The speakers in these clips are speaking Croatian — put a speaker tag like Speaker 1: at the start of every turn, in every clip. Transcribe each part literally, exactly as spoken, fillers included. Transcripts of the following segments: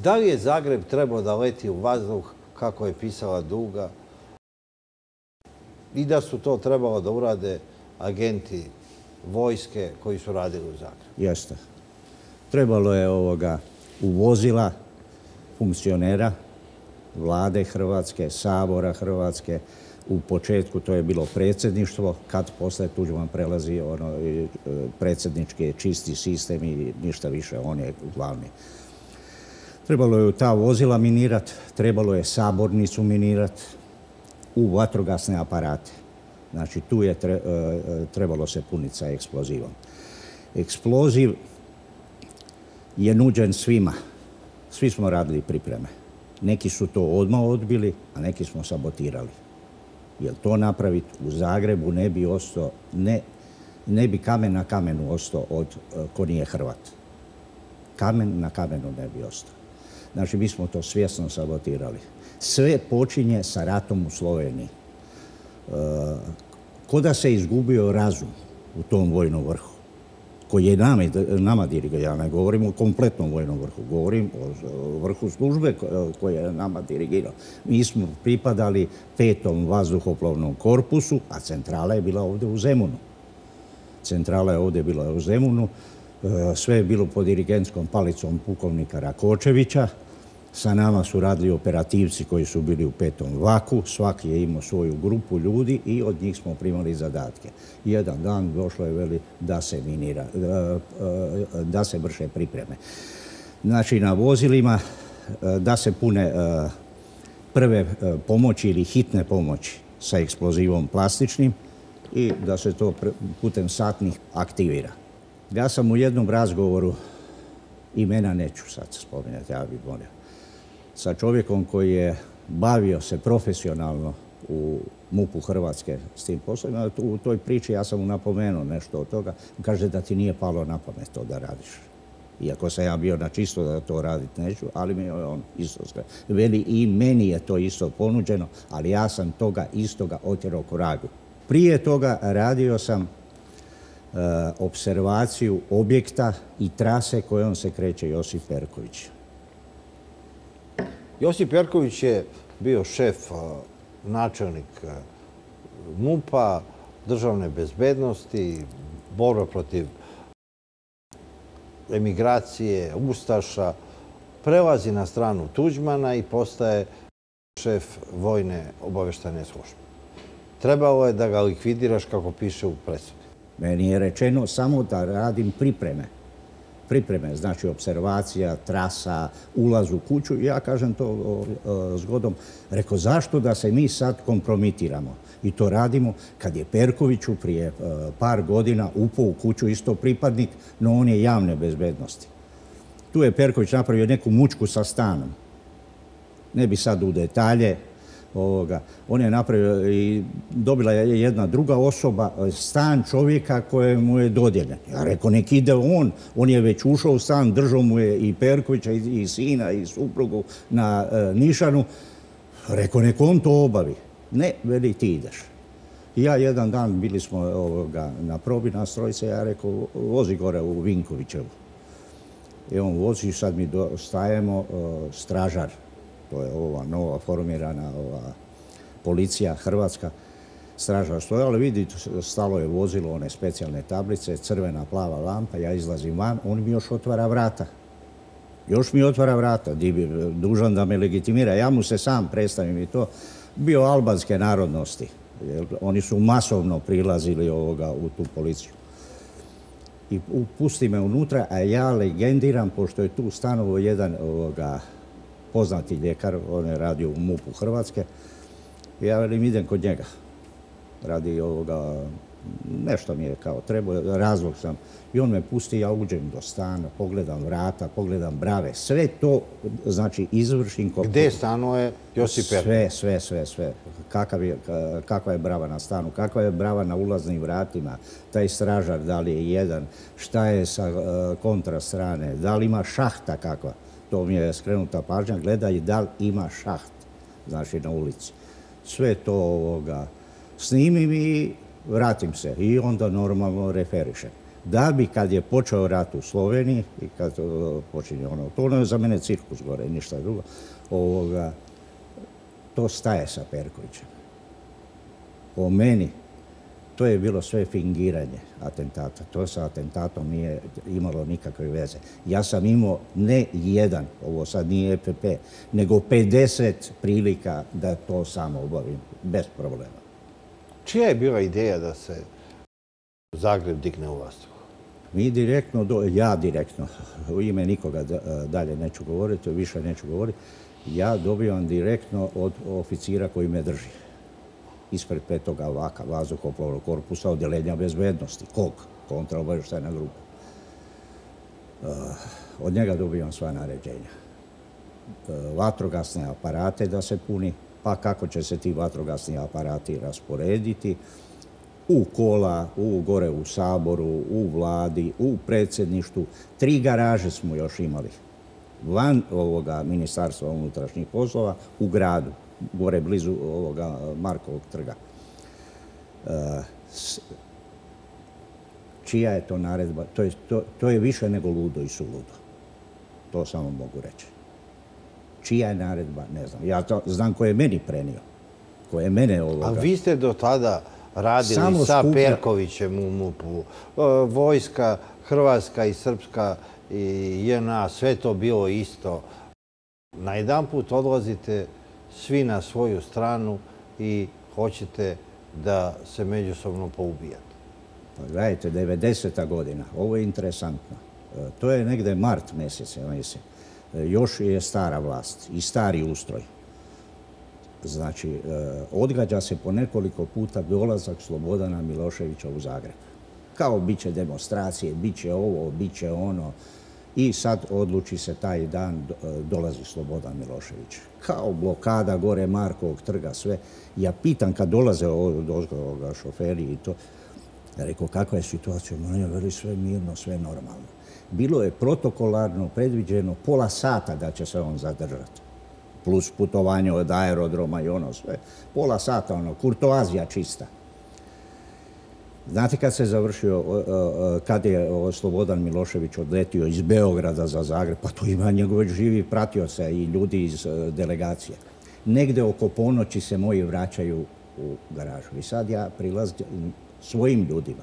Speaker 1: Da li je Zagreb trebao da leti u vazduh, kako je pisala Duga, i da su to trebalo da urade agenti vojske koji su radili u Zagrebu?
Speaker 2: Jeste. Trebalo je ovoga u vozila funkcionera vlade Hrvatske, Sabora Hrvatske. U početku to je bilo predsjedništvo, kad posle Tuđman prelazi ono, predsjednički čisti sistem i ništa više, on je glavni. Trebalo je ta vozila minirati, trebalo je sabornicu minirati, u vatrogasne aparate. Znači, tu je tre, trebalo se puniti sa eksplozivom. Eksploziv je nuđen svima. Svi smo radili pripreme. Neki su to odmah odbili, a neki smo sabotirali. Jer to napraviti u Zagrebu ne bi ostao, ne, ne bi kamen na kamenu ostao od ko nije Hrvat. Kamen na kamenu ne bi ostao. Znači, mi smo to svjesno sabotirali. Sve počinje sa ratom u Sloveniji. E, ko da se izgubio razum u tom vojnom vrhu, koji je nama, nama dirigirao. Ja ne govorim o kompletnom vojnom vrhu, govorim o vrhu službe koji je nama dirigirao. Mi smo pripadali petom vazduhoplovnom korpusu, a centrala je bila ovdje u Zemunu. Centrala je ovdje bila u Zemunu. Sve je bilo pod dirigentskom palicom pukovnika Rakočevića. Sa nama su radili operativci koji su bili u petom vaku. Svaki je imao svoju grupu ljudi i od njih smo primali zadatke. Jedan dan došlo je veli da se minira, da se vrše pripreme. Znači, na vozilima da se pune prve pomoći ili hitne pomoći sa eksplozivom plastičnim i da se to putem satnih aktivira. Ja sam u jednom razgovoru, imena neću sad spominjati, ja bih molio, sa čovjekom koji je bavio se profesionalno u MUP-u Hrvatske s tim poslovima. U toj priči ja sam mu napomenuo nešto od toga. Kaže da ti nije palo na pamet to da radiš. Iako sam ja bio na čisto da to raditi neću, ali mi je on isto sve. Veli i meni je to isto ponuđeno, ali ja sam toga istoga otjerao koragu. Prije toga radio sam uh, observaciju objekta i trase kojom se kreće Josip Perković.
Speaker 1: Josip Perković je bio šef, načelnik MUP-a, državne bezbednosti, borba protiv emigracije, ustaša, prelazi na stranu Tuđmana i postaje šef vojne obavještajne službe. Trebalo je da ga likvidiraš kako piše u presudi.
Speaker 2: Meni je rečeno samo da radim pripreme. Pripreme, znači observacija, trasa, ulaz u kuću. Ja kažem to o, o, zgodom. Rekao, zašto da se mi sad kompromitiramo? I to radimo kad je Perkoviću prije o, par godina upao u kuću isto pripadnik, no on je javne bezbednosti. Tu je Perković napravio neku mučku sa stanom. Ne bi sad u detalje. Ovoga. On je napravio i dobila je jedna druga osoba stan čovjeka kojemu je dodijeljen. Ja rekao, nek ide on. On je već ušao u stan, držao mu je i Perkovića, i, i sina, i suprugu na e, Nišanu. Rekao, nek on to obavi. Ne, veli, ti ideš. I ja jedan dan, bili smo ovoga, na probi na strojce, ja rekao, vozi gore u Vinkovićevu. I on vozi, sad mi stajemo, o, stražar. To je ova nova formirana ova policija hrvatska, straža stoja, ali vidite, stalo je vozilo, one specijalne tablice, crvena, plava lampa, ja izlazim van, on mi još otvara vrata. Još mi otvara vrata, dužan da me legitimira. Ja mu se sam predstavim i to. Bio albanske narodnosti. Oni su masovno prilazili ovoga u tu policiju. I pusti me unutra, a ja legendiram, pošto je tu stanovo jedan ovoga poznati ljekar, on je radio u MUP-u Hrvatske. Ja velim, idem kod njega. Radi ovoga, nešto mi je kao trebao, razlog sam. I on me pusti, ja uđem do stana, pogledam vrata, pogledam brave. Sve to, znači, izvršim...
Speaker 1: Gde stanuje Josip Perković?
Speaker 2: Sve, sve, sve, sve. Kakav je, kakva je brava na stanu, kakva je brava na ulaznim vratima, taj stražar, da li je jedan, šta je sa kontra strane, da li ima šahta kakva. To mi je skrenuta pažnja, gledaj da li ima šaht, znači na ulici. Sve to ovoga snimim i vratim se i onda normalno referišem. Da bi kad je počeo rat u Sloveniji i kad počinje ono, to ono je za mene cirkus gore, ništa drugo, ovoga, to staje sa Perkovićem. Po meni, to je bilo sve fingiranje atentata. To sa atentatom nije imalo nikakve veze. Ja sam imao ne jedan, ovo sad nije E P P, nego pedeset prilika da to samo obavim, bez problema.
Speaker 1: Čija je bila ideja da se Zagreb digne u Vastru?
Speaker 2: Mi direktno, do, ja direktno, u ime nikoga dalje neću govoriti, više neću govoriti, ja dobivam direktno od oficira koji me drži. Ispred petog vaka, vazduhoplovnog korpusa, odjeljenja bezbednosti. Kog? Kontraobavještajna grupa. Uh, od njega dobivam sva naređenja. Uh, vatrogasne aparate da se puni, pa kako će se ti vatrogasni aparati rasporediti, u kola, u gore u Saboru, u vladi, u predsjedništvu. Tri garaže smo još imali. Van ovoga Ministarstva unutrašnjih poslova, u gradu, gore blizu ovoga Markovog trga. E, s, čija je to naredba? To je, to, to je više nego ludo i suludo. To samo mogu reći. Čija je naredba? Ne znam. Ja to znam ko je meni prenio. Ko je mene ovoga...
Speaker 1: A vi ste do tada radili samo sa skuplja... Perkovićem u MUP-u. Vojska, Hrvatska i Srpska i J N A, sve to bilo isto. Najedanput odlazite svi na svoju stranu i hoćete da se međusobno poubijate.
Speaker 2: Pa gledajte, devedeseta godina, ovo je interesantno. To je negde mart mjesec, ja mislim. Još je stara vlast i stari ustroj. Znači, odgađa se po nekoliko puta dolazak Slobodana Miloševića u Zagreb. Kao bit će demonstracije, bit će ovo, bit će ono. I sad odluči se taj dan, dolazi Slobodan Milošević. Kao blokada gore Markovog trga, sve. Ja pitam kad dolaze ovoga šoferi i to, rekao kakva je situacija, manja veli sve mirno, sve normalno. Bilo je protokolarno predviđeno pola sata da će se on zadržati. Plus putovanje od aerodroma i ono sve. Pola sata, ono, kurtoazija čista. Znate kad se završio, kad je Slobodan Milošević odletio iz Beograda za Zagreb, pa to ima njegov živi pratioca i ljudi iz delegacije. Negde oko ponoći se moji vraćaju u garažu. I sad ja prilazim svojim ljudima.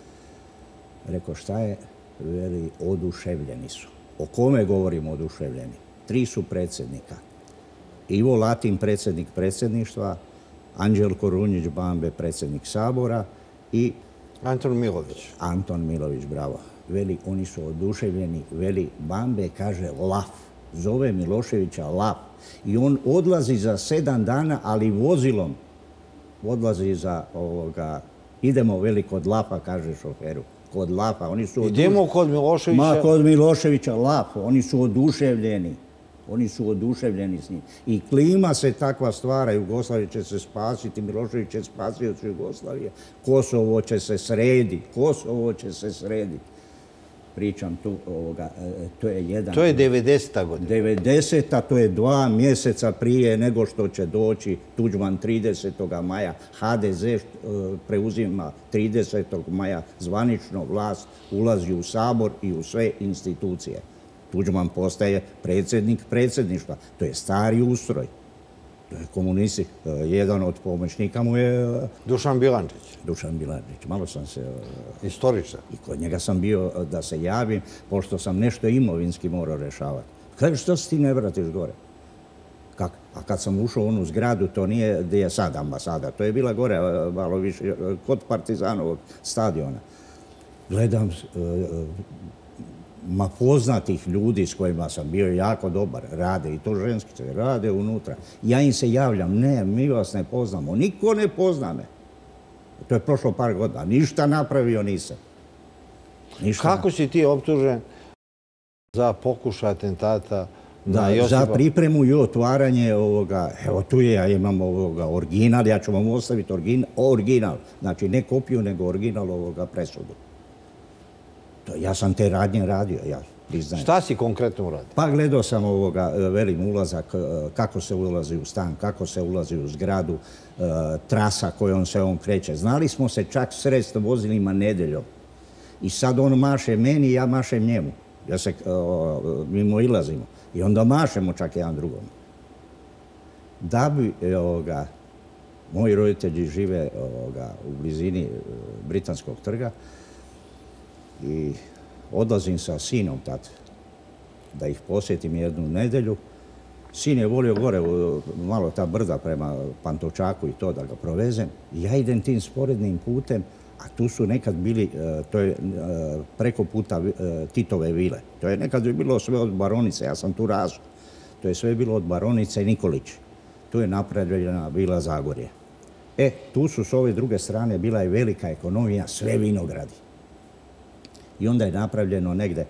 Speaker 2: Rekao, šta je? Veli, oduševljeni su. O kome govorimo oduševljeni? Tri su predsjednika. Ivo Latin, predsjednik predsjedništva, Anđelko Runjić Bambe, predsjednik Sabora i
Speaker 1: Anton Milović.
Speaker 2: Anton Milović, bravo. Veli, oni su oduševljeni. Veli, Bambe kaže laf. Zove Miloševića laf. I on odlazi za sedam dana, ali vozilom. Odlazi za ovoga... Idemo, veli, kod lafa, kaže šoferu. Kod lafa. Oni su
Speaker 1: Idemo kod Miloševića?
Speaker 2: Ma, kod Miloševića laf. Oni su oduševljeni. Oni su oduševljeni s njim. I klima se takva stvara, Jugoslavija će se spasiti, Milošević će spasiti od Jugoslavije, Kosovo će se srediti, Kosovo će se srediti. Pričam tu ovoga, to je jedan...
Speaker 1: To je devedeseta godina.
Speaker 2: devedeseta, to je dva mjeseca prije nego što će doći Tuđman tridesetog maja. H D Z preuzima tridesetog maja zvanično vlast, ulazi u Sabor i u sve institucije. Tuđman postaje predsjednik predsjedništva. To je stari ustroj. To je komunisti. Jedan od pomoćnika mu je...
Speaker 1: Dušan Bilandžić.
Speaker 2: Dušan Bilandžić. Malo sam se...
Speaker 1: Istoričar.
Speaker 2: I kod njega sam bio da se javim, pošto sam nešto imovinski morao rešavati. Kaže, što se ti ne vratiš gore? Kak? A kad sam ušao u onu zgradu, to nije gdje je sad ambasada. To je bila gore, malo više, kod Partizanovog stadiona. Gledam... ma poznatih ljudi s kojima sam bio jako dobar, rade i to ženski, rade unutra. Ja im se javljam, ne, mi vas ne poznamo, niko ne pozna me. To je prošlo par godina, ništa napravio nisam. Ništa
Speaker 1: Kako napravio. Si ti optužen za pokušaj atentata na
Speaker 2: da,
Speaker 1: Josipa?
Speaker 2: Za pripremu i otvaranje ovoga, evo tu je, ja imam ovoga original, ja ću vam ostaviti original, original, znači ne kopiju, nego original ovoga presudu. Ja sam te radnje radio, ja priznajem.
Speaker 1: Šta si konkretno uradio?
Speaker 2: Pa gledao sam ovoga, velim, ulazak, kako se ulazi u stan, kako se ulazi u zgradu, trasa kojom se on kreće. Znali smo se čak srest vozilima nedeljom. I sad on maše meni, ja mašem njemu. Ja se o, mimo ilazimo. I onda mašemo čak jedan drugom. Da bi ovoga, moji roditelji žive ovoga, u blizini Britanskog trga i odlazim sa sinom tad da ih posjetim jednu nedjelju. Sin je volio gore, malo ta brda prema Pantovčaku i to da ga provezem. Ja idem tim sporednim putem, a tu su nekad bili, to je preko puta Titove vile. To je nekad bilo sve od Baronice, ja sam tu razum. To je sve bilo od Baronice i Nikolić. Tu je napravljena vila Zagorje. E, tu su s ove druge strane bila i velika ekonomija, sve vinogradi. I onda je napravljeno negde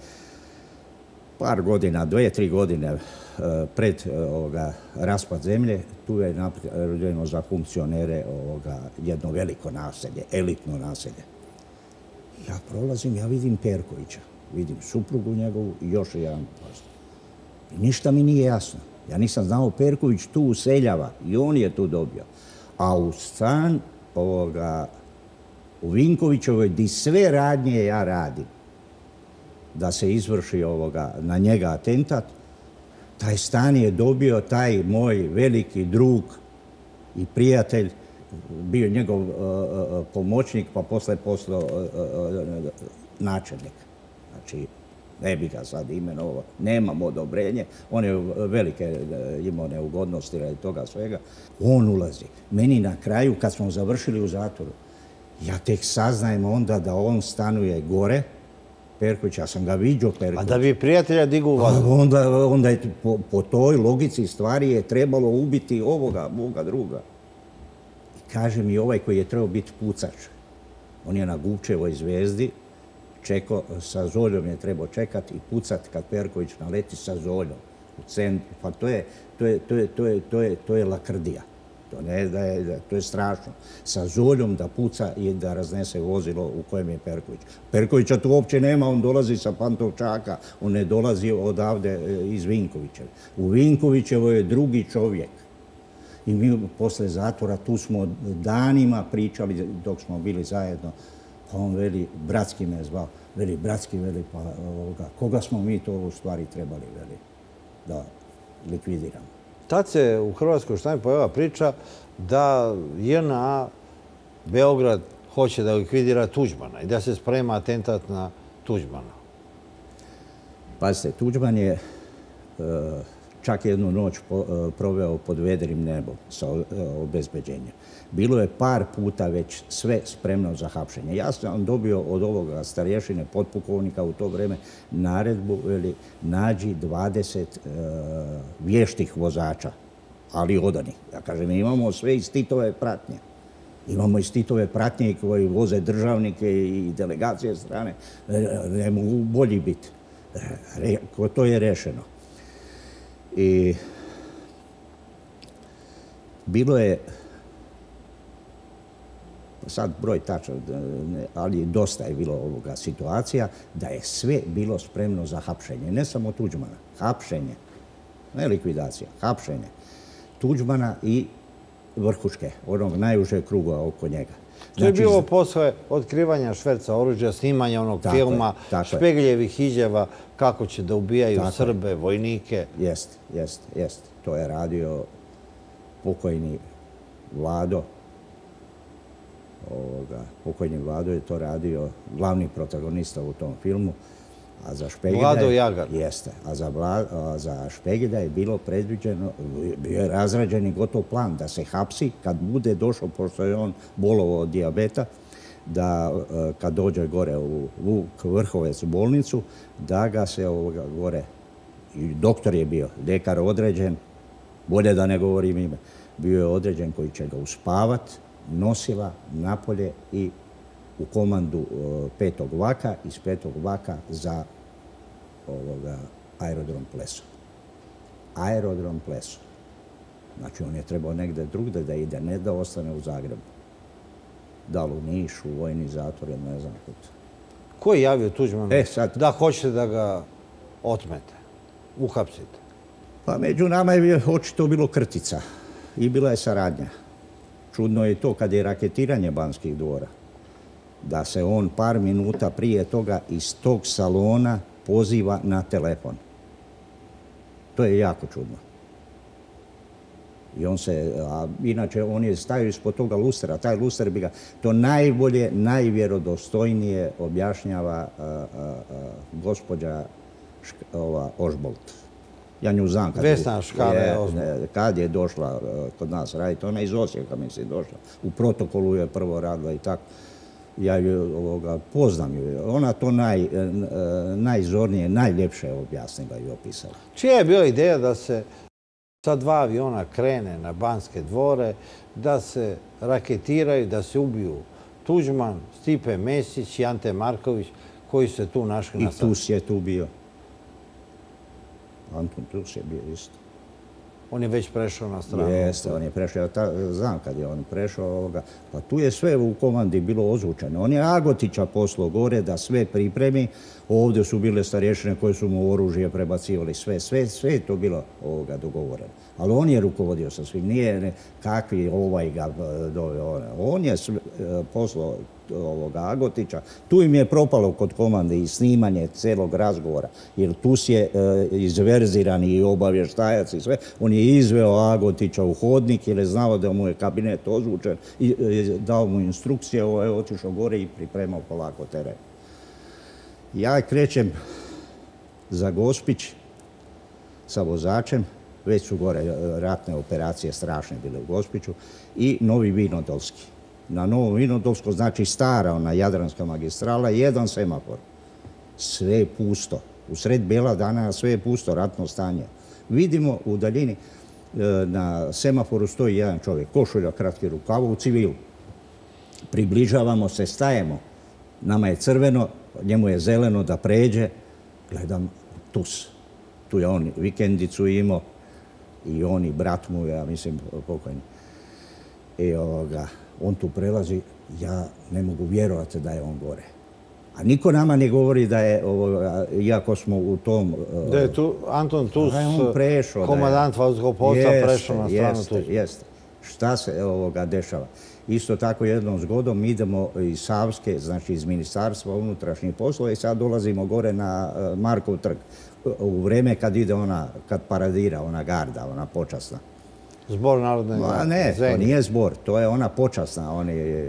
Speaker 2: par godina, dve, tri godine pred ovoga, raspad zemlje, tu je napravljeno za funkcionere ovoga, jedno veliko naselje, elitno naselje. Ja prolazim, ja vidim Perkovića, vidim suprugu njegovu i još jedan posto. I ništa mi nije jasno. Ja nisam znao Perković tu useljava i on je tu dobio. A u stan ovoga, u Vinkovićevoj, di sve radnje ja radim, da se izvrši ovoga, na njega atentat, taj stan je dobio taj moj veliki drug i prijatelj, bio njegov uh, uh, pomoćnik, pa posle postao uh, uh, načelnik. Znači, ne bi ga sad imenovao, nemam odobrenje, on je velike imao neugodnosti radi toga svega. On ulazi. Meni na kraju, kad smo završili u zatvoru, ja tek saznajem onda da on stanuje gore, Perković, ja sam ga viđao Perković.
Speaker 1: A da bi prijatelja digu u vazduh?
Speaker 2: Onda, onda je po, po toj logici stvari je trebalo ubiti ovoga, moga druga. I kaže mi ovaj koji je trebao biti pucač. On je na Gubčevoj Zvezdi, čeko, sa Zoljom je trebao čekati i pucati kad Perković naleti sa Zoljom u centru. Pa to je, to je, to je, to je, to je, to je lakrdija. To, ne, da je, to je strašno. Sa Zoljom da puca i da raznese vozilo u kojem je Perković. Perkovića tu uopće nema, on dolazi sa Pantovčaka, on ne dolazi odavde iz Vinkovićeve. U Vinkovićevo je drugi čovjek. I mi posle zatvora tu smo danima pričali dok smo bili zajedno. Pa on veli, bratski me zvao, veli, bratski, veli, pa ovoga, koga smo mi to u stvari trebali, veli, da likvidiramo.
Speaker 1: Tad se u Hrvatskoj štampi pojava priča da J N A Beograd hoće da likvidira Tuđmana i da se sprema atentat na Tuđmana.
Speaker 2: Pazite, Tuđman je čak jednu noć proveo pod vedrim nebom sa obezbeđenjem. Bilo je par puta već sve spremno za hapšenje. Ja sam dobio od ovoga starješine potpukovnika u to vreme naredbu, veli, nađi dvadeset vještih vozača, ali odanih. Ja kažem, mi imamo sve iz Titove pratnje. Imamo iz Titove pratnje koji voze državnike i delegacije strane. Ne mogu bolji biti. To je rešeno. I bilo je, sad broj tačan, ali dosta je bilo ovoga situacija, da je sve bilo spremno za hapšenje. Ne samo Tuđmana, hapšenje, ne likvidacija, hapšenje Tuđmana i Vrhuške, onog najužeg kruga oko njega.
Speaker 1: To je bilo posle otkrivanja šverca oružja, snimanja onog filma, Špegljevih izjava kako će da ubijaju Srbe, vojnike.
Speaker 2: Jest, jest, jest. To je radio pokojni Vlado. Pokojni Vlado je to radio, glavni protagonista u tom filmu.
Speaker 1: Vlado Jagar.
Speaker 2: Jeste. A za Špegilja je bilo predviđeno, bio je razrađen gotov plan da se hapsi kad bude došao, pošto je on bolovo od dijabeta, da kad dođe gore u Vuk Vrhovec u bolnicu, da ga se ovoga gore, i doktor je bio, ljekar određen, bolje da ne govorim ime, bio je određen koji će ga uspavat, nosila napolje i u komandu petog vaka, iz petog vaka za ovoga, aerodrom Pleso. Aerodrom Pleso. Znači, on je trebao negde drugde da ide, ne da ostane u Zagrebu. Da li u Nišu, u vojni zatvor, ne znam kod.
Speaker 1: Ko je javio Tuđmanu
Speaker 2: e, sad,
Speaker 1: da hoćete da ga otmete, uhapsite?
Speaker 2: Pa među nama je očito bilo krtica i bila je saradnja. Čudno je to kad je raketiranje Banskih dvora. da se on par minuta prije toga iz tog salona poziva na telefon. To je jako čudno. I on se, a inače on je stavio ispod toga lustra, taj luster bi ga, to najbolje, najvjerodostojnije objašnjava a, a, a, gospođa Šk, ova, Ožbolt. Ja nju znam kad,
Speaker 1: Vesna Škare
Speaker 2: je, kad je došla kod nas raditi. Ona iz Osijeka mislim došla. U protokolu je prvo radila i tako. Ja ju ovoga, poznam ju. Ona to naj, najzornije, najljepše objasnila i opisala.
Speaker 1: Čija je bila ideja da se sa dva aviona krene na Banske dvore, da se raketiraju, da se ubiju Tuđman, Stipe Mesić i Ante Marković, koji se tu našli na
Speaker 2: I Tus je tu bio. Anton Tus je bio isto.
Speaker 1: On je već prešao na stranu.
Speaker 2: Jeste, on je prešao. Ja znam kad je on prešao ovoga. Pa tu je sve u komandi bilo ozvučeno. On je Agotića poslao gore da sve pripremi. Ovdje su bile starješine koje su mu oružje prebacivali. Sve, sve, sve je to bilo ovoga dogovoreno. Ali on je rukovodio sa svim. Nije kakvi ovaj ga doveo. On je poslao ovoga Agotića. Tu im je propalo kod komande i snimanje celog razgovora. Jer Tus je e, izverziran i obavještajac i sve. On je izveo Agotića u hodnik jer je znao da mu je kabinet ozvučen i e, dao mu instrukcije. Ovo je otišao gore i pripremao polako teren. Ja krećem za Gospić sa vozačem. Već su gore ratne operacije strašne bile u Gospiću. I Novi Vinodolski. Na Novom Vinodolskom, znači stara ona Jadranska magistrala, jedan semafor. Sve je pusto. U sred bijela dana sve je pusto, ratno stanje. Vidimo u daljini na semaforu stoji jedan čovjek, košulja, kratki rukav u civilu. Približavamo se, stajemo. Nama je crveno, njemu je zeleno da pređe. Gledam Tus. Tu je on vikendicu imao i on i brat mu, ja mislim, pokojni. I ovoga... On tu prelazi, ja ne mogu vjerovati da je on gore. A niko nama ne govori da je, iako smo u tom...
Speaker 1: Da je tu Anton Tus,
Speaker 2: prešao,
Speaker 1: komandant vazduhoplovstva, prešao na stranu Tuđmana.
Speaker 2: Jeste, jeste. Šta se ovoga dešava? Isto tako jednom zgodom idemo iz Savske, znači iz Ministarstva unutrašnjih poslova i sad dolazimo gore na Markov trg. U vreme kad ide ona, kad paradira ona garda, ona počasna.
Speaker 1: Zbor narodne
Speaker 2: garde. Ne, to nije zbor, to je ona počasna. Oni,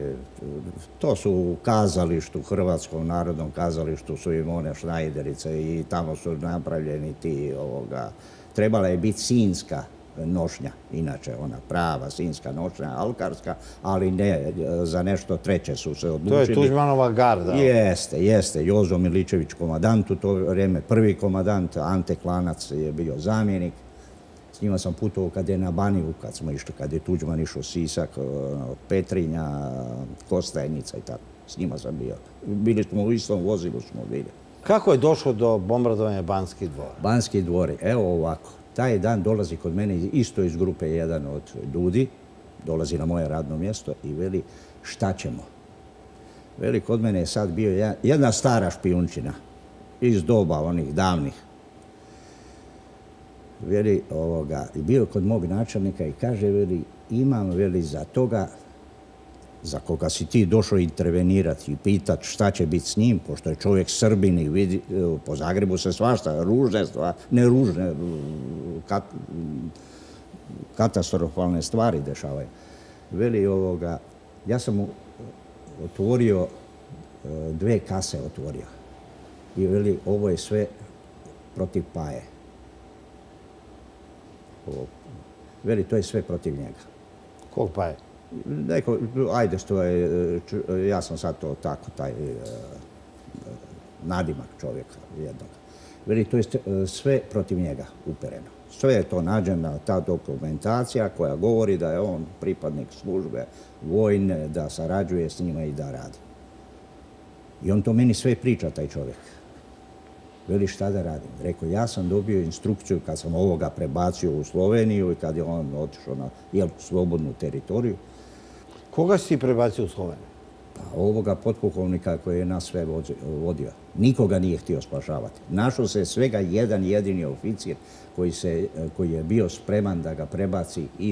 Speaker 2: to su u kazalištu, Hrvatskom narodnom kazalištu su im one šnajderice i tamo su napravljeni ti ovoga. Trebala je biti sinjska nošnja, inače ona prava sinjska nošnja, alkarska, ali ne, za nešto treće su se odlučili.
Speaker 1: To je Tuđmanova garda.
Speaker 2: Jeste, jeste. Jozo Miličević komandant u to vrijeme, prvi komandant, Ante Klanac je bio zamjenik. S njima sam putovao kad je na Baniju, kad smo išli, kad je Tuđman išao Sisak, Petrinja, Kostajnica i tako. S njima sam bio. Bili smo u istom vozilu, smo bili.
Speaker 1: Kako je došlo do bombardovanja Banskih dvora?
Speaker 2: Banski dvori, evo ovako. Taj dan dolazi kod mene isto iz grupe jedan od ljudi, dolazi na moje radno mjesto i veli šta ćemo. Veli kod mene je sad bio jedna stara špijunčina iz doba onih davnih. Veli ovoga, bio kod mog načelnika i kaže, veli, imam, veli, za toga za koga si ti došao intervenirati i pitati šta će biti s njim, pošto je čovjek Srbin i vidi, po Zagrebu se svašta, ružne stvari, ne ružne, kat, katastrofalne stvari dešavaju. Veli ovoga, ja sam mu otvorio, dve kase otvorio i veli, ovo je sve protiv Paje. Veli, to je sve protiv njega.
Speaker 1: Kog Paje?
Speaker 2: Neko, ajde, što je, ja sam sad to tako, taj nadimak čovjeka jednog. Veli, to je sve protiv njega upereno. Sve je to nađena ta dokumentacija koja govori da je on pripadnik službe vojne, da sarađuje s njima i da radi. I on to meni sve priča, taj čovjek. Veli, šta da radim? Rekao, ja sam dobio instrukciju kad sam ovoga prebacio u Sloveniju i kad je on otišao na jel, slobodnu teritoriju.
Speaker 1: Koga si prebacio u Sloveniju?
Speaker 2: Pa ovoga potpukovnika koji je nas sve vodio. Nikoga nije htio spašavati. Našao se svega jedan jedini oficir koji, se, koji je bio spreman da ga prebaci iz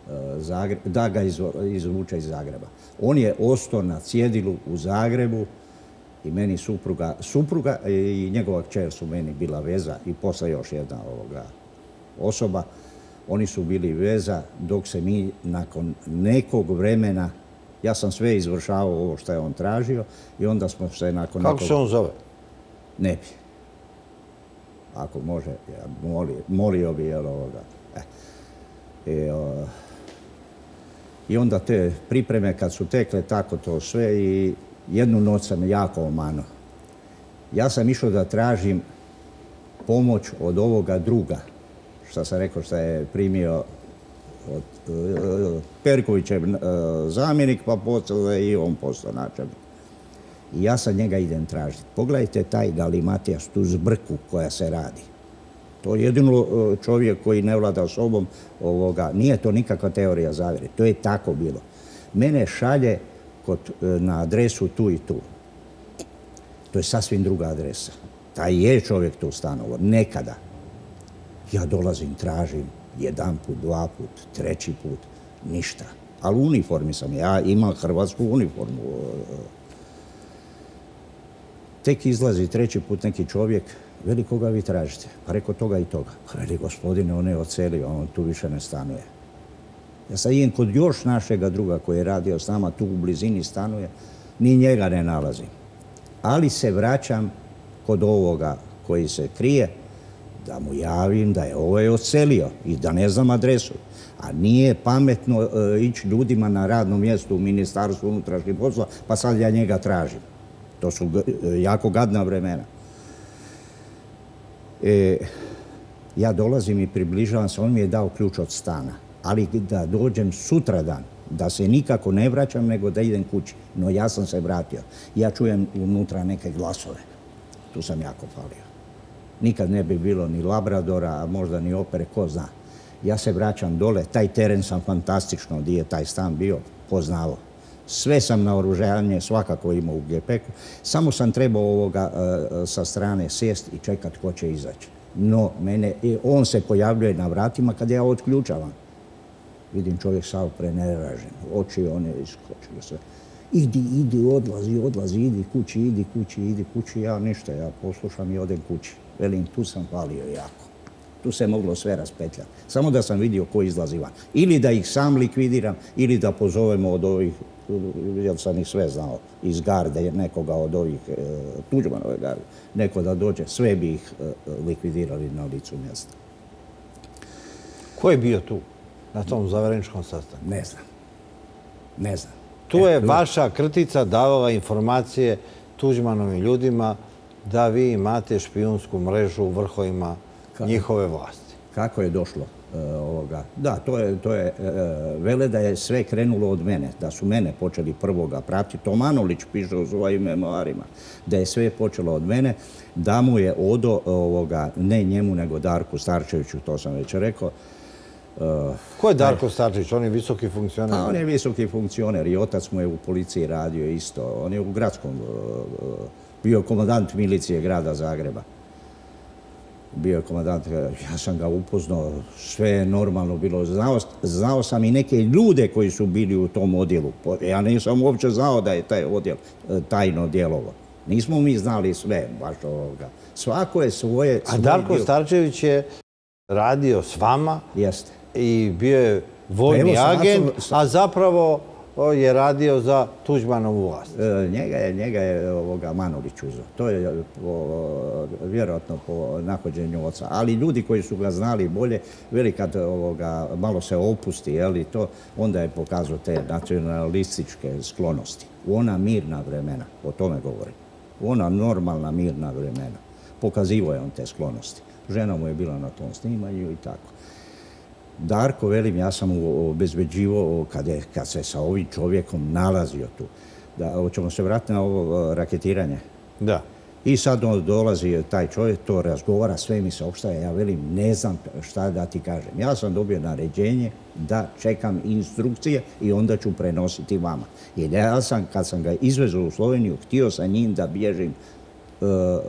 Speaker 2: da ga izvuče iz Zagreba. On je ostao na cjedilu u Zagrebu i meni supruga, supruga i njegova kćer su meni bila veza i posle još jedna ovoga osoba. Oni su bili veza dok se mi nakon nekog vremena, ja sam sve izvršavao ovo što je on tražio i onda smo se nakon nekog...
Speaker 1: Kako se on zove?
Speaker 2: Ne bi. Ako može, ja molio, molio bi, jer ovoga... Eh. I, o, I onda te pripreme kad su tekle tako to sve i jednu noć sam jako omano. Ja sam išao da tražim pomoć od ovoga druga, što sam rekao što je primio od uh, Perkovićev uh, zamjenik, pa poslije i on postao načelnik. I ja sad njega idem tražiti. Pogledajte taj galimatijas, tu zbrku koja se radi. To je jedino čovjek koji ne vlada sobom ovoga. Nije to nikakva teorija zavjere. To je tako bilo. Mene šalje kod, na adresu tu i tu. To je sasvim druga adresa. Taj je čovjek tu stanovao. Nekada. Ja dolazim, tražim jedan put, dva put, treći put. Ništa. Ali u uniformi sam. Ja imam hrvatsku uniformu. Tek izlazi treći put neki čovjek. Veli, koga vi tražite? Pa rekao toga i toga. Pa veli, gospodine, on je odselio, on tu više ne stanuje. Ja sad idem kod još našega druga koji je radio s nama tu u blizini stanuje, ni njega ne nalazim. Ali se vraćam kod ovoga koji se krije, da mu javim da je ovaj odselio i da ne znam adresu. A nije pametno uh, ići ljudima na radnom mjestu u Ministarstvu unutrašnjih poslova, pa sad ja njega tražim. To su jako gadna vremena. E, ja dolazim i približavam se, on mi je dao ključ od stana, ali da dođem sutradan, da se nikako ne vraćam, nego da idem kući. No ja sam se vratio. Ja čujem unutra neke glasove. Tu sam jako falio. Nikad ne bi bilo ni Labradora, a možda ni opere, ko zna. Ja se vraćam dole, taj teren sam fantastično, gdje je taj stan bio, poznavao. Sve sam na oružanje svakako imao u gepeku. Samo sam trebao ovoga uh, sa strane sjest i čekat ko će izaći. No, mene, on se pojavljuje na vratima kad ja otključavam. Vidim čovjek sav preneražen. Oči one iskočile sve. Idi, idi, odlazi, odlazi, idi kući, idi kući, idi kući. Ja ništa, ja poslušam i odem kući. Velim, tu sam palio jako. Tu se moglo sve raspetljati. Samo da sam vidio ko izlazi van. Ili da ih sam likvidiram, ili da pozovemo od ovih, jer sam ih sve znao, iz garde, nekoga od ovih e, Tuđmanove garde, neko da dođe, sve bi ih e, likvidirali na licu mjesta.
Speaker 1: Ko je bio tu, na tom zavereničkom sastanku?
Speaker 2: Ne znam. Ne znam.
Speaker 1: Tu je vaša krtica davala informacije Tuđmanovim ljudima da vi imate špijunsku mrežu u vrhovima njihove vlasti.
Speaker 2: Kako je došlo uh, ovoga? Da, to je, to je uh, vele da je sve krenulo od mene, da su mene počeli prvoga pratiti. To Manolić piše u svojim memoarima, da je sve počelo od mene, da mu je odo, ovoga, ne njemu, nego Darku Starčeviću, to sam već rekao.
Speaker 1: Uh, Ko je Darko Starčević? On je visoki funkcioner?
Speaker 2: A on je visoki funkcioner i otac mu je u policiji radio isto. On je u gradskom, uh, bio komandant milicije grada Zagreba. Bio je komandant, ja sam ga upoznao, sve je normalno bilo. Znao, znao sam i neke ljude koji su bili u tom odjelu. Ja nisam uopće znao da je taj odjel tajno djelovo. Nismo mi znali sve, baš ovoga. Svako je svoje...
Speaker 1: A Darko Starčević je radio s vama.
Speaker 2: Jeste.
Speaker 1: I bio je vojni agent, a zapravo je radio za Tuđmanovu vlast.
Speaker 2: E, njega je, njega je ovoga Manolić uzeo. To je po, vjerojatno po nahođenju oca. Ali ljudi koji su ga znali bolje, veli kad ovoga, malo se opusti, jeli, to, onda je pokazao te nacionalističke sklonosti. U ona mirna vremena, o tome govorim. U ona normalna mirna vremena. Pokazivo je on te sklonosti. Žena mu je bila na tom snimanju i tako. Darko, velim, ja sam obezbeđivao kad, je, kad se sa ovim čovjekom nalazio tu. Da, hoćemo se vratiti na ovo raketiranje?
Speaker 1: Da.
Speaker 2: I sad on dolazi, taj čovjek to razgovara, sve mi se opštaje. Ja velim, ne znam šta da ti kažem. Ja sam dobio naređenje da čekam instrukcije i onda ću prenositi vama. Jer ja sam, kad sam ga izvezao u Sloveniju, htio sa njim da bježim uh,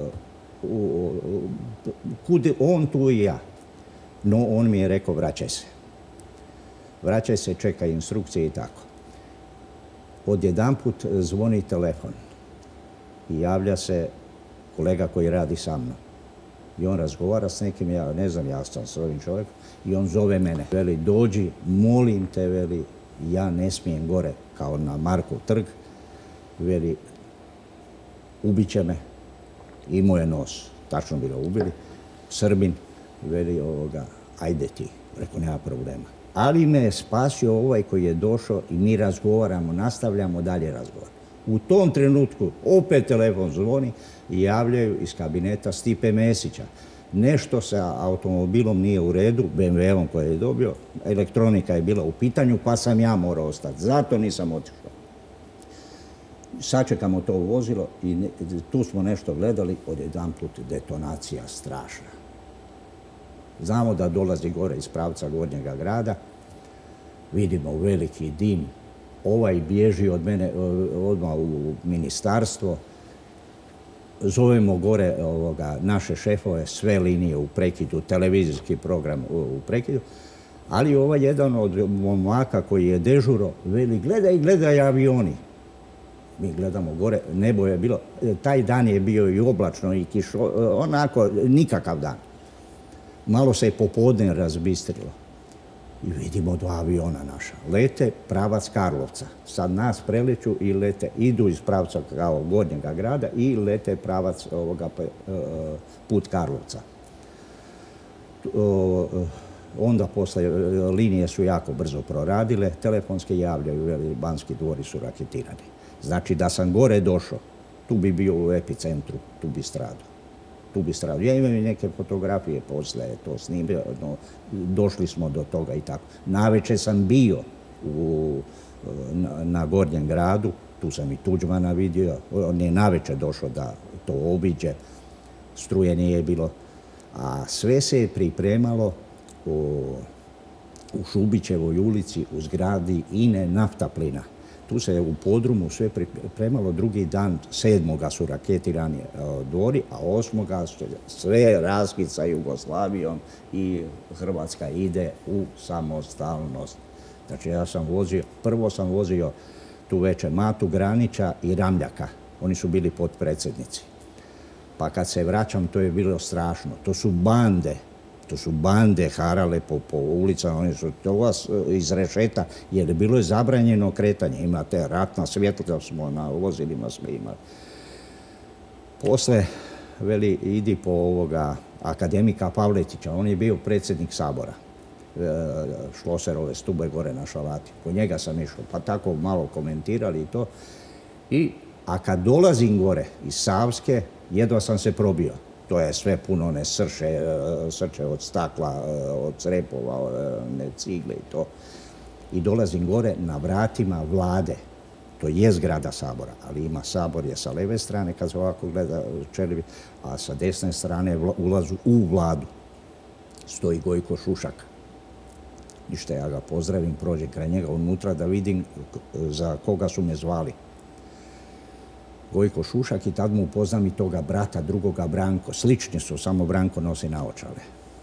Speaker 2: u, u, kud on tu i ja. No, on mi je rekao, vraćaj se. vraćaj se, čekaj instrukcije i tako. Odjedanput zvoni telefon i javlja se kolega koji radi sa mnom. I on razgovara s nekim, ja ne znam, ja sam s ovim čovjekom, i on zove mene. Veli, dođi, molim te, veli, ja ne smijem gore, kao na Markov trg. Veli, ubit će me. Imao je nos, tačno bi ga ubili. Srbin, veli, ovoga, ajde ti. Rekao, nema problema. Ali me je spasio ovaj koji je došao i mi razgovaramo, nastavljamo dalje razgovor. U tom trenutku opet telefon zvoni i javljaju iz kabineta Stipe Mesića. Nešto sa automobilom nije u redu, be em ve-om koji je dobio, elektronika je bila u pitanju, pa sam ja morao ostati. Zato nisam otišao. Sačekamo to vozilo i ne, tu smo nešto gledali, odjedanput detonacija strašna. Znamo da dolazi gore iz pravca Gornjega grada, vidimo veliki dim, ovaj bježi od mene odmah u ministarstvo, zovemo gore ovoga, naše šefove, sve linije u prekidu, televizijski program u prekidu, ali ovaj jedan od momaka koji je dežuro veli, gledaj, gledaj avioni. Mi gledamo gore, nebo je bilo, taj dan je bio i oblačno i kišo, onako, nikakav dan. Malo se je popodne razbistrilo i vidimo dva aviona naša. Lete pravac Karlovca. Sad nas preleću i lete, idu iz pravca kao Gornjega grada i lete pravac ovoga put Karlovca. Onda posle linije su jako brzo proradile, telefonske javljaju, veli, Banski dvori su raketirani. Znači da sam gore došao, tu bi bio u epicentru, tu bi stradao. Tu bi stradao. Ja imam i neke fotografije posle, to snimio, no, došli smo do toga i tako. Navečer sam bio u, na, na Gornjem gradu, tu sam i Tuđmana vidio, on je navečer došao da to obiđe, struje nije bilo, a sve se je pripremalo u, u Šubićevoj ulici, u zgradi Ine Naftaplina. Tu se u podrumu sve pripremalo, drugi dan, sedmoga su raketirani dvori, a osmoga sve raskid sa Jugoslavijom i Hrvatska ide u samostalnost. Znači ja sam vozio, prvo sam vozio tu večer Matu Granića i Ramljaka. Oni su bili potpredsjednici. Pa kad se vraćam, to je bilo strašno. To su bande. To su bande harale po, po ulicama, oni su to iz rešeta, jer bilo je zabranjeno kretanje. Imate ratna svjetla, smo na vozilima sve imali. Posle, veli, idi po ovoga akademika Pavletića, on je bio predsjednik Sabora. Šloserove stube gore na Šalati. Po njega sam išao, pa tako malo komentirali i to. I, a kad dolazim gore iz Savske, jedva sam se probio. To je sve puno one srše, srče od stakla, od crepova, one cigle i to. I dolazim gore na vratima vlade. To je zgrada Sabora, ali ima Sabor je sa leve strane, kad se ovako gleda čelivi, a sa desne strane ulazu u vladu. Stoji Gojko Šušak. Ništa, ja ga pozdravim, prođem kraj njega unutra da vidim za koga su me zvali. Gojko Šušak i tad mu upoznam i toga brata, drugoga Branko. Slični su, samo Branko nosi naočale.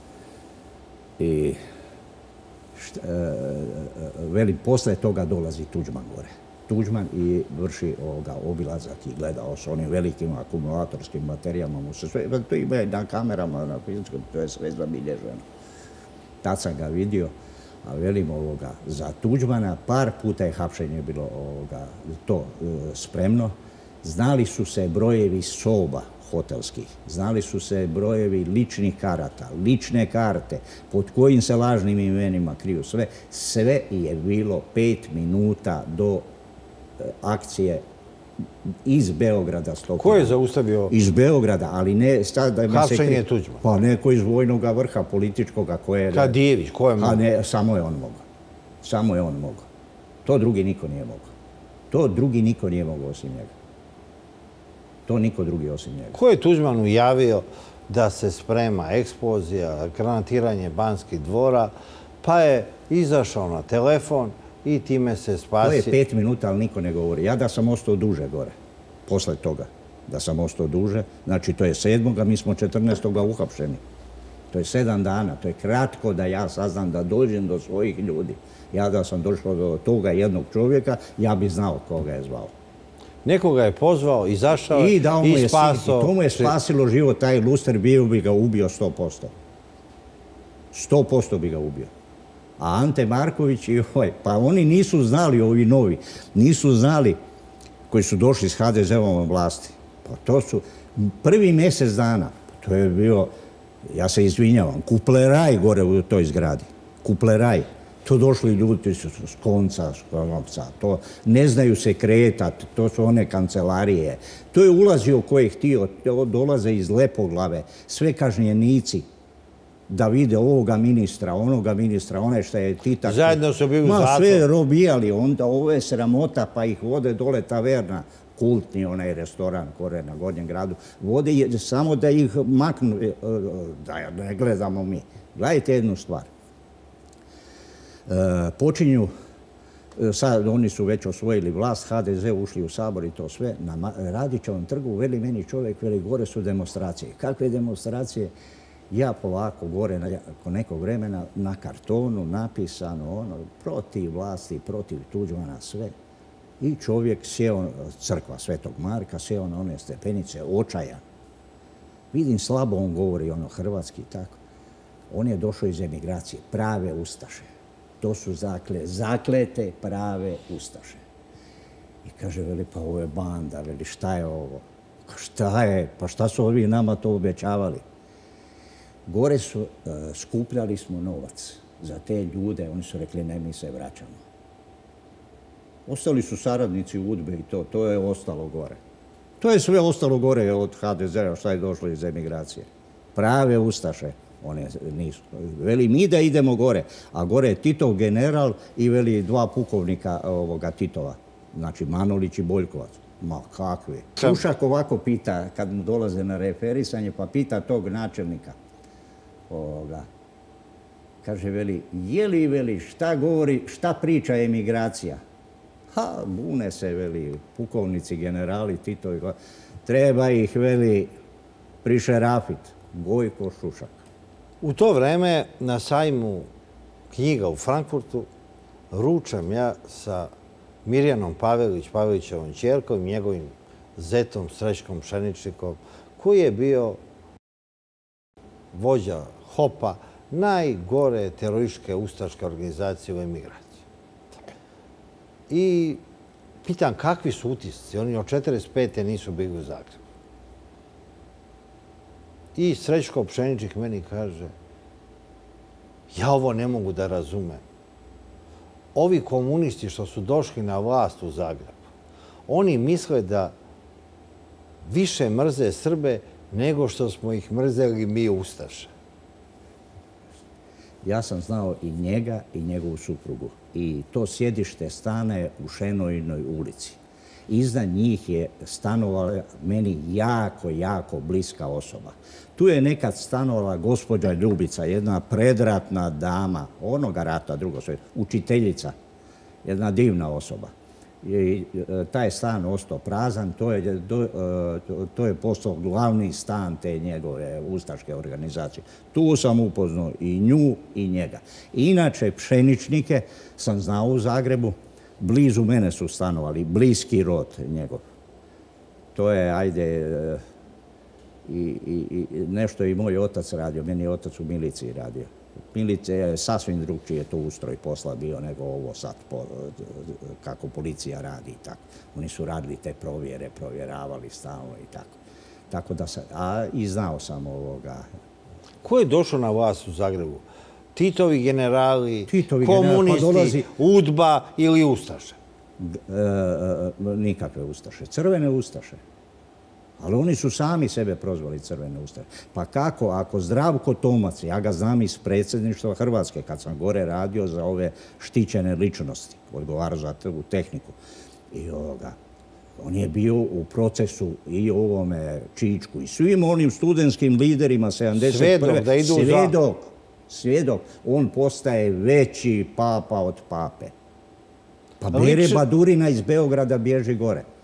Speaker 2: I šta, e, velim, posle toga dolazi Tuđman gore. Tuđman i vrši ovoga obilazak i gledao s onim velikim akumulatorskim baterijama. Mu se sve, to ima na kamerama, na fizičkom, to je sve zabilježeno. Tad sam ga vidio, a velim ovoga, za Tuđmana par puta je hapšenje bilo ovoga, to e, spremno. Znali su se brojevi soba hotelskih, znali su se brojevi ličnih karata, lične karte, pod kojim se lažnim imenima kriju sve. Sve je bilo pet minuta do e, akcije iz Beograda.
Speaker 1: Ko je zaustavio?
Speaker 2: Iz Beograda, ali ne...
Speaker 1: Hapšenje Tuđmana?
Speaker 2: Pa neko iz vojnog vrha političkoga koje...
Speaker 1: Kadijević, ko je mogao?
Speaker 2: Ne, samo je on mogao. Samo je on mogao. To drugi niko nije mogao. To drugi niko nije mogao osim njega. To niko drugi osim njega.
Speaker 1: Ko je Tuđmanu javio da se sprema eksplozija, granatiranje Banskih dvora, pa je izašao na telefon i time se spasi...
Speaker 2: To je pet minuta, ali niko ne govori. Ja da sam ostao duže gore, posle toga, da sam ostao duže, znači to je sedmoga, mi smo četrnaestoga uhapšeni. To je sedam dana, to je kratko da ja saznam da dođem do svojih ljudi. Ja da sam došao do toga jednog čovjeka, ja bi znao koga je zvao.
Speaker 1: Nekoga je pozvao, izašao
Speaker 2: I,
Speaker 1: i
Speaker 2: dao mu je
Speaker 1: spasao.
Speaker 2: To mu je spasilo život, taj Luster bio bi ga ubio sto posto. sto posto bi ga ubio. A Ante Marković i ovaj, pa oni nisu znali, ovi novi, nisu znali koji su došli s ha de ze-ovom vlasti. Pa to su prvi mjesec dana, to je bio, ja se izvinjavam, kupleraj gore u toj zgradi. Kupleraj. To došli ljudi s konca, s konca, to ne znaju se kretati, to su one kancelarije. To je ulazio ko je htio, dolaze iz Lepoglave, sve kažnjenici da vide ovoga ministra, onoga ministra, one što je Tita...
Speaker 1: Zajedno su bili u zatvoru.
Speaker 2: Sve robijali, onda ovo je sramota, pa ih vode dole taverna, kultni onaj restoran gore na Gornjem gradu. Vode samo da ih maknu, da ne gledamo mi. Gledajte jednu stvar. Počinju, sad oni su već osvojili vlast, ha de ze ušli u Sabor i to sve, na Radićevom trgu, veli meni čovjek, veli gore su demonstracije. Kakve demonstracije? Ja polako gore nakon nekog vremena na kartonu napisano ono protiv vlasti, protiv Tuđmana, sve. I čovjek sjeo, crkva Svetog Marka, sjeo na one stepenice, očajan. Vidim slabo on govori ono hrvatski tako. On je došao iz emigracije, prave ustaše. To su zakle, zaklete prave ustaše. I kaže, veli, pa ovo je banda, veli, šta je ovo? Šta je? Pa šta su ovi nama to obećavali? Gore su, skupljali smo novac za te ljude, oni su rekli, ne, mi se vraćamo. Ostali su saradnici UDBE i to, to je ostalo gore. To je sve ostalo gore od ha de ze-a, šta je došlo iz emigracije. Prave ustaše. One nisu. Veli mi da idemo gore, a gore je Titov general i veli dva pukovnika ovoga Titova. Znači Manolić i Boljkovac. Ma kakvi. Šušak ovako pita, kad mu dolaze na referisanje, pa pita tog načelnika. Ovoga. Kaže, veli, je li, veli, šta govori, šta priča emigracija? Ha, bune se, veli, pukovnici, generali, Titovi. Treba ih, veli, prišerafit. Gojko Šušak.
Speaker 1: U to vreme na sajmu knjiga u Frankfurtu ručam ja sa Mirjanom Pavelić, Pavelićevom ćerkom i njegovim zetom Srećkom Pšeničnikom, koji je bio vođa hopa, najgore terorističke ustaške organizacije u emigraciji. I pitam kakvi su utisci, oni od četrdeset pete nisu bili u Zagrebu. I Srećko Pšeničnik meni kaže, ja ovo ne mogu da razumem. Ovi komunisti što su došli na vlast u Zagrebu, oni misle da više mrze Srbe nego što smo ih mrzeli mi ustaše.
Speaker 2: Ja sam znao i njega i njegovu suprugu. I to sjedište stana je u Šenojnoj ulici. Iznad njih je stanovala meni jako, jako bliska osoba. Tu je nekad stanovala gospođa Ljubica, jedna predratna dama, onoga rata, drugo svijeta, učiteljica, jedna divna osoba. I taj stan ostao prazan, to je, to je postao glavni stan te njegove ustaške organizacije. Tu sam upoznao i nju i njega. Inače, Pšeničnike sam znao u Zagrebu, blizu mene su stanovali, bliski rod njegov. To je, ajde, i, i, i nešto i moj otac radio, meni je otac u miliciji radio. Milicija je sasvim drugčije to ustroj posla bio nego ovo sad, po, kako policija radi i tako. Oni su radili te provjere, provjeravali stalno i tako. Tako da sam, a i znao sam ovoga.
Speaker 1: Ko je došao na vlast u Zagrebu? Titovi generali,
Speaker 2: Titovi
Speaker 1: komunisti,
Speaker 2: generali, pa dolazi...
Speaker 1: UDBA ili ustaše?
Speaker 2: E, e, nikakve ustaše. Crvene ustaše. Ali oni su sami sebe prozvali crvene ustaše. Pa kako, ako Zdravko Tomac, ja ga znam iz predsjedništva Hrvatske, kad sam gore radio za ove štićene ličnosti, odgovarao za tu tehniku. I ovoga, on je bio u procesu i ovome Čičku i svim onim studentskim liderima sedamdeset prve.
Speaker 1: Svjedok da idu za...
Speaker 2: Svjedok. Svjedok. On postaje veći papa od pape. Pa Bere Badurina iz Beograda bježi gore.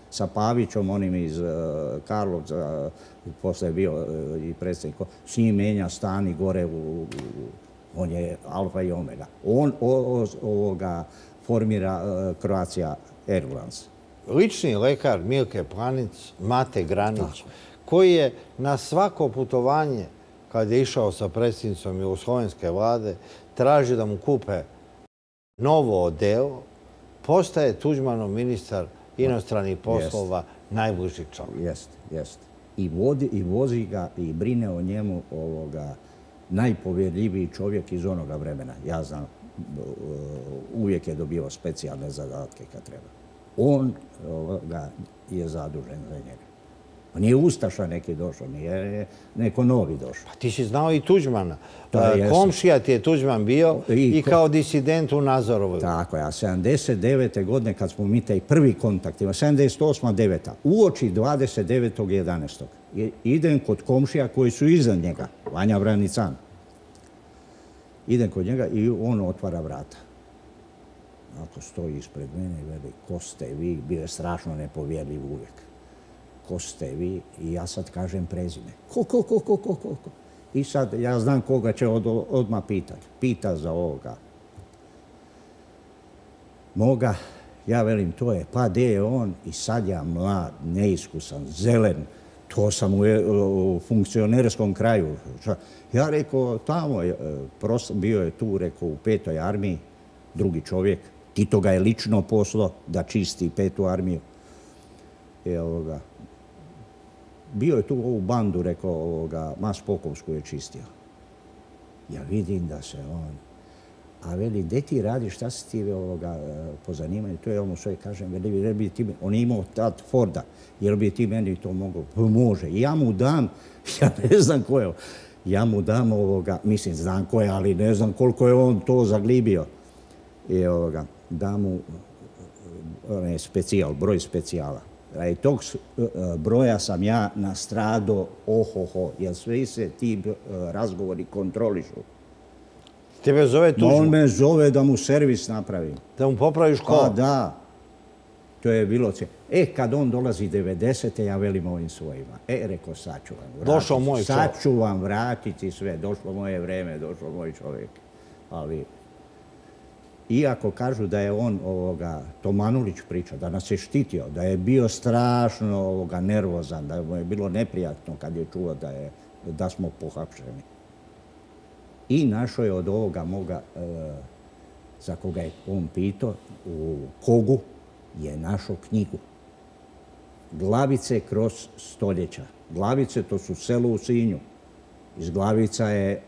Speaker 2: sa Pavićom, onim iz Karlovca, posle je bio i predsjednik, s njim menja stan i gore, on je alfa i omega. On ovoga formira Croatia Airlines.
Speaker 1: Lični lekar Milke Planić, Mate Granić, koji je na svako putovanje, kad je išao sa predsjednicom jugoslovenske vlade, traži da mu kupe novo odelo, postaje Tuđmanov ministar inostranih poslova najbliži čovjek.
Speaker 2: Jeste, jeste. I vozi ga i brine o njemu najpovjerljiviji čovjek iz onoga vremena. Ja znam, uvijek je dobio specijalne zadatke kad treba. On je zadužen za njega. Nije Ustaša neki došao, nije neko novi došao.
Speaker 1: Pa ti si znao i Tuđmana. Komšija ti je Tuđman bio i kao disident u Nazorovoj.
Speaker 2: Tako je, a sedamdeset devete godine kad smo mi taj prvi kontakt imali, sedamdeset osma deveta uoči dvadeset devetog jedanaestog idem kod komšija koji su iznad njega, Vanja Vranican. Idem kod njega i on otvara vrata. Ako stoji ispred mene i veli, ko ste vi, bio je strašno nepovjerljiv uvijek. Ko ste vi? I ja sad kažem prezime. Ko, ko, ko, ko, ko, ko? I sad ja znam koga će odmah pitati. Pita za ovoga. Moga, ja velim, to je, pa gdje je on? I sad ja mlad, neiskusan, zelen, to sam u funkcionerskom kraju. Ja rekao, tamo je, bio je tu, rekao, u petoj armiji, drugi čovjek. Tito ga je lično poslao da čisti petu armiju. Evoga. Bio je tu ovu bandu, rekao, Mas Popovsku je čistio. Ja vidim da se on... A veli, gdje ti radiš, šta si ti po zanimanju? To je ono sve, kažem, veli, on je imao tad Forda, jer bi ti meni to mogao? Može. Ja mu dam, ja ne znam ko je, ja mu dam ovoga, mislim, znam ko je, ali ne znam koliko je on to zaglibio. I ovoga, dam mu onaj specijal, broj specijala. I tog broja sam ja nastradao ohoho, jer sve se ti razgovori kontrolišu.
Speaker 1: Tebe zove Tuđman?
Speaker 2: On me zove da mu servis napravim.
Speaker 1: Da mu popraviš kola?
Speaker 2: Pa da. To je bilo... E, kad on dolazi devedesete ja velim ovim svojima. E, rekao, sad ću vam vratiti.
Speaker 1: Došao moj čovjek.
Speaker 2: Sad ću vam vratiti sve. Došlo moje vreme, došlo moj čovjek. Ali... Iako kažu da je on, to Manulić priča, da nas je štitio, da je bio strašno nervozan, da mu je bilo neprijatno kad je čuo da smo pohapšeni. I našao je od ovoga moga, za koga je on pitao, u Kogu je našao knjigu. Glavice kroz stoljeća. Glavice, to su selo u Sinju. Iz Glavica je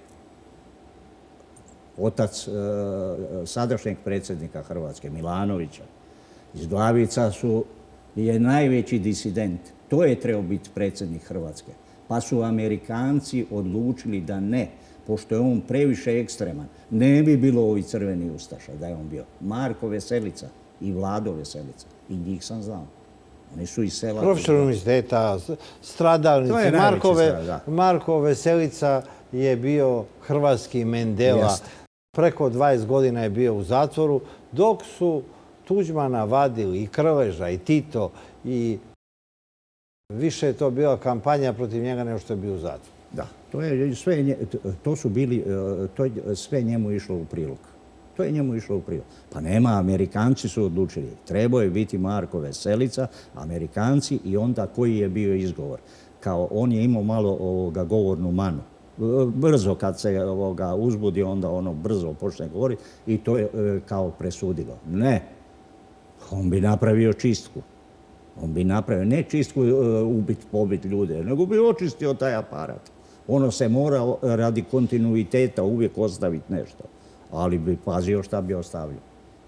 Speaker 2: otac sadašnjeg predsjednika Hrvatske, Milanovića. Iz Glavica je najveći disident. To je trebao biti predsjednik Hrvatske. Pa su Amerikanci odlučili da ne, pošto je on previše ekstreman. Ne bi bilo ovih crveni ustaša da je on bio. Marko Veselica i Vlado Veselica. I njih sam znao. Oni su iz sela...
Speaker 1: Profesor univerziteta, stradalnici. Marko Veselica je bio hrvatski Mendela. Preko dvadeset godina je bio u zatvoru, dok su Tuđmana vadili i Krleža i Tito i više je to bila kampanja protiv njega nego što je bio u zatvoru.
Speaker 2: Da, to su bili, to je sve njemu išlo u prilog. To je njemu išlo u prilog. Pa nema, Amerikanci su odlučili. Trebao je biti Marko Veselica, Amerikanci i onda koji je bio izgovor. Kao on je imao malo govornu manu. Brzo kad se uzbudi, onda ono brzo počne govoriti i to je kao presudilo. Ne, on bi napravio čistku. On bi napravio, ne čistku ubiti, pobiti ljude, nego bi očistio taj aparat. Ono se mora radi kontinuiteta uvijek ostaviti nešto, ali bi pazio šta bi ostavljao.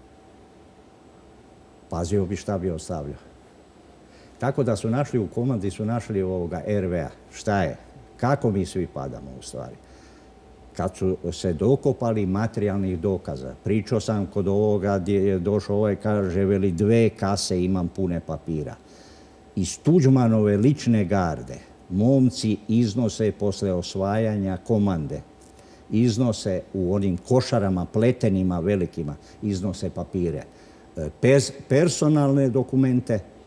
Speaker 2: Pazio bi šta bi ostavljao. Tako da su našli u komandi, su našli ovoga R V A. Šta je? Kako mi svi padamo u stvari? Kad su se dokopali materijalnih dokaza, pričao sam kod ovoga gdje je došao ovaj, kaže, veli dve kase imam pune papira. Iz Tuđmanove lične garde momci iznose posle osvajanja komande, iznose u onim košarama pletenima velikima, iznose papire. Personalne dokumente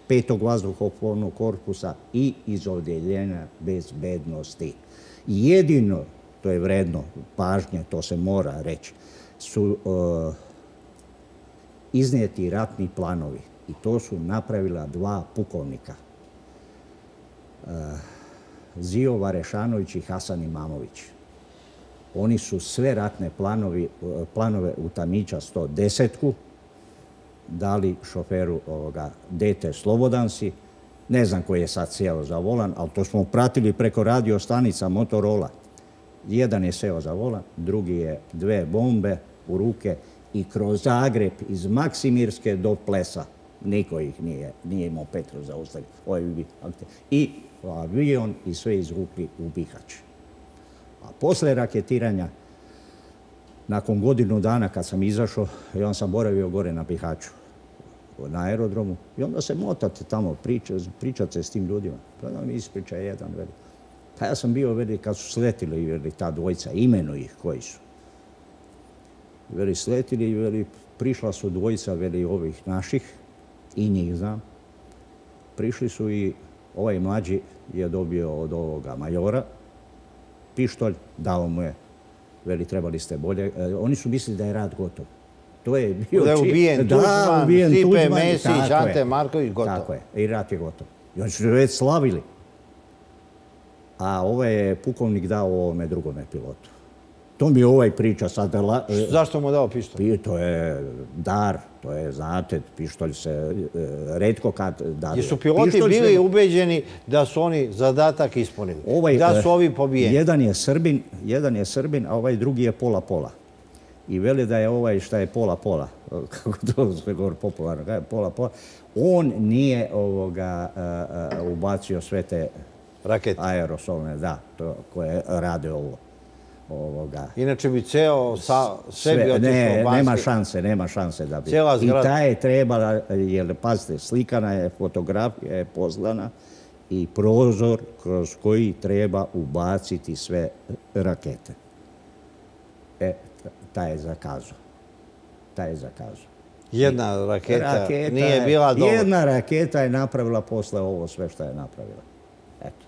Speaker 2: petog vazduhoplovnog korpusa i iz odjeljenja bezbednosti. Jedino, to je vredno pažnje, to se mora reći, su uh, iznijeti ratni planovi. I to su napravila dva pukovnika. Uh, Zio Varešanović i Hasan Imamović. Oni su sve ratne planovi, planove u Tamića sto desetku dali šoferu ovoga Dete Slobodansi. Ne znam koji je sad sjeo za volan, ali to smo pratili preko radio stanica Motorola. Jedan je seo za volan, drugi je dve bombe u ruke i kroz Zagreb iz Maksimirske do Plesa. Niko ih nije, nije imao Petru zaustaviti. I avion i sve izvukli u Bihać. A posle raketiranja, nakon godinu dana kad sam izašao, i on sam boravio gore na Bihaću, na aerodromu, i onda se motate tamo, pričate, pričate s tim ljudima. Onda mi ispriča jedan, veli. Pa ja sam bio, veli, kad su sletili, veli, ta dvojica, imenu ih koji su. Veli, sletili, veli, prišla su dvojica, veli, ovih naših, i njih znam. Prišli su i ovaj mlađi je dobio od ovoga majora pištolj, dao mu je, veli, trebali ste bolje. E, oni su mislili da je rat gotov. To je bio...
Speaker 1: Da je ubijen Tuđman,
Speaker 2: ubijen
Speaker 1: Stipe
Speaker 2: Tuđman,
Speaker 1: Mesić, Ante Marković, gotovo.
Speaker 2: Tako je, i rat je gotov. I oni su već slavili. A ovaj je pukovnik dao ovome drugome pilotu. To mi je ovaj priča sad...
Speaker 1: Zašto mu dao pištolj?
Speaker 2: To je dar, to je, znate, pištolj se retko kad daduje.
Speaker 1: Jesu piloti bili ubeđeni da su oni zadatak ispunili? Da su ovi pobijeni?
Speaker 2: Jedan je Srbin, jedan je Srbin, a ovaj drugi je pola-pola. I veli da je ovaj šta je pola-pola, kako to se govori popularno, pola-pola, on nije ovoga ubacio sve te aerosolne, da, koje rade ovo. Ovoga.
Speaker 1: Inače bi ceo sve bi otišlo u Banski.
Speaker 2: Nema šanse, nema šanse da bi.
Speaker 1: Cijela zgrada.
Speaker 2: I ta je trebala, jer pazite, slikana je, fotografija je poslana i prozor kroz koji treba ubaciti sve rakete. E, ta je zakazao. Ta je zakazao.
Speaker 1: Jedna raketa nije bila dovoljna.
Speaker 2: Jedna raketa je napravila posle ovo sve što je napravila. Eto.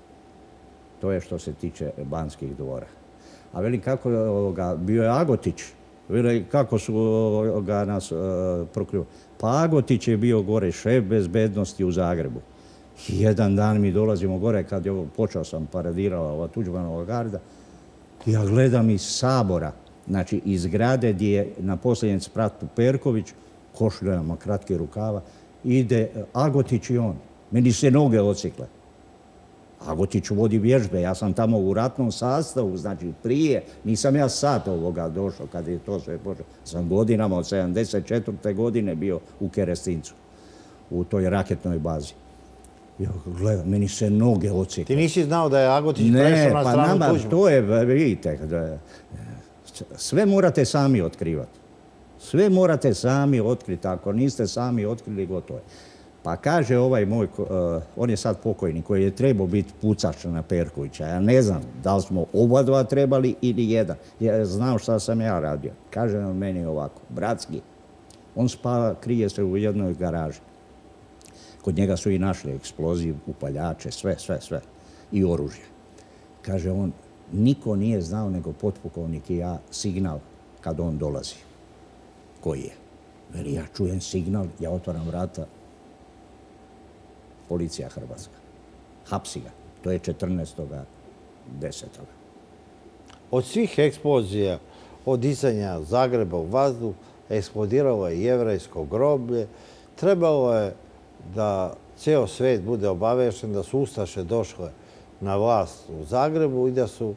Speaker 2: To je što se tiče Banskih dvora. A velim kako bio je Agotić, velim kako su ga nas prokljuvali. Pa Agotić je bio gore šef bezbednosti u Zagrebu. Jedan dan mi dolazimo gore kad je počeo sam paradirala ova Tuđmanova garda. Ja gledam iz Sabora, znači iz zgrade gdje je na posljednjem spratu Perković, košuljama, kratke rukava, ide Agotić i on. Meni se noge odsjekle. Agotić vodi vježbe, ja sam tamo u ratnom sastavu, znači prije, nisam ja sad ovoga došao kad je to sve počeo. Sam godinama od sedamdeset četvrte godine bio u Kerestincu, u toj raketnoj bazi. Ja gledam, meni se noge odsjekle.
Speaker 1: Ti nisi znao da je Agotić prešao na stranu Tuđmana?
Speaker 2: Ne, pa to je, vidite, sve morate sami otkrivati. Sve morate sami otkriti, ako niste sami otkrili, gotovo je. Pa kaže ovaj moj, on je sad pokojni, koji je trebao biti pucač na Perkovića. Ja ne znam da li smo oba dva trebali ili jedan. Ja znam šta sam ja radio. Kaže on meni ovako, bratski, on spava, krije se u jednoj garaži. Kod njega su i našli eksploziv, upaljače, sve, sve, sve. I oružje. Kaže on, niko nije znao nego potpukovnik i ja signal kad on dolazi. Koji je? Veli, ja čujem signal, ja otvaram vrata, policija hrvatska. Hapsi ga. To je četrnaestog desetog
Speaker 1: Od svih eksplozija, od dizanja Zagreba u vazduh, eksplodiralo je jevrejsko groblje. Trebalo je da ceo svet bude obavešten da su ustaše došle na vlast u Zagrebu i da su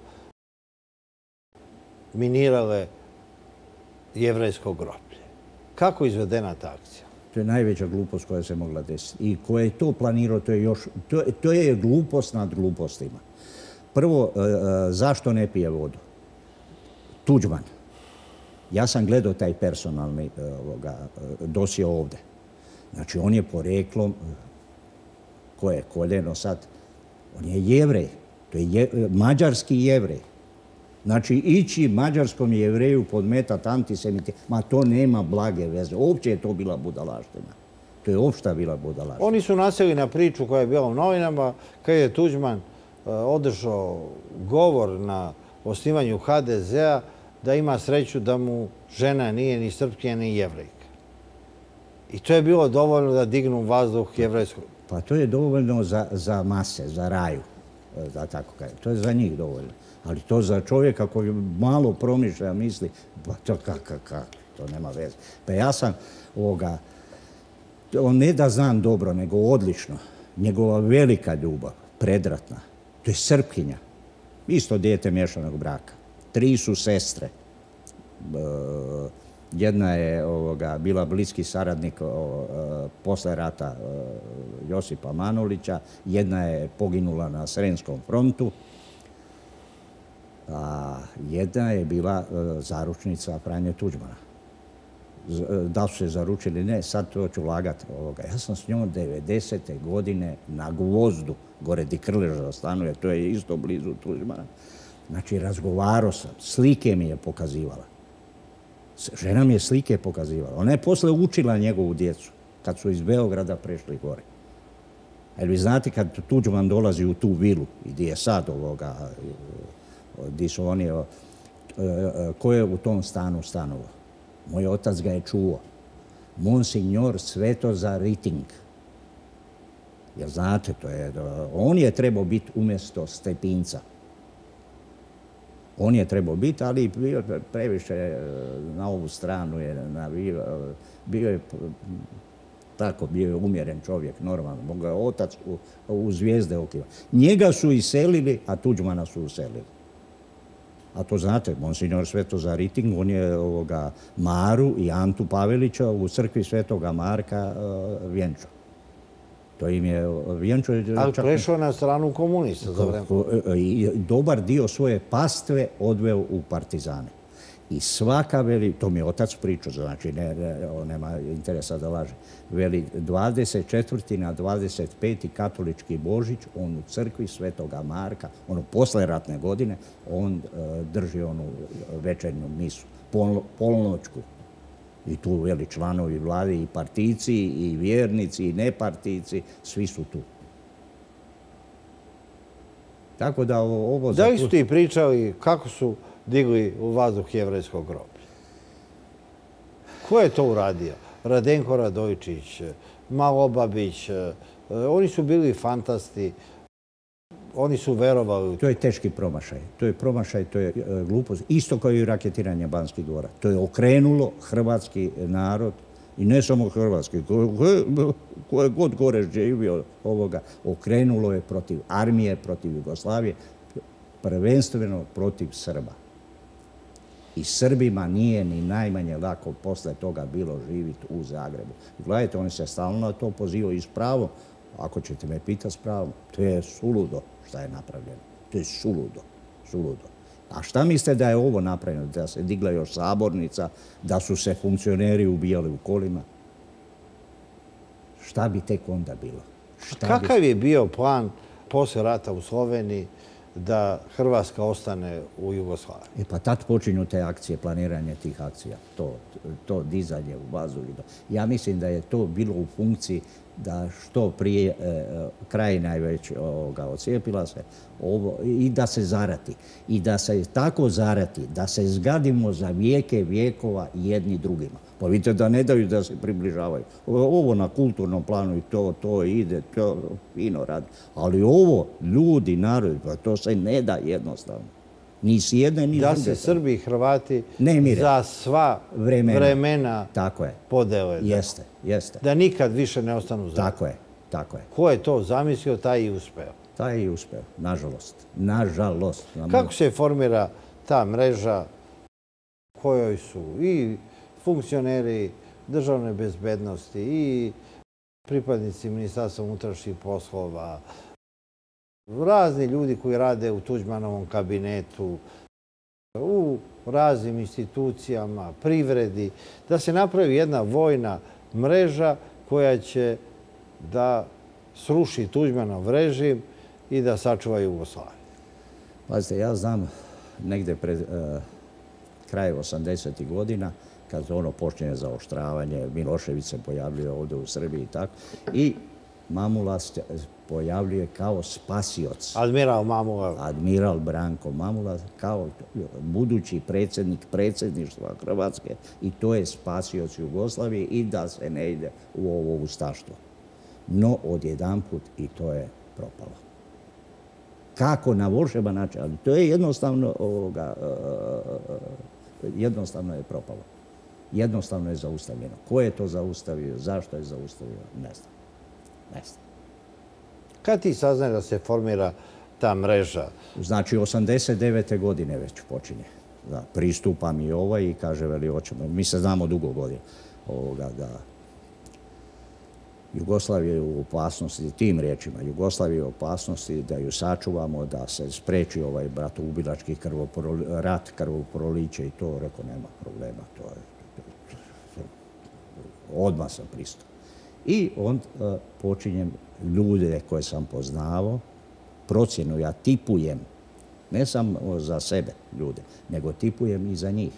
Speaker 1: minirale jevrejsko groblje. Kako je izvedena ta akcija?
Speaker 2: To je najveća glupost koja se mogla desiti. I ko je to planirao, to je još... To, to je glupost nad glupostima. Prvo, zašto ne pije vodu? Tuđman. Ja sam gledao taj personalni dosje ovde. Znači, on je poreklom, ko je koljeno sad, on je Jevrej. To je je, mađarski Jevrej. Znači, ići mađarskom Jevreju podmetat antisemiti, ma to nema blage veze. Uopće je to bila budalaština. To je opšta bila budalaština.
Speaker 1: Oni su nasjeli na priču koja je bila u novinama, kad je Tuđman održao govor na osnivanju ha de zea, da ima sreću da mu žena nije ni srpkinja ni jevrejka. I to je bilo dovoljno da dignu u vazduh jevrejskog.
Speaker 2: Pa to je dovoljno za, za mase, za raju, da tako kažem. To je za njih dovoljno. Ali to za čovjeka koji malo promišlja, misli, pa to kako, kako, to nema veze. Pa ja sam ovoga, on ne da znam dobro, nego odlično. Njegova velika ljubav, predratna, to je Srpkinja. Isto dijete mješanog braka. Tri su sestre. Jedna je ovoga, bila bliski saradnik o, posle rata Josipa Manolića. Jedna je poginula na Sremskom frontu. A jedna je bila zaručnica Franje Tuđmana. Da su se zaručili, ne, sad to ću lagati. Ja sam s njom devedesete godine na Gvozdu, gore di Krleža stanuje, to je isto blizu Tuđmana. Znači, razgovarao sam, slike mi je pokazivala. Žena mi je slike pokazivala. Ona je posle učila njegovu djecu, kad su iz Beograda prešli gore. Jer vi znate, kad Tuđman dolazi u tu vilu, i gdje je sad ovoga, gdje su oni, ko je u tom stanu stanovao? Moj otac ga je čuo. Monsignor Svetozar Riting. Jer znate, to je, on je trebao biti umjesto Stepinca. On je trebao biti, ali bio previše na ovu stranu je navio. Bio je tako, bio je umjeren čovjek, normalno. Mogao je otac u, u zvijezde okiva. Njega su iselili, a Tuđmana su uselili. A to znate, monsignor Svetozar Riting, on je ovoga Maru i Antu Pavelića u crkvi Svetoga Marka uh, vjenčao. To im je vjenčao...
Speaker 1: Ali prešao na stranu komunista za vreme.
Speaker 2: I dobar dio svoje pastve odveo u partizane. I svaka veli, to mi je otac pričao, znači ne, ne, on nema interesa da laže, veli dvadeset četvrti na dvadeset peti katolički Božić, on u crkvi Svetoga Marka, ono posle ratne godine, on uh, drži onu večernju misu, pol, polnoćku. I tu veli članovi vlade i partijci, i vjernici, i nepartijci, svi su tu. Tako da ovo... ovo
Speaker 1: da li su ti pričali kako su digli u vazduh jevrejskog groblja? Ko je to uradio? Radenko Radojčić, Malobabić, oni su bili fantasti, oni su verovali.
Speaker 2: To je teški promašaj. To je promašaj, to je glupost. Isto kao i raketiranje Banskih dvora. To je okrenulo hrvatski narod, i ne samo hrvatski, ko je god gore živio ovoga, okrenulo je protiv armije, protiv Jugoslavije, prvenstveno protiv Srba. I Srbima nije ni najmanje lako posle toga bilo živjeti u Zagrebu. Gledajte, oni se stalno na to pozivaju i s pravom. Ako ćete me pitati s pravom, to je suludo šta je napravljeno. To je suludo, suludo. A šta mislite da je ovo napravljeno? Da se digla još sabornica, da su se funkcioneri ubijali u kolima? Šta bi tek onda bilo? Šta
Speaker 1: Kakav
Speaker 2: bi...
Speaker 1: je bio plan posle rata u Sloveniji da Hrvatska ostane u Jugoslaviji?
Speaker 2: E pa tad počinju te akcije, planiranje tih akcija, to, to dizanje u bazu. Ja mislim da je to bilo u funkciji da što prije e, Krajina je već ovoga, ocijepila se ovo, i da se zarati. I da se tako zarati, da se zgadimo za vijeke vijekova jedni drugima. Pa vidite da ne daju da se približavaju. Ovo na kulturnom planu i to, to ide, to fino radi. Ali ovo, ljudi, narod, pa to se ne da jednostavno. Ni s jedne, ni s druge.
Speaker 1: Da se Srbi i Hrvati
Speaker 2: ne
Speaker 1: za sva vremena, vremena
Speaker 2: tako je.
Speaker 1: podele.
Speaker 2: Jeste, jeste.
Speaker 1: Da nikad više ne ostanu zajedno.
Speaker 2: Tako je, tako je.
Speaker 1: Ko je to zamislio, taj i uspeo.
Speaker 2: Taj i uspeo, nažalost. Nažalost.
Speaker 1: Kako se formira ta mreža kojoj su i funkcioneri državne bezbednosti i pripadnici Ministarstva unutrašnjih poslova, razni ljudi koji rade u Tuđmanovom kabinetu, u raznim institucijama, privredi, da se napravi jedna vojna mreža koja će da sruši Tuđmanov režim i da sačuva Jugoslaviju?
Speaker 2: Pazite, ja znam negde pred uh, kraj osamdesetih godina, kad ono počinje zaoštravanje, Milošević se pojavljuje ovdje u Srbiji i tako. I Mamula se pojavljuje kao spasioc.
Speaker 1: Admiral Mamula.
Speaker 2: Admiral Branko Mamula kao budući predsjednik predsjedništva Hrvatske i to je spasioc Jugoslavije i da se ne ide u ovo ustaštvo. No, odjedanput i to je propalo. Kako na volšeban način, ali to je jednostavno, ovoga, jednostavno je propalo. Jednostavno je zaustavljeno. Ko je to zaustavio, zašto je zaustavio, ne znam. Ne znam.
Speaker 1: Kad ti saznaš da se formira ta mreža?
Speaker 2: Znači, osamdeset devete godine već počinje. Da, pristupa mi ovaj i kaže, veli, hoćemo. Mi se znamo dugo godina. Ovoga, da Jugoslavija je u opasnosti, tim riječima, Jugoslavija je u opasnosti da ju sačuvamo, da se spreči ovaj bratoubilački rat, krvoproliće i to, rekao, nema problema. To je, to, to, to, odmah sam pristao. I onda uh, počinjem ljude koje sam poznavao, procjenu ja tipujem, ne samo za sebe ljude, nego tipujem i za njih.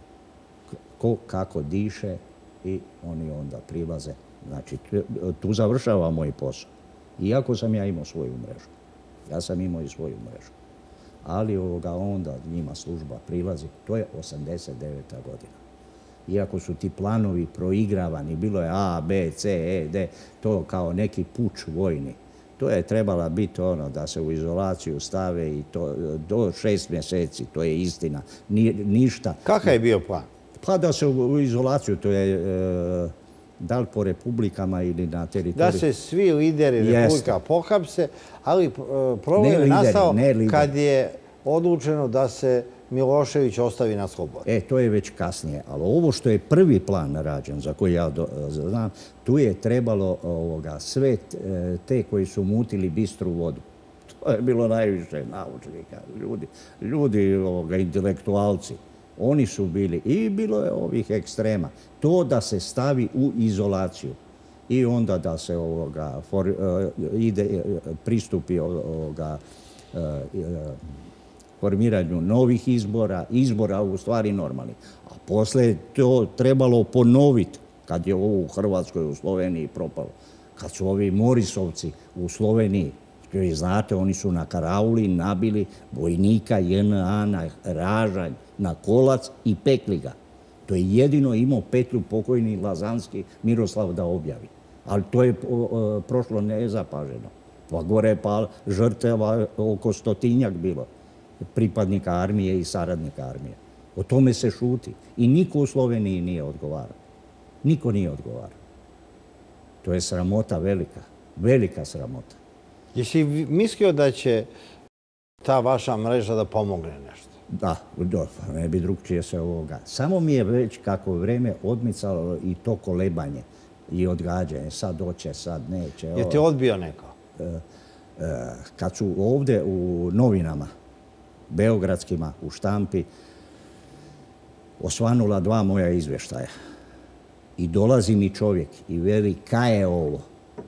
Speaker 2: Ko kako diše i oni onda prilaze. Znači, tu završava moj posao. Iako sam ja imao svoju mrežu. Ja sam imao i svoju mrežu. Ali ovoga onda njima služba prilazi. To je osamdeset deveta godina. Iako su ti planovi proigravani, bilo je A, B, C, E, D, to kao neki puč vojni. To je trebala biti ono da se u izolaciju stave i to do šest mjeseci, to je istina. Ni, ništa.
Speaker 1: Kakav je bio plan?
Speaker 2: Pa da se u izolaciju, to je e, da li po republikama ili na teritoriju.
Speaker 1: Da se svi lideri republika pohapse, ali e, problem je nastao kad je odlučeno da se Milošević ostavi na slobodi.
Speaker 2: E, to je već kasnije. Ali ovo što je prvi plan rađen, za koji ja do, znam, tu je trebalo ovoga, sve te koji su mutili bistru vodu. To je bilo najviše naučnika, ljudi, ljudi ovoga, intelektualci. Oni su bili i bilo je ovih ekstrema. To da se stavi u izolaciju i onda da se ovoga, for, uh, ide, pristupi ovoga, uh, uh, formiranju novih izbora, izbora u stvari normalni. A posle je to trebalo ponoviti kad je ovo u Hrvatskoj, u Sloveniji propalo. Kad su ovi Morisovci u Sloveniji, koji znate, oni su na karauli nabili vojnika J N A na Ražanj, na Kolac i pekli ga. To je jedino imao petlju pokojni Lazanski Miroslav da objavi. Ali to je o, prošlo nezapaženo. Pa gore je pa žrtava oko stotinjak bilo. Pripadnika armije i saradnika armije. O tome se šuti. I niko u Sloveniji nije odgovarao. Niko nije odgovarao. To je sramota velika. Velika sramota.
Speaker 1: Jesi mislio da će ta vaša mreža da pomogne nešto?
Speaker 2: Da, do, ne bi drugčije se ovoga. Samo mi je već kako vreme odmicalo i to kolebanje i odgađanje. Sad hoće, sad neće.
Speaker 1: Je te odbio neko?
Speaker 2: E, e, kad su ovdje u novinama beogradskima u štampi osvanula dva moja izvještaja. I dolazi mi čovjek i veli, kaj je ovo?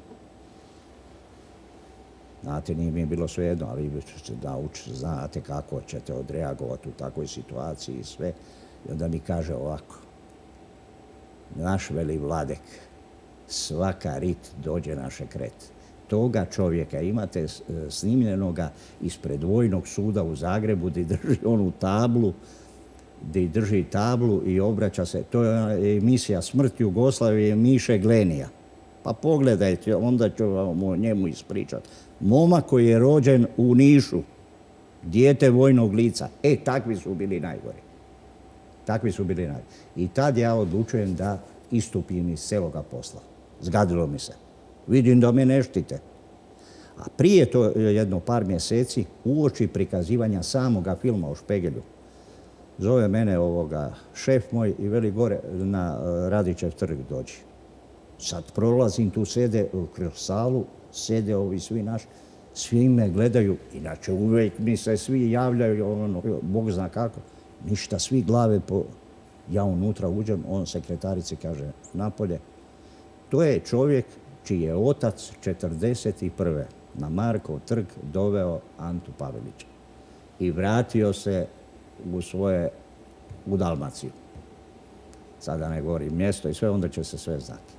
Speaker 2: Znate, nije mi bilo svejedno, ali vi ćete naučiti, znate kako ćete odreagovati u takvoj situaciji i sve. I onda mi kaže ovako, naš veli Vladek, svaka rit dođe naše kret. Toga čovjeka imate snimljenoga ispred Vojnog suda u Zagrebu gdje drži onu tablu, gdje drži tablu i obraća se. To je emisija Smrt Jugoslavije Miše Glenija. Pa pogledajte, onda ću vam o njemu ispričati. Momak koji je rođen u Nišu, dijete vojnog lica. E, takvi su bili najgori. Takvi su bili najgori. I tad ja odlučujem da istupim iz celoga posla. Zgadilo mi se. Vidim da me ne štite. A prije to jedno par mjeseci, uoči prikazivanja samoga filma o Špegelju, zove mene ovoga šef moj i veli gore na Radićev trg dođi. Sad prolazim tu, sede kroz salu, sede ovi svi naši, svi me gledaju, inače uvijek mi se svi javljaju, ono, Bog zna kako, ništa, svi glave po... Ja unutra uđem, on sekretarici kaže napolje. To je čovjek čiji je otac četrdeset prve na Markov trg doveo Antu Pavelića i vratio se u svoje, u Dalmaciju. sada ne govorim mjesto i sve, onda će se sve znati.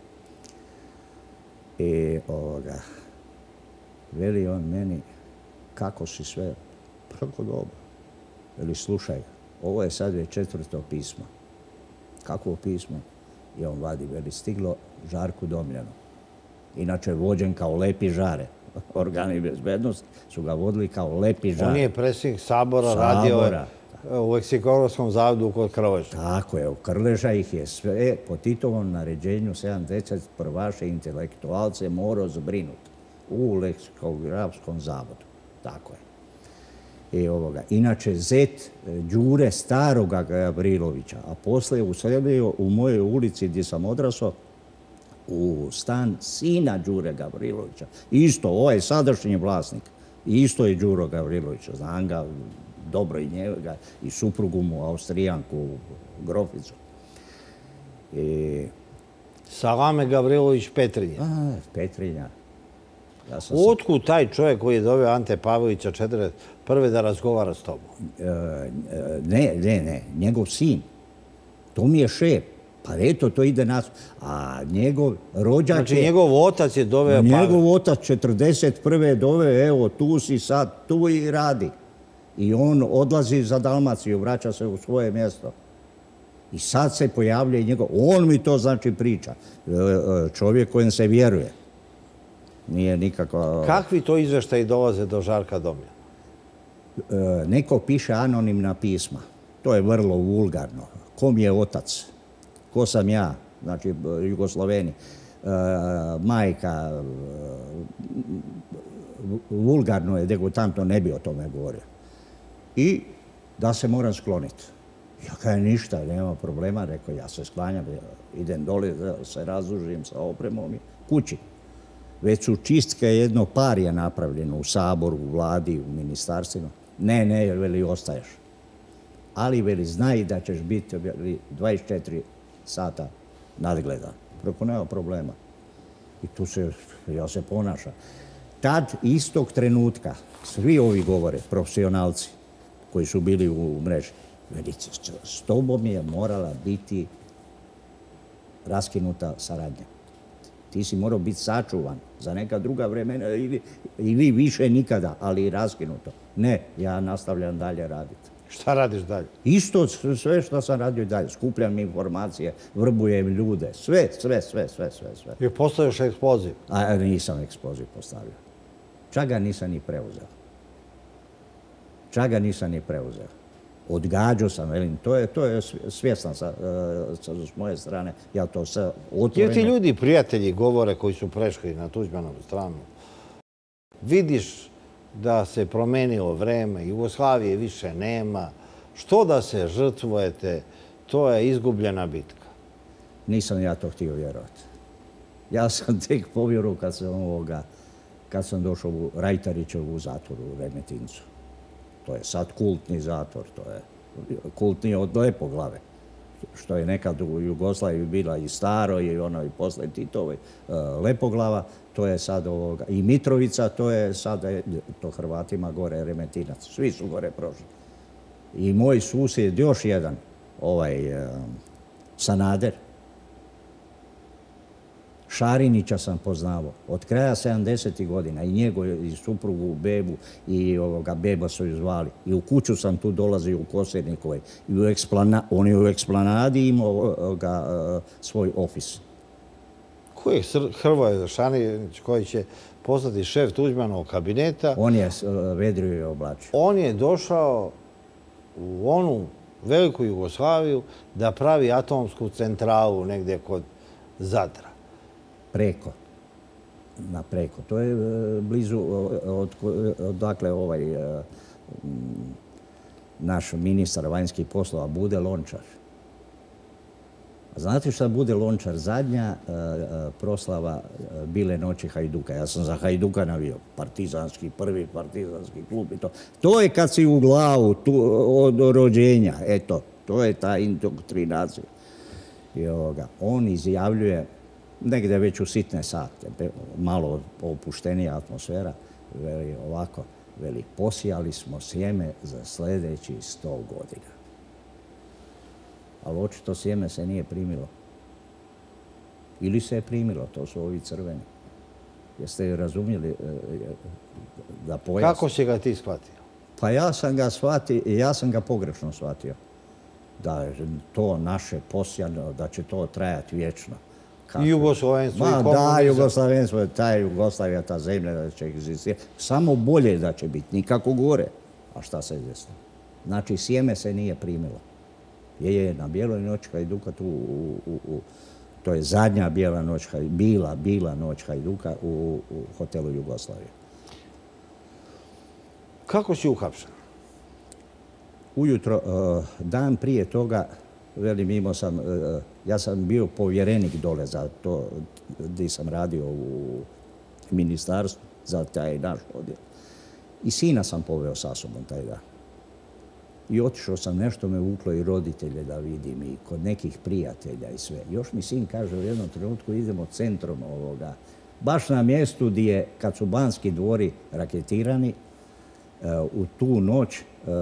Speaker 2: I ovoga, veli on meni, kako si sve, preko dobro. Veli, slušaj, ovo je sad već četvrto pismo. Kakvo pismo? I on vadi, veli, stiglo Žarku Domljanu. Inače vođen kao Lepi Žare. Organi bezbednosti su ga vodili kao Lepi Žare.
Speaker 1: On je predsjednik Sabora, radio je u Leksikografskom zavodu kod Krleža.
Speaker 2: Tako je, u Krleža ih je sve po Titovom naređenju sedamdeset prvaše intelektualce morao zbrinuti u Leksikografskom zavodu. Tako je. I ovoga. Inače, zet Đure staroga Gavrilovića, a posle uselio u mojoj ulici gdje sam odrasao u stan sina Đure Gavrilovića. Isto, ovaj sadašnji vlasnik. Isto je Đuro Gavrilović. Znam ga dobro i njega, i suprugu mu, Austrijanku, Groficu. I...
Speaker 1: Salame Gavrilović Petrinja.
Speaker 2: A, Petrinja. Ja sam
Speaker 1: Otkud taj čovjek koji je doveo Ante Pavlovića četrdeset prve da razgovara s tobom?
Speaker 2: E, ne, ne, ne. Njegov sin. To mi je šef. Pa eto, to ide nas. A njegov rođak
Speaker 1: Znači,
Speaker 2: je...
Speaker 1: njegov otac je doveo Pavlovića.
Speaker 2: Njegov otac četrdeset prve je doveo, evo, tu si sad, tu i radi. I on odlazi za Dalmaciju, vraća se u svoje mjesto. I sad se pojavlja njegov... On mi to znači priča. Čovjek kojem se vjeruje. Nije nikako...
Speaker 1: Kakvi to izveštaji dolaze do Žarka Domljana?
Speaker 2: Neko piše anonimna pisma. To je vrlo vulgarno. Kom je otac? Ko sam ja? Znači, Jugosloveni. Majka... Vulgarno je, degutantno, ne bi o tome govorio. I da se moram skloniti. Ja kažem, ništa, nema problema, rekao, ja se sklanjam, idem dole, se razdužim sa opremom i kući. Već su čistke jedno parija napravljeno u Saboru, u vladi, u ministarstvima. Ne, ne, veli, ostaješ. Ali, veli, znaj da ćeš biti dvadeset četiri sata nadgledan. Preko nema problema. I tu se, ja se ponaša. Tad, istog trenutka, svi ovi govore, profesionalci koji su bili u mreži, veli, s tobom je morala biti raskinuta saradnja. Ti si morao biti sačuvan za neka druga vremena ili, ili više nikada, ali i raskinuto. Ne, ja nastavljam dalje raditi.
Speaker 1: Šta radiš dalje?
Speaker 2: Isto sve što sam radio dalje. Skupljam informacije, vrbujem ljude. Sve, sve, sve, sve, sve. sve.
Speaker 1: I postavljaš ekspoziv?
Speaker 2: A nisam ekspoziv postavio. Čak ga nisam ni preuzeo. Čak ga nisam ni preuzeo. Odgađao sam, velim, to je, to je svjestan sa, sa, s moje strane. Ja to sve otvoreno...
Speaker 1: Jer ti ljudi, prijatelji, govore koji su prešli na Tuđmanovu stranu, vidiš da se promenilo vreme, Jugoslavije više nema, što da se žrtvujete, to je izgubljena bitka.
Speaker 2: Nisam ja to htio vjerovati. Ja sam tek povjerovao kad sam ovoga, kad sam došao u Rajtarićevu zatvoru u Remetincu. To je sad kultni zatvor, to je kultnije od Lepoglave, što je nekad u Jugoslaviji bila i staro i ono i posle Titove Lepoglava, to je sad ovoga, i Mitrovica, to je sad, to Hrvatima gore Remetinac, svi su gore prošli. I moj susjed, još jedan, ovaj Sanader, Šarinića sam poznavao od kraja sedamdesetih godina i njegov i suprugu, bebu i ovoga beba su ju zvali. I u kuću sam tu dolazio u Kosjernikovoj. I u eksplana, on je u eksplanadi imao ovoga, svoj ofis.
Speaker 1: Ko je Hrvoje Šarinić koji će postati šef Tuđmanovog kabineta?
Speaker 2: On je vedrio i oblačio.
Speaker 1: On je došao u onu veliku Jugoslaviju da pravi atomsku centralu negdje kod Zadra.
Speaker 2: Preko. Na preko. To je blizu odakle ovaj naš ministar vanjskih poslova Bude Lončar. Znate šta Bude Lončar? Zadnja proslava Bile noći Hajduka. Ja sam za Hajduka navio. Partizanski, prvi partizanski klub i to. To je kad si u glavu od rođenja. Eto, to je ta indoktrinacija. I ovoga, on izjavljuje negdje već u sitne sate, malo opuštenija atmosfera, veli ovako, veli, posijali smo sjeme za sljedeći sto godina. ali očito sjeme se nije primilo. Ili se je primilo, to su ovi crveni. Jeste ju razumjeli da pojasnim?
Speaker 1: Kako si ga ti shvatio?
Speaker 2: Pa ja sam ga shvatio, ja sam ga pogrešno shvatio. Da je to naše posjano, da će to trajati vječno.
Speaker 1: I jugoslovenstvo, i komunizam.
Speaker 2: Da, jugoslovenstvo, ta Jugoslavija, ta zemlja da će egzistirati. Samo bolje da će biti, nikako gore. A šta se desilo? Znači, sjeme se nije primilo. Je, je, na bijeloj noći Hajduka tu, u, u, u, to je zadnja bijela noć, bila, bila noć Hajduka u, u hotelu Jugoslavije.
Speaker 1: Kako si uhapšen?
Speaker 2: Ujutro, dan prije toga, velim, imao sam, ja sam bio povjerenik dole za to gdje sam radio u ministarstvu za taj naš odjel. I sina sam poveo sa sobom taj dan. I otišao sam, nešto me vuklo i roditelje da vidim i kod nekih prijatelja i sve. Još mi sin kaže u jednom trenutku idemo centrom ovoga. Baš na mjestu gdje, kad su Banski dvori raketirani, u tu noć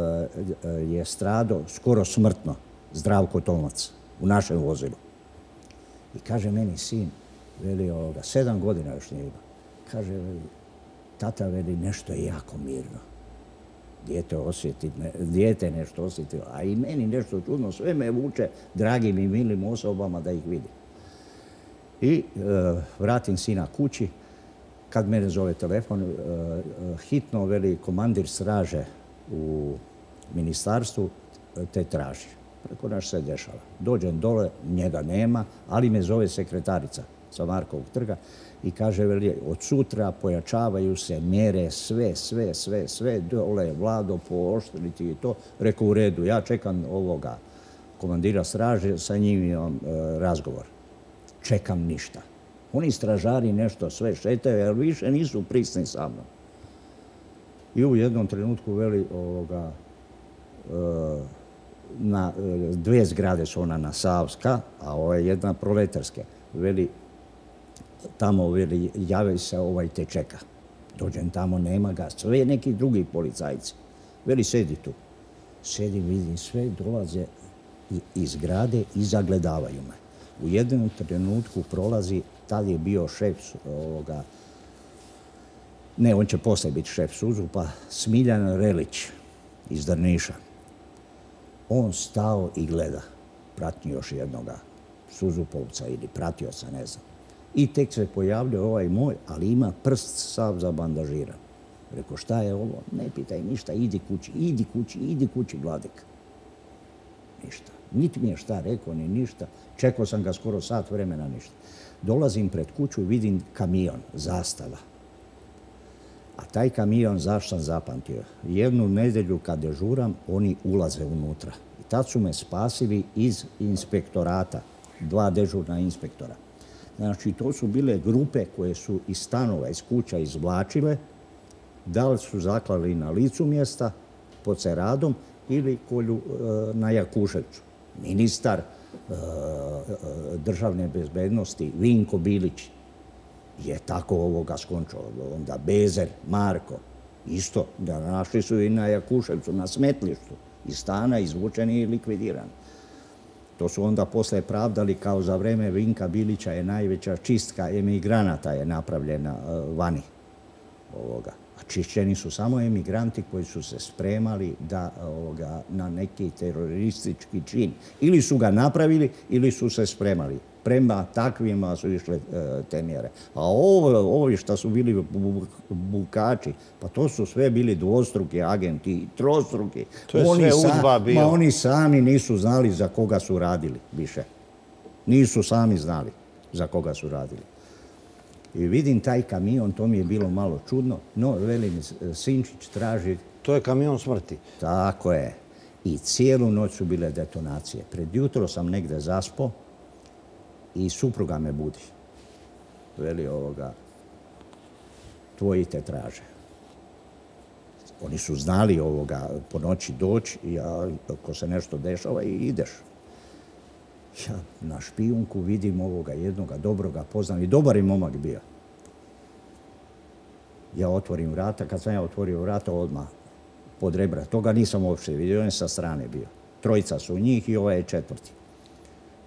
Speaker 2: je stradao skoro smrtno Zdravko Tomac u našem vozilu. I kaže meni sin, veli ovoga, sedam godina još nije ima. Kaže, veli, tata, veli, nešto je jako mirno. Dijete osjeti, dijete nešto osjetilo, a i meni nešto čudno, sve me vuče dragim i milim osobama da ih vidim. I e, vratim sina kući, kad mene zove telefon, e, hitno, veli, komandir straže u ministarstvu te traži. Preko naš se dešava. Dođem dole, njega nema, ali me zove sekretarica sa Markovog trga i kaže, veli, od sutra pojačavaju se mjere, sve, sve, sve, sve, dole je Vlado pooštriti i to. Rekao, u redu, ja čekam ovoga komandira straže, sa njim imam e, razgovor. Čekam ništa. Oni stražari nešto sve šetaju, jer više nisu prisni sa mnom. I u jednom trenutku, veli, ovoga, e, na dvije zgrade su ona na Savska, a ovo je jedna proletarske. Veli, tamo, veli, javi se ovaj te čeka. Dođem tamo, nema ga, sve neki drugi policajci. Veli, sedi tu. Sedim, vidim, sve dolaze iz zgrade i zagledavaju me. U jednom trenutku prolazi, tad je bio šef ovoga, ne, on će poslije biti šef Suzupa, Smiljan Relić iz Drniša. On stao i gleda, pratnji još jednoga Suzupovca ili pratioca, ne znam. I tek se pojavlja ovaj moj, ali ima prst sav zabandažiran. Rekao, šta je ovo? Ne pitaj ništa, idi kući, idi kući, idi kući, Vladek. Ništa. Niti mi je šta rekao, ni ništa. Čekao sam ga skoro sat vremena, ništa. Dolazim pred kuću, vidim kamion, zastava. A taj kamion, zašto sam zapamtio? Jednu nedjelju kad dežuram, oni ulaze unutra. I tad su me spasili iz inspektorata, dva dežurna inspektora. Znači, to su bile grupe koje su iz stanova, iz kuća izvlačile, da li su zaklali na licu mjesta, pod Ceradom ili kolju e, na Jakuševcu. Ministar e, državne bezbednosti Vinko Bilić je tako ovoga skončao. Onda Bezer, Marko, isto, da našli su i na Jakuševcu, na smetlištu, iz stana izvučeni i likvidirani. To su onda posle pravdali kao za vreme Vinka Bilića je najveća čistka emigranata je napravljena uh, vani ovoga. A čišćeni su samo emigranti koji su se spremali da ovoga, na neki teroristički čin. Ili su ga napravili ili su se spremali. Prema takvima su išle uh, te mjere. A ovo, ovi što su bili bukači, pa to su sve bili dvostruki agenti, trostruki.
Speaker 1: To je
Speaker 2: oni
Speaker 1: sve udba bio.
Speaker 2: Ma oni sami nisu znali za koga su radili više. Nisu sami znali za koga su radili. I vidim taj kamion, to mi je bilo malo čudno, no velim, Sinčić traži...
Speaker 1: To je kamion smrti.
Speaker 2: Tako je. I cijelu noć su bile detonacije. Pred jutro sam negde zaspao i supruga me budi. Veli ovoga, tvoji te traže. Oni su znali ovoga po noći doći i ja, ako se nešto dešava, i ideš. Ja na špijunku vidim ovoga jednoga dobroga, poznam i dobar je momak bio. Ja otvorim vrata, kad sam ja otvorio vrata odmah pod rebra, toga nisam uopće vidio, on je sa strane bio. Trojica su njih i ovaj je četvrti.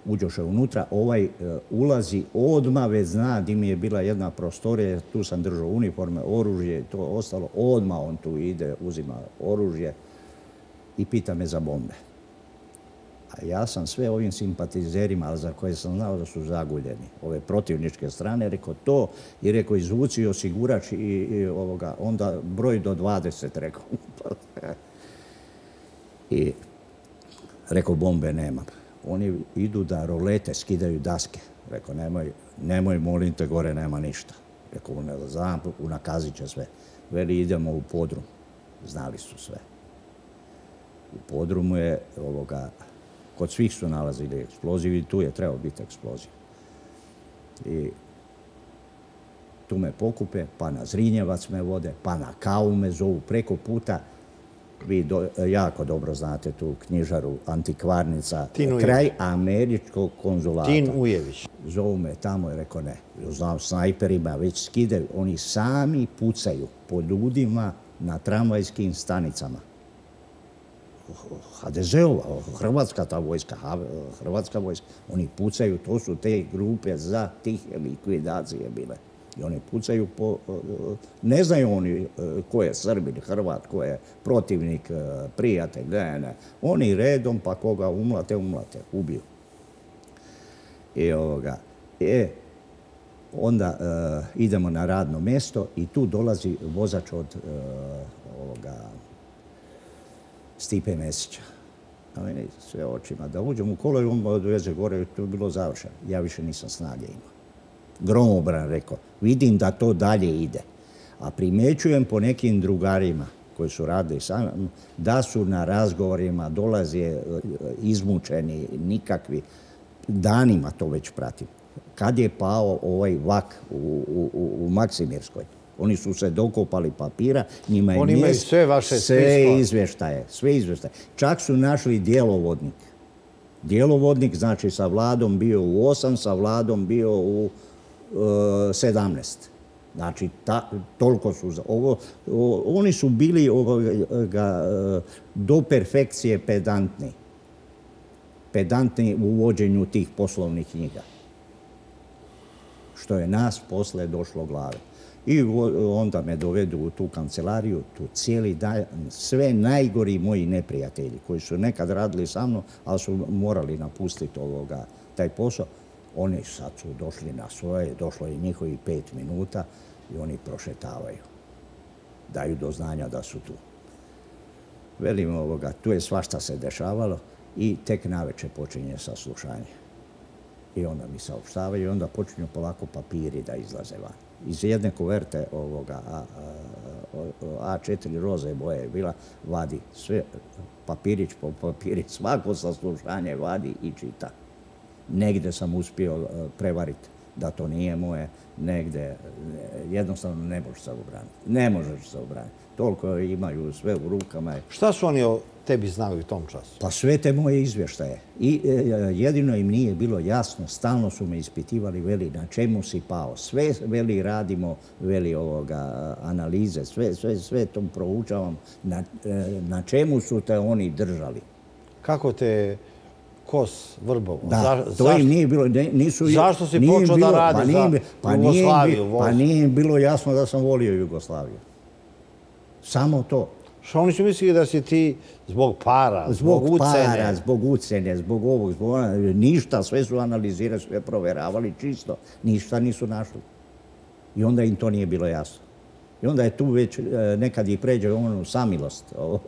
Speaker 2: uđoše unutra, ovaj ulazi odmah, već zna di mi je bila jedna prostorija, tu sam držao uniforme, oružje i to ostalo, odmah on tu ide, uzima oružje i pita me za bombe. A ja sam sve ovim simpatizerima, za koje sam znao da su zaguljeni, ove protivničke strane, rekao to i rekao izvuci osigurač i, i ovoga, onda broj do dvadeset, rekao. I rekao bombe nemam. Oni idu da rolete skidaju daske. Rekao nemoj, nemoj molim te, gore nema ništa. Rekao znam, unakazit će sve. Veli idemo u podrum. Znali su sve. U podrumu je ovoga, kod svih su nalazili eksploziv i tu je trebao biti eksploziv. I tu me pokupe, pa na Zrinjevac me vode, pa na kavu me zovu preko puta. Vi do, jako dobro znate tu knjižaru, antikvarnica, kraj američkog konzulata.
Speaker 1: Tin Ujević.
Speaker 2: Zovu me tamo i rekao ne. Znam, snajperima već skidaju. Oni sami pucaju po ljudima na tramvajskim stanicama. ha de ze-ova, hrvatska ta vojska, hrvatska vojska. Oni pucaju, to su te grupe za tihe likvidacije bile. I oni pucaju po... Ne znaju oni ko je Srbin, Hrvat, ko je protivnik, prijatelj, ne, ne. Oni redom pa koga umlate, umlate, ubiju. I ovoga... E, onda idemo na radno mjesto i tu dolazi vozač od ovoga Stipe Mesića. A meni sve očima da uđem u kolo i on odveze gore, to je bilo završeno. Ja više nisam snage imao. Gromobran rekao, vidim da to dalje ide. A primećujem po nekim drugarima koji su radili sam, da su na razgovorima, dolaze izmučeni, nikakvi. Danima to već pratim. Kad je pao ovaj vak u, u, u Maksimirskoj, oni su se dokopali papira, njima je
Speaker 1: oni imaju sve vaše
Speaker 2: sve izvještaje, sve izvještaje. Čak su našli djelovodnik. Djelovodnik, znači sa Vladom bio u osam, sa Vladom bio u uh, sedamnaest. Znači, ta, toliko su... Ovo, o, oni su bili ovoga, do perfekcije pedantni. Pedantni u vođenju tih poslovnih knjiga. Što je nas posle došlo glave. I onda me dovedu u tu kancelariju, tu cijeli dan, sve najgori moji neprijatelji koji su nekad radili sa mnom, ali su morali napustiti ovoga, taj posao. Oni sad su došli na svoje, došlo je njihovi pet minuta i oni prošetavaju. Daju do znanja da su tu. Velim ovoga, tu je svašta se dešavalo i tek navečer počinje saslušanje. I onda mi saopštavaju i onda počinju polako papiri da izlaze van. Iz jedne kuverte ovoga A, A, A4 roze boje je bila, vadi sve, papirić po papirić, svako saslušanje vadi i čita. Negde sam uspio prevariti da to nije moje, negde jednostavno ne možeš se obraniti. Ne možeš se obraniti. Toliko imaju sve u rukama.
Speaker 1: Šta su oni o tebi znali u tom času?
Speaker 2: Pa sve te moje izvještaje. I jedino im nije bilo jasno, stalno su me ispitivali, veli, na čemu si pao. Sve, veli, radimo, veli, ovoga, analize, sve, sve, sve to proučavam. Na, na čemu su te oni držali.
Speaker 1: Kako te Kos vrbovo?
Speaker 2: Da, Za, to im nije bilo... Ne, nisu,
Speaker 1: zašto si počeo da radi
Speaker 2: pa
Speaker 1: za
Speaker 2: pa
Speaker 1: Jugoslaviju?
Speaker 2: Nije, pa nije im bilo jasno da sam volio Jugoslaviju. Samo to.
Speaker 1: Što oni su mislili da si ti zbog para, zbog,
Speaker 2: zbog
Speaker 1: ucene?
Speaker 2: Zbog para, zbog ucene, zbog ovog, zbog ona, ništa, sve su analizirali, sve proveravali čisto, ništa nisu našli. I onda im to nije bilo jasno. I onda je tu već nekad i pređe onu samilost.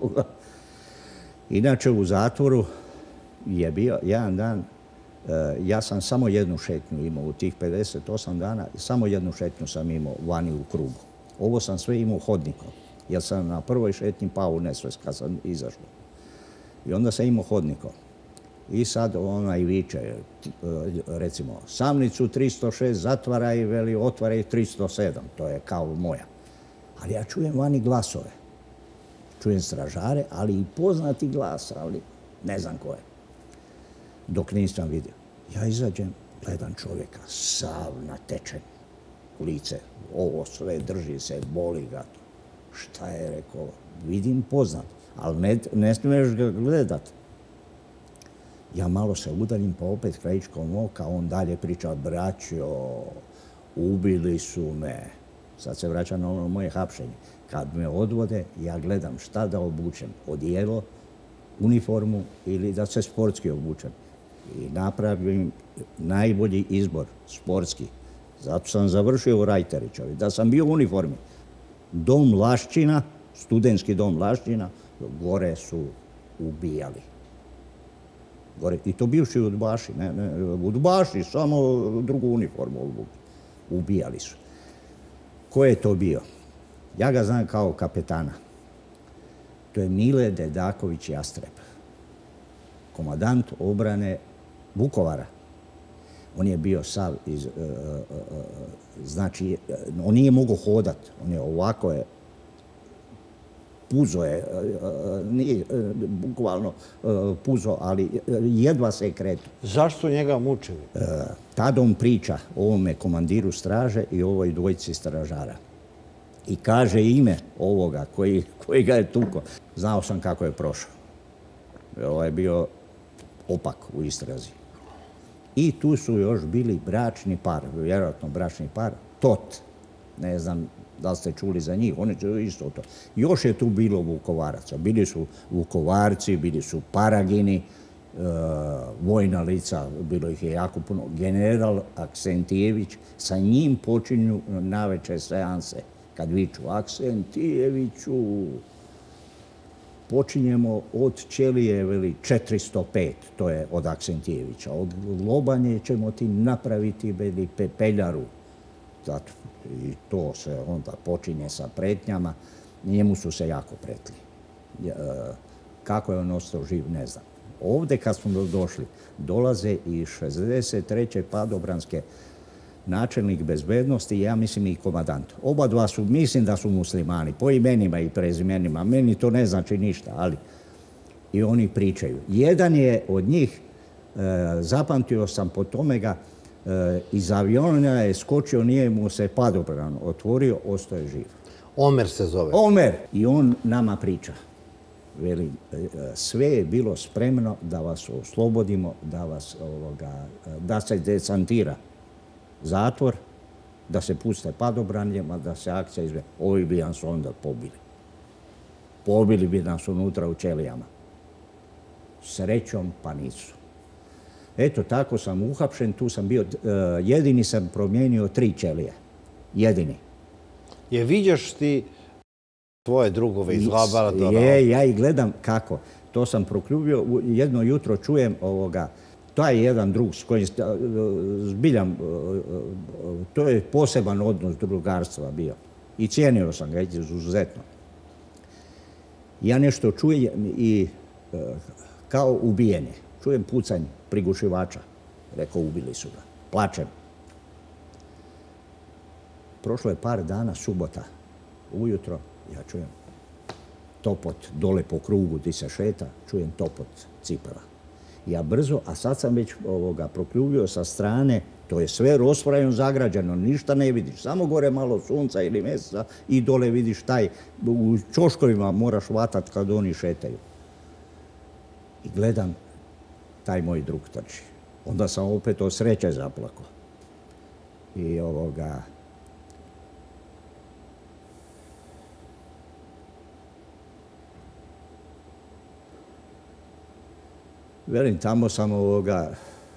Speaker 2: Inače u zatvoru je bio jedan dan, ja sam samo jednu šetnju imao u tih pedeset osam dana, samo jednu šetnju sam imao vani u krugu. Ovo sam sve imao hodnikom. Jer sam na prvoj šetnji pao u nesvest kad sam izašao. I onda sam imao hodnikom. I sad onaj viče, recimo, Samnicu tristo šest zatvara i veli otvaraj tristo sedam. To je kao moja. Ali ja čujem vani glasove. Čujem stražare, ali i poznati glas, ali ne znam ko je. Dok nisam vidio. Ja izađem, gledam čovjeka, sav natečen, lice, ovo sve drži se, boli ga. Šta je rekao? Vidim poznat, ali ne, ne smiješ ga gledat. Ja malo se udaljim, pa opet krajičkom oka, on dalje priča, braćo, ubili su me. Sad se vraća na ono moje hapšenje. Kad me odvode, ja gledam šta da obučem. Odijelo, uniformu ili da se sportski obučem. I napravim najbolji izbor, sportski. Zato sam završio u Rajterićevi. Da sam bio u uniformi. Dom Lašćina, studentski dom Lašćina, gore su ubijali. Gore. I to bivši udbaši, ne, ne, udbaši, samo drugu uniformu ubijali su. Ko je to bio? Ja ga znam kao kapetana. To je Mile Dedaković Jastreb, komandant obrane Vukovara. On je bio sav iz... Uh, uh, uh, znači, on nije mogao hodat. On je ovako je... Puzo je, uh, nije uh, bukvalno uh, puzo, ali jedva se je kretao.
Speaker 1: Zašto njega mučili?
Speaker 2: Uh, tada on priča o ovome komandiru straže i ovoj dvojici stražara. I kaže ime ovoga koji, koji ga je tuko. Znao sam kako je prošao. Ovo je bio opak u istrazi. I tu su još bili bračni par, vjerojatno bračni par, Tot. Ne znam da li ste čuli za njih, oni su isto to. Još je tu bilo Vukovaraca. Bili su Vukovarci, bili su Paragini, uh, vojna lica, bilo ih je jako puno. General Aksentijević, sa njim počinju naveče seanse. Kad viču Aksentijeviću, počinjemo od Ćelije, veli, četiristo pet, to je od Aksentijevića. Od Lobanje ćemo ti napraviti, veli, pepeljaru. Zato, i to se onda počinje sa pretnjama. Njemu su se jako pretli. E, kako je on ostao živ, ne znam. Ovdje kad smo došli, dolaze i šezdeset treće padobranske načelnik bezbednosti i ja mislim i komandant. Oba dva su, mislim da su muslimani, po imenima i prezimenima. Meni to ne znači ništa, ali i oni pričaju. Jedan je od njih, e, zapamtio sam po tome ga, e, iz aviona je skočio, nije mu se padobran otvorio, ostao je živ.
Speaker 1: Omer se zove.
Speaker 2: Omer! I on nama priča. Veli, sve je bilo spremno da vas oslobodimo, da, vas, ovoga, da se desantira zatvor, da se puste padobranjima, da se akcija izve. Ovi bi nas onda pobili. Pobili bi nas unutra u Ćelijama. Srećom pa nisu. Eto, tako sam uhapšen, tu sam bio, jedini sam promijenio tri Ćelije. Jedini.
Speaker 1: Je viđaš ti tvoje drugove iz laboratora?
Speaker 2: Je, ja ih gledam kako. To sam prokljubio, jedno jutro čujem ovoga, taj jedan drug s kojim zbiljam, to je poseban odnos drugarstva bio. I cijenio sam ga izuzetno. Ja nešto čujem i kao ubijenje. Čujem pucanj prigušivača. Rekao, ubili su ga. Plačem. Prošlo je par dana, subota, ujutro, ja čujem topot dole po krugu gdje se šeta, čujem topot cipela. Ja brzo, a sad sam već ovoga prokljuvio sa strane, to je sve rozprajno zagrađeno, ništa ne vidiš, samo gore malo sunca ili mjeseca i dole vidiš taj, u ćoškovima moraš vatat kad oni šetaju. I gledam, taj moj drug trči. Onda sam opet od sreće zaplakao. I ovoga... Velim, tamo sam ovoga,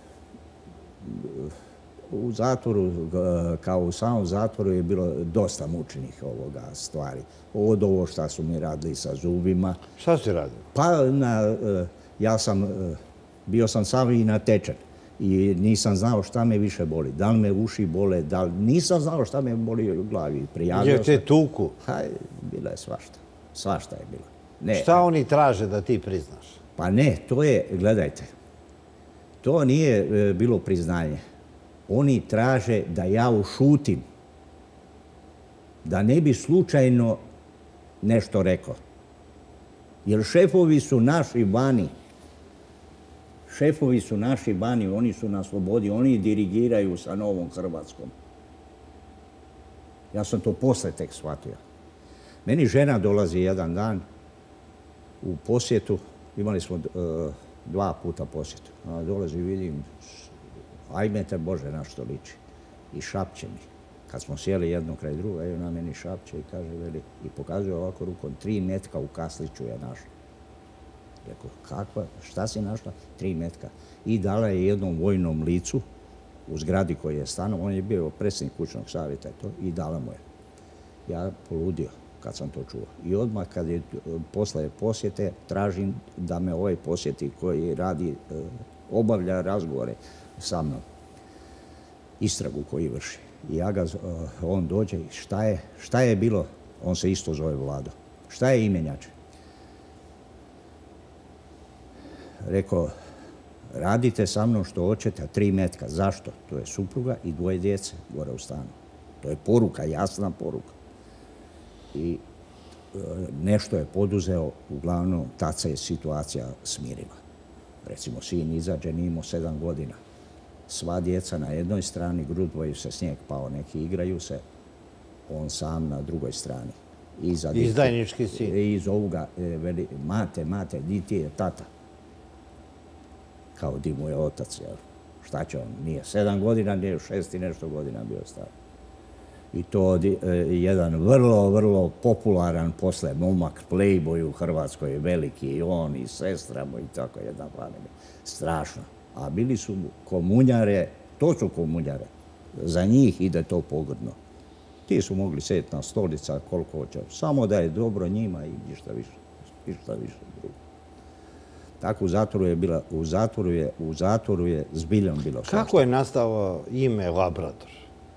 Speaker 2: u zatvoru, kao u samom zatvoru je bilo dosta mučnih ovoga stvari. Od ovo šta su mi radili sa zubima.
Speaker 1: Šta si radio?
Speaker 2: Pa, na, ja sam, bio sam sam i natečen i nisam znao šta me više boli. Da li me uši bole, da li, nisam znao šta me boli u glavi. Prijavio
Speaker 1: Gdje te tuku?
Speaker 2: Haj, bila je svašta. Svašta je bilo. Ne,
Speaker 1: šta oni traže da ti priznaš?
Speaker 2: Pa ne, to je, gledajte, to nije e, bilo priznanje. Oni traže da ja ušutim, da ne bi slučajno nešto rekao. Jer šefovi su naši vani. Šefovi su naši vani, oni su na slobodi, oni dirigiraju sa Novom Hrvatskom. Ja sam to posle tek shvatio. Meni žena dolazi jedan dan u posjetu. Imali smo uh, dva puta posjetu. A dolazi i vidim, ajme te Bože na što liči. I šapće mi. Kad smo sjeli jedno kraj druga, evo na meni šapće i kaže, veli, i pokazuje ovako rukom, tri metka u kasliću je našla. Rekao, kakva, šta si našla? Tri metka. I dala je jednom vojnom licu u zgradi koji je stanom, on je bio predsjednik kućnog savjeta i to, i dala mu je. Ja poludio kad sam to čuo. I odmah kad je posle posjete, tražim da me ovaj posjeti koji radi, obavlja razgovore sa mnom. Istragu koji vrši. I ja ga, on dođe i šta je, šta je bilo? On se isto zove Vlado. Šta je imenjače? Rekao, radite sa mnom što hoćete, a tri metka. Zašto? To je supruga i dvoje djece gore u stanu. To je poruka, jasna poruka. I nešto je poduzeo, uglavnom, tad se je situacija smirila. Recimo, sin izađe, nije imao sedam godina. Sva djeca na jednoj strani, grudvoju se snijeg pao, neki igraju se, on sam na drugoj strani.
Speaker 1: Izdajnički sin.
Speaker 2: I zovu ga, veli, mate, mate, di ti je tata? Kao di mu je otac, jel? Šta će on? Nije sedam godina, nije šest i nešto godina bio star. I to jedan vrlo, vrlo popularan posle momak, playboy u Hrvatskoj, veliki, i on i sestra mu i tako jedna familija. Strašno. A bili su komunjare, to su komunjare. Za njih ide to pogrdno. Ti su mogli sedjeti na stolica koliko hoće. Samo da je dobro njima i ništa više. Ništa više drugo. Tako u zatvoru je bila, u zatvoru je, u zatvoru je zbiljom bilo svašta.
Speaker 1: Kako je nastalo ime Labrador?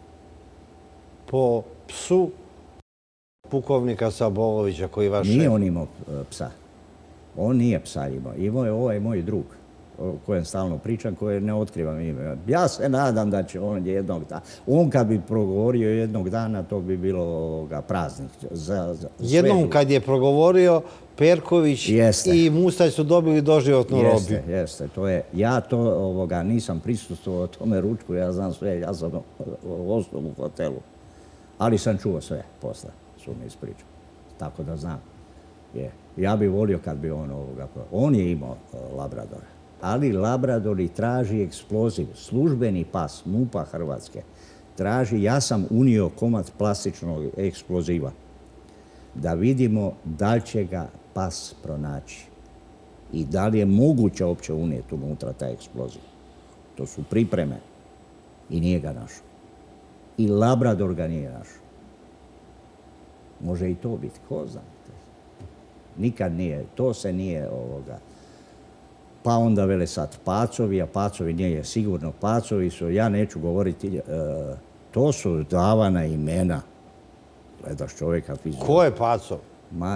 Speaker 1: Po psu pukovnika Sabolovića koji vaš šef?
Speaker 2: Nije on imao psa. On nije psa imao. Imao je ovaj moj drug, o kojem stalno pričam, koje ne otkrivam ime. Ja se nadam da će on jednog dana. On kad bi progovorio jednog dana, to bi bilo praznik.
Speaker 1: Jednom kad je progovorio, Perković i Mustać su dobili doživotnu robiju.
Speaker 2: Jeste, jeste. To je, ja to nisam prisustvovao tome ručku, ja znam sve, ja sam ostao u hotelu. Ali sam čuo sve posle, su mi ispričali. Tako da znam. Ja bih volio kad bi on ovoga... On je imao Labradora. Ali Labradori traži eksploziv. Službeni pas MUP-a Hrvatske traži, ja sam unio komad plastičnog eksploziva, da vidimo da li će ga pas pronaći i da li je moguće uopće unijeti unutra taj eksploziv. To su pripreme i nije ga našao. I Labrador ga nije našao. Može i to biti, ko zna. Nikad nije, to se nije ovoga... Pa onda vele sad pacovi, a pacovi nije sigurno pacovi su, ja neću govoriti, to su davana imena. Gledaš čovjeka fizički.
Speaker 1: Ko je pacov?
Speaker 2: Ma,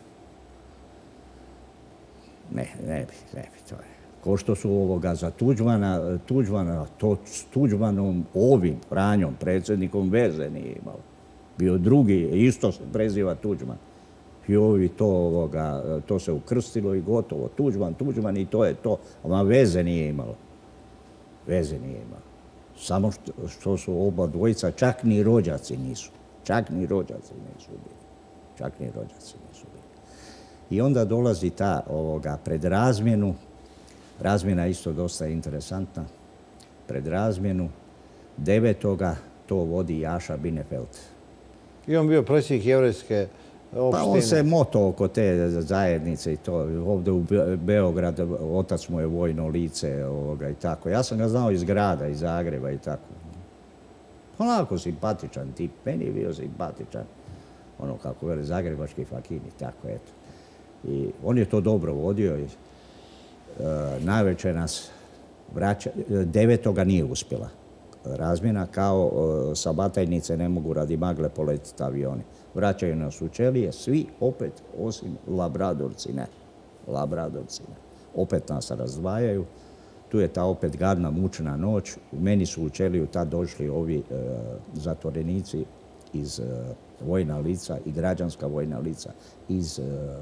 Speaker 2: ne, ne bi, ne bi, to je. Ko što su ovoga za Tuđmana, Tuđmana, to s Tuđmanom, ovim Franjom, predsjednikom, veze nije imalo. Bio drugi, isto se preziva Tuđman. I ovi to, ovoga, to se ukrstilo i gotovo. Tuđman, Tuđman i to je to. Oma veze nije imalo. Veze nije imalo. Samo što, što su oba dvojica, čak ni rođaci nisu. Čak ni rođaci nisu bili. Čak ni rođaci nisu bili. I onda dolazi ta ovoga pred razmjenu. Razmjena isto dosta interesantna. Pred razmjenu devetoga to vodi Jaša Binefeld.
Speaker 1: I on bio predsjednik jevrejske opštine.
Speaker 2: Pa on se moto oko te zajednice i to. Ovdje u Beograd, otac mu je vojno lice ovoga i tako. Ja sam ga znao iz grada, iz Zagreba i tako. Onako simpatičan tip. Meni je bio simpatičan. Ono kako veli zagrebački fakini, tako eto. I on je to dobro vodio i najveće nas vraća. Devetoga nije uspjela razmjena, kao sa Batajnice ne mogu radi magle poletiti avioni. Vraćaju nas u Čelije, svi opet, osim Labradorci ne. Labradorci ne. Opet nas razdvajaju. Tu je ta opet gadna, mučna noć. Meni su u Čeliju tad došli ovi zatvorenici iz vojna lica i građanska vojna lica iz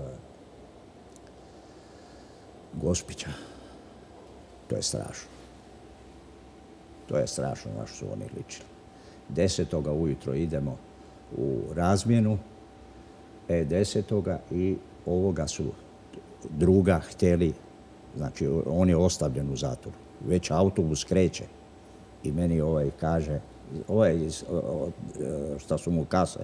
Speaker 2: Gospića. To je strašno. To je strašno na što su oni ličili. Desetoga ujutro idemo u razmjenu, e desetoga i ovoga su druga htjeli Znači, on je ostavljen u zatvoru. Već autobus kreće. I meni ovaj kaže, ovaj, šta su mu kase,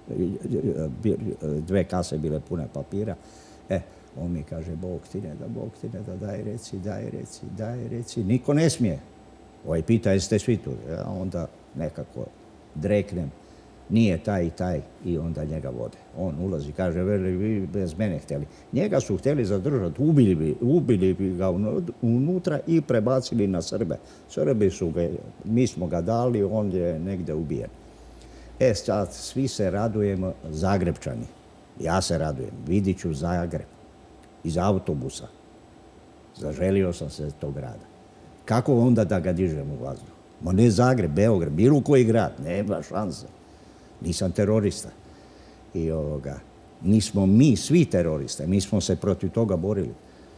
Speaker 2: dve kase bile pune papira, e, on mi kaže, Bog ti ne da, Bog ti ne da, daj reci, daj reci, daj reci. Niko ne smije. Ovaj pita, jeste svi tu? Ja onda nekako dreknem, nije taj i taj, i onda njega vode. On ulazi, kaže, veli, vi bez mene htjeli. Njega su htjeli zadržati, ubili bi, ubili bi ga unutra i prebacili na Srbe. Srbi su ga, mi smo ga dali, on je negdje ubijen. E, sad, svi se radujemo, Zagrebčani. Ja se radujem, vidit ću Zagreb iz autobusa. Zaželio sam se tog grada. Kako onda da ga dižem u vazduh? Ma ne Zagreb, Beograd, bilo koji grad, nema šanse. Nisam terorista. I ovoga, nismo mi svi teroriste, mi smo se protiv toga borili.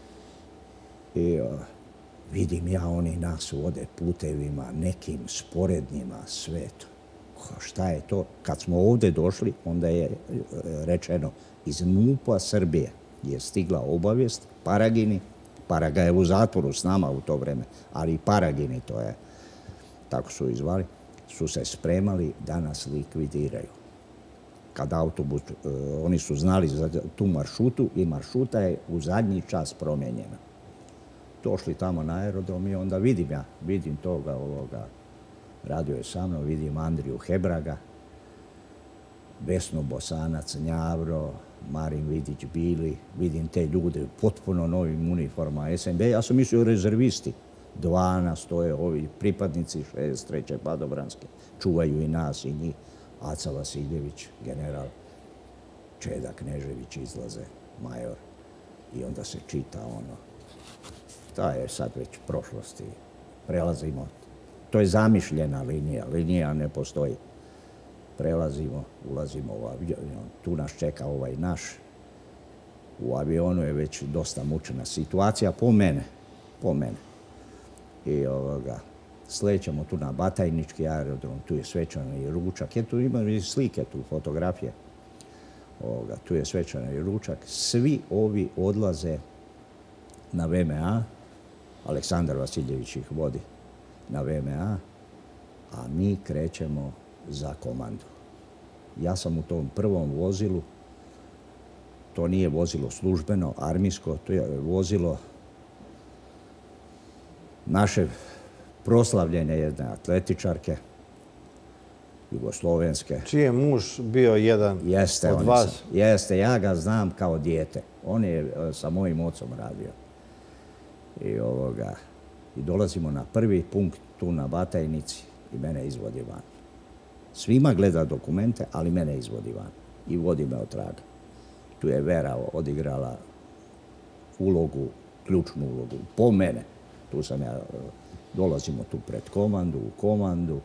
Speaker 2: I o, vidim ja, oni nas vode putevima, nekim sporednjima, sve to. Šta je to? Kad smo ovdje došli, onda je rečeno iz MUP-a Srbije je stigla obavijest, Paragini, Paraga je u zatvoru s nama u to vrijeme, ali i Paragini, to je, tako su ih zvali, su se spremali da nas likvidiraju. Kad autobus, uh, oni su znali za tu maršrutu i maršruta je u zadnji čas promijenjena. Došli tamo na aerodrom i onda vidim ja, vidim toga ovoga, radio je sa mnom, vidim Andriju Hebraga, Vesnu Bosanac, Njavro, Marin Vidić Bili, vidim te ljude u potpuno novim uniformama S N B. Ja sam mislio rezervisti. Dvana stoje ovi pripadnici šezdeset treće padobranske. Čuvaju i nas i njih. Aca Vasiljević, general, Čeda Knežević izlaze, major. I onda se čita ono. Ta je sad već prošlost i prelazimo. To je zamišljena linija. Linija ne postoji. Prelazimo, ulazimo u avion. Tu nas čeka ovaj naš. U avionu je već dosta mučena situacija po mene. Po mene. I ovoga, slećemo tu na Batajnički aerodrom, tu je svečani ručak. Tu ima i slike, tu fotografije. Ovoga, tu je svečani ručak. Svi ovi odlaze na V M A. Aleksandar Vasiljević ih vodi na V M A, a mi krećemo za komandu. Ja sam u tom prvom vozilu, to nije vozilo službeno, armijsko, to je vozilo naše proslavljene jedne atletičarke, jugoslovenske.
Speaker 1: Čiji je muž bio jedan
Speaker 2: jeste,
Speaker 1: od vas?
Speaker 2: Sam, jeste, ja ga znam kao dijete. On je sa mojim ocom radio. I, ovoga, i dolazimo na prvi punkt tu na Batajnici i mene izvodi van. Svima gleda dokumente, ali mene izvodi van. I vodi me od traga. Tu je Vera odigrala ulogu, ključnu ulogu, po mene. Tu sam ja, dolazimo tu pred komandu, u komandu.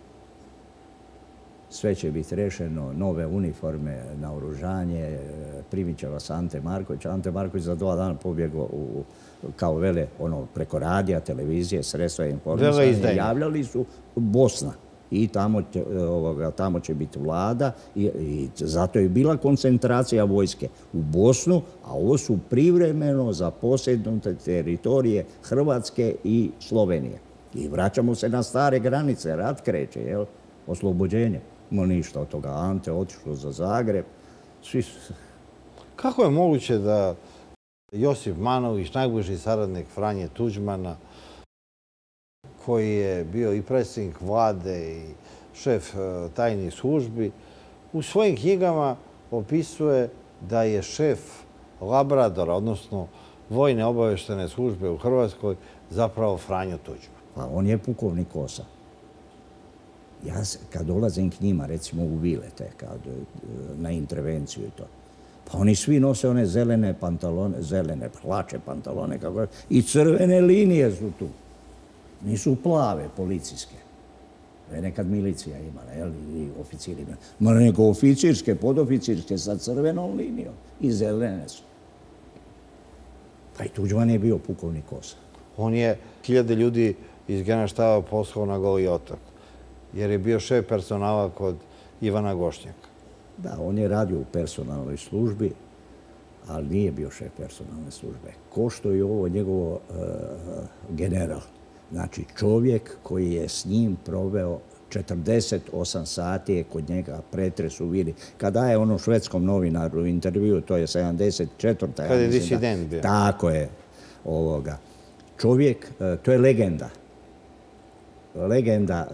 Speaker 2: Sve će biti rešeno, nove uniforme, naoružanje, primit će vas Ante Marković. Ante Marković za dva dana pobjegao u, kao vele, ono, preko radija, televizije, sredstva informisanja. Javljali su Bosna i tamo će, ovoga, tamo će biti vlada i, i zato je bila koncentracija vojske u Bosnu, a ovo su privremeno zaposjednute teritorije Hrvatske i Slovenije. I vraćamo se na stare granice, rat kreće, jel? Oslobođenje. No ništa od toga. Ante otišlo za Zagreb. Svi su...
Speaker 1: Kako je moguće da Josip Manović, najbliži saradnik Franje Tuđmana, koji je bio i predsjednik vlade i šef tajnih službi, u svojim knjigama opisuje da je šef Labradora, odnosno vojne obaveštene službe u Hrvatskoj, zapravo Franjo Tuđman?
Speaker 2: Pa on je pukovnik Kosa. Ja kad dolazim k njima, recimo u Vilete, kad, na intervenciju i to, pa oni svi nose one zelene pantalone, zelene hlače pantalone, kako, i crvene linije su tu. Nisu plave, policijske. To je nekad milicija imala, jel, i oficiri imala. Ma nego oficirske, podoficirske sa crvenom linijom i zelene su. Pa i Tuđman je bio pukovnik Kosa.
Speaker 1: On je hiljade ljudi iz Generalštaba poslao na Goli otok, jer je bio šef personala kod Ivana Gošnjaka.
Speaker 2: Da, on je radio u personalnoj službi ali nije bio šef personalne službe. Ko što je ovo njegovo general. Znači čovjek koji je s njim proveo četrdeset osam sati je kod njega pretres u vili. Kada je ono švedskom novinaru intervju, to je sedamdeset četvrta
Speaker 1: Kada je disident bio.
Speaker 2: Tako je. Ovoga. Čovjek, to je legenda. Legenda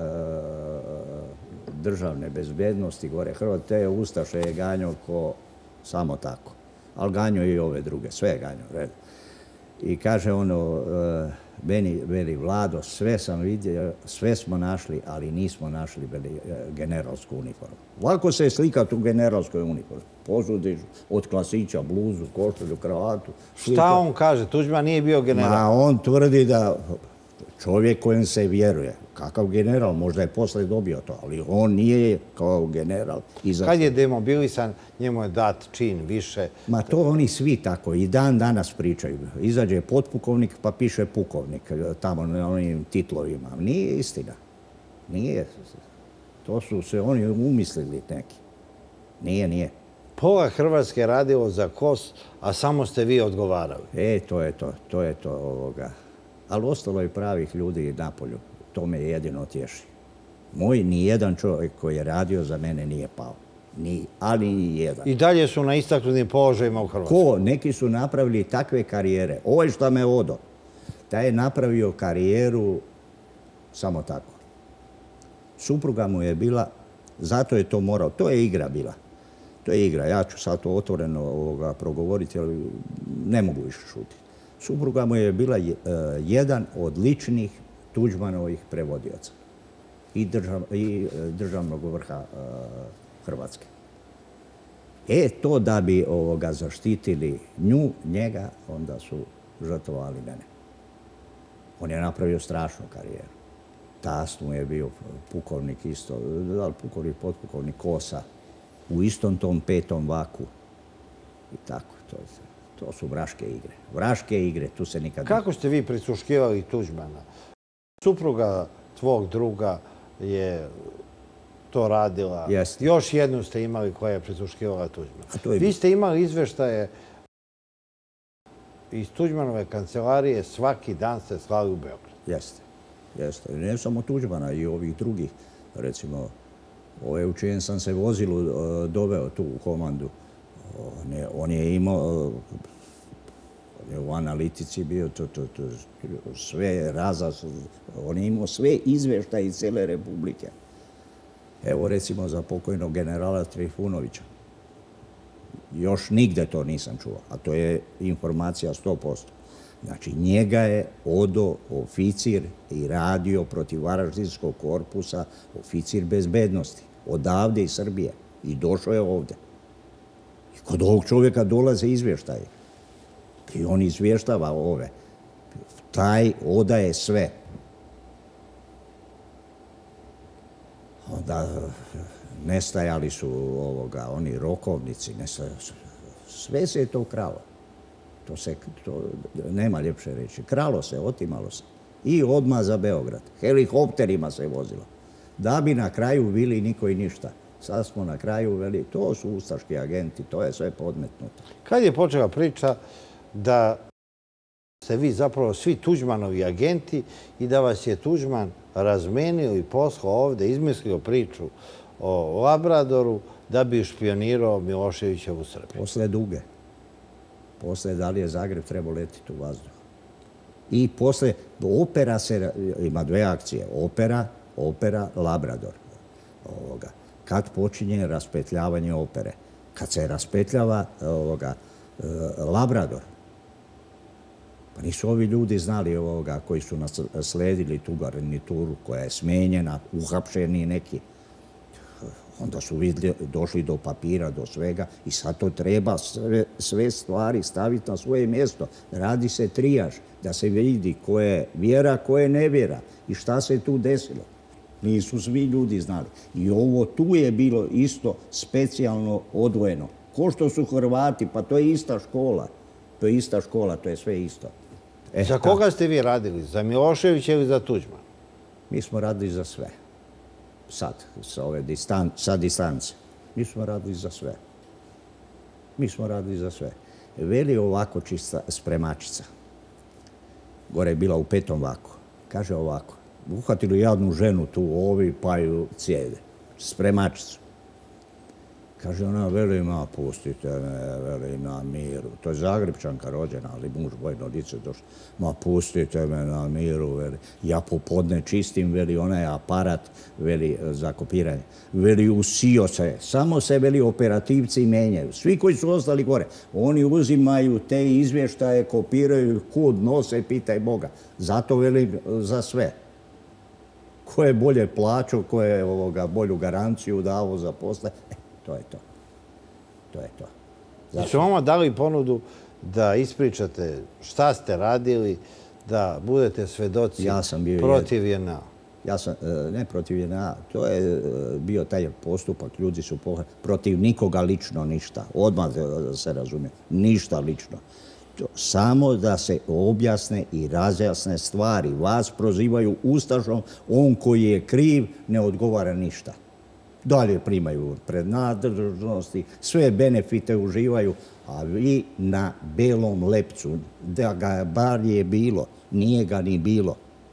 Speaker 2: državne bezbjednosti gore Hrvatske. Te ustaše je ganjao ko samo tako. Ali ganjao i ove druge. Sve je ganjao. I kaže ono, meni, veli Vlado, sve sam vidio, sve smo našli, ali nismo našli, veli, generalsku uniformu. Lako se je slikati u generalskoj uniformi. Posudiš od klasića, bluzu, košulju, kravatu.
Speaker 1: Šta on kaže? Tuđman nije bio general.
Speaker 2: Ma on tvrdi da čovjek kojem se vjeruje. Kakav general? Možda je posle dobio to, ali on nije kao general.
Speaker 1: Kad je demobilisan, njemu je dat čin više.
Speaker 2: Ma to oni svi tako i dan danas pričaju. Izađe potpukovnik pa piše pukovnik tamo na onim titlovima. Nije istina. Nije. To su se oni umislili neki. Nije, nije.
Speaker 1: Pola Hrvatske radilo za Kos, a samo ste vi odgovarali.
Speaker 2: E, to je to. To je to ovoga. Ali ostalo je pravih ljudi na polju. To me jedino tješi. Moj nijedan čovjek koji je radio za mene nije pao. Ni, ali ni jedan.
Speaker 1: I dalje su na istaknutim položajima u Hrvatskoj.
Speaker 2: Ko? Neki su napravili takve karijere. Ovo što me odo, taj je napravio karijeru samo tako. Supruga mu je bila, zato je to morao, to je igra bila. To je igra. Ja ću sad to otvoreno ovoga progovoriti, ali ne mogu više šutiti. Supruga mu je bila jedan od ličnih Tuđmanovih prevodioca i, držav, i državnog vrha uh, Hrvatske. E, to da bi ovoga zaštitili nju, njega, onda su žrtvovali mene. On je napravio strašnu karijeru. Tast mu je bio pukovnik isto, da li pukovnik, potpukovnik Kosa, u istom tom petom vaku. I tako, to, to su vraške igre. Vraške igre, tu se nikad...
Speaker 1: Kako ste vi prisluškivali Tuđmana? Supruga tvog druga je to radila.
Speaker 2: Jeste.
Speaker 1: Još jednu ste imali koja je prisluškivala Tuđmana. Vi ste imali izveštaje iz Tuđmanove kancelarije, svaki dan ste slali u Beograd.
Speaker 2: Jeste. Jeste. Ne samo Tuđmana, i ovih drugih. Recimo, ove u čijem sam se vozilu doveo tu u komandu. On je, on je imao... U analitici bio to, to, to, sve razas, on je imao sve izvještaje iz cijele Republike. Evo recimo za pokojnog generala Trifunovića. Još nigde to nisam čuo, a to je informacija sto posto. Znači njega je odo oficir i radio protiv Varaždinskog korpusa, oficir bezbednosti, odavde iz Srbije i došao je ovde. I kod ovog čovjeka dolaze izvještaje. I on izvještava ove. Taj odaje sve. Onda nestajali su ovoga, oni rokovnici. Nestajali, sve se je to kralo. To se, to nema ljepše reći. Kralo se, otimalo se. I odmah za Beograd. Helikopterima se vozilo. Da bi na kraju bili niko i ništa. Sad smo na kraju veli, to su ustaški agenti, to je sve podmetnuto.
Speaker 1: Kad je počela priča da ste vi zapravo svi Tuđmanovi agenti i da vas je Tuđman razmenio i poslao ovde, izmislio priču o Labradoru da bi špionirao Miloševićevu Srbiju?
Speaker 2: Posle Duge. Posle da li je Zagreb trebao letiti u vazduh. I posle opera se, ima dve akcije, opera, opera, Labrador. Ovoga. Kad počinje raspetljavanje opere? Kad se raspetljava ovoga, Labrador. Pa nisu ovi ljudi znali ovoga koji su nasledili tu garnituru koja je smenjena, uhapšeni neki. Onda su vidjeli, došli do papira, do svega i sad to treba sve, sve stvari staviti na svoje mjesto. Radi se trijaž, da se vidi ko je vjera, ko je nevjera i šta se tu desilo. Nisu svi ljudi znali. I ovo tu je bilo isto specijalno odvojeno. Ko što su Hrvati, pa to je ista škola. To je ista škola, to je sve isto.
Speaker 1: E, za koga ta... ste vi radili? Za Miloševića ili za Tuđmana?
Speaker 2: Mi smo radili za sve. Sad, sa, ove distan... sa distance. Mi smo radili za sve. Mi smo radili za sve. Veli ovako čista spremačica. Gore je bila u petom vaku. Kaže ovako, uhvatili jednu ženu tu, ovi pa ju cijede. Spremačicu. Kaže ona, veli ma, pustite me, veli na miru. To je Zagrebčanka rođena, ali muž vojno lice došlo. Ma, pustite me na miru, veli. Ja popodne čistim, veli, onaj aparat, veli, za kopiranje. Veli, usio se. Samo se, veli, operativci menjaju. Svi koji su ostali gore, oni uzimaju te izvještaje, kopiraju, kud nose, pitaj Boga. Zato, veli, za sve. Ko je bolje plaćao, ko je ovoga, bolju garanciju davo za posle, to je to. To je to.
Speaker 1: Znači, su vama dali ponudu da ispričate šta ste radili, da budete svedoci protiv J N A?
Speaker 2: Ja sam, ne protiv J N A, to je bio taj postupak, ljudi su pohvatili, protiv nikoga lično ništa. Odmah se razumije, ništa lično. Samo da se objasne i razjasne stvari. Vas prozivaju ustašom, on koji je kriv ne odgovara ništa. Dalje primaju prednadležnosti, sve benefite uživaju, a vi na belom lepcu, da ga bar je bilo, nije ga ni bilo,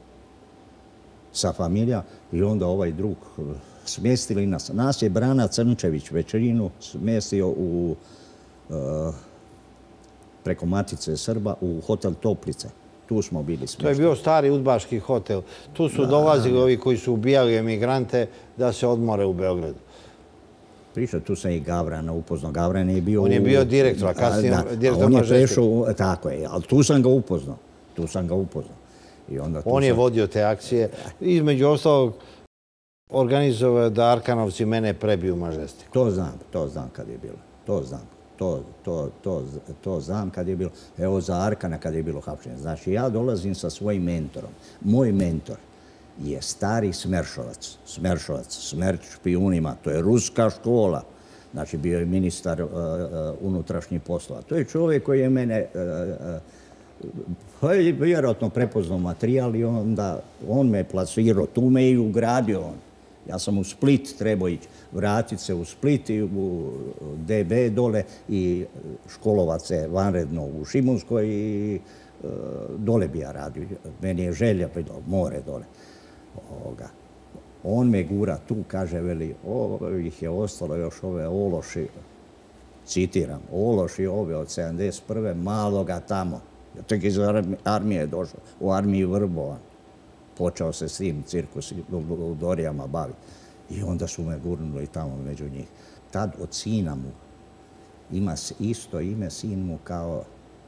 Speaker 2: sa familija i onda ovaj drug smjestili nas. Nas je Brana Crnčević većinu smjestio u, uh, preko Matice Srba u hotel Toplice. Tu smo bili smješteni.
Speaker 1: To je bio stari udbaški hotel. Tu su dolazili ovi koji su ubijali emigrante da se odmore u Beogradu.
Speaker 2: Priča, tu sam i Gavrana upoznao. Gavran je bio...
Speaker 1: On je bio direktor, a kasnije direktor Mažestik.
Speaker 2: Tako je, ali tu sam ga upoznao. Tu sam ga upoznao.
Speaker 1: On je vodio te akcije. Između ostalog, organizovao da Arkanovci mene prebiju u Mažestiku.
Speaker 2: To znam, to znam kad je bilo. To znam. To, to, to, to znam kad je bilo. Evo za Arkana kad je bilo hapšenje. Znači, ja dolazim sa svojim mentorom. Moj mentor je stari Smeršovac. Smeršovac, Smerč špijunima. To je ruska škola. Znači, bio je ministar uh, uh, unutrašnjih poslova. To je čovjek koji je mene uh, uh, vjerojatno prepoznao materijal i onda on me plasirao. Tu me i ugradio on. Ja sam u Split trebao ići, vratiti se u Split i u D B dole i školovat se vanredno u Šimunskoj i uh, dole bi ja radio. Meni je želja, more dole. Ovoga. On me gura tu, kaže, veli, ovih je ostalo još ove ološi, citiram, ološi ove od sedamdeset prve maloga tamo. Ja tek iz armije je došao, u armiji vrbovan. Počeo se s tim cirkus u Dorijama baviti. I onda su me gurnuli tamo među njih. Tad od sina mu ima isto ime, sin mu kao,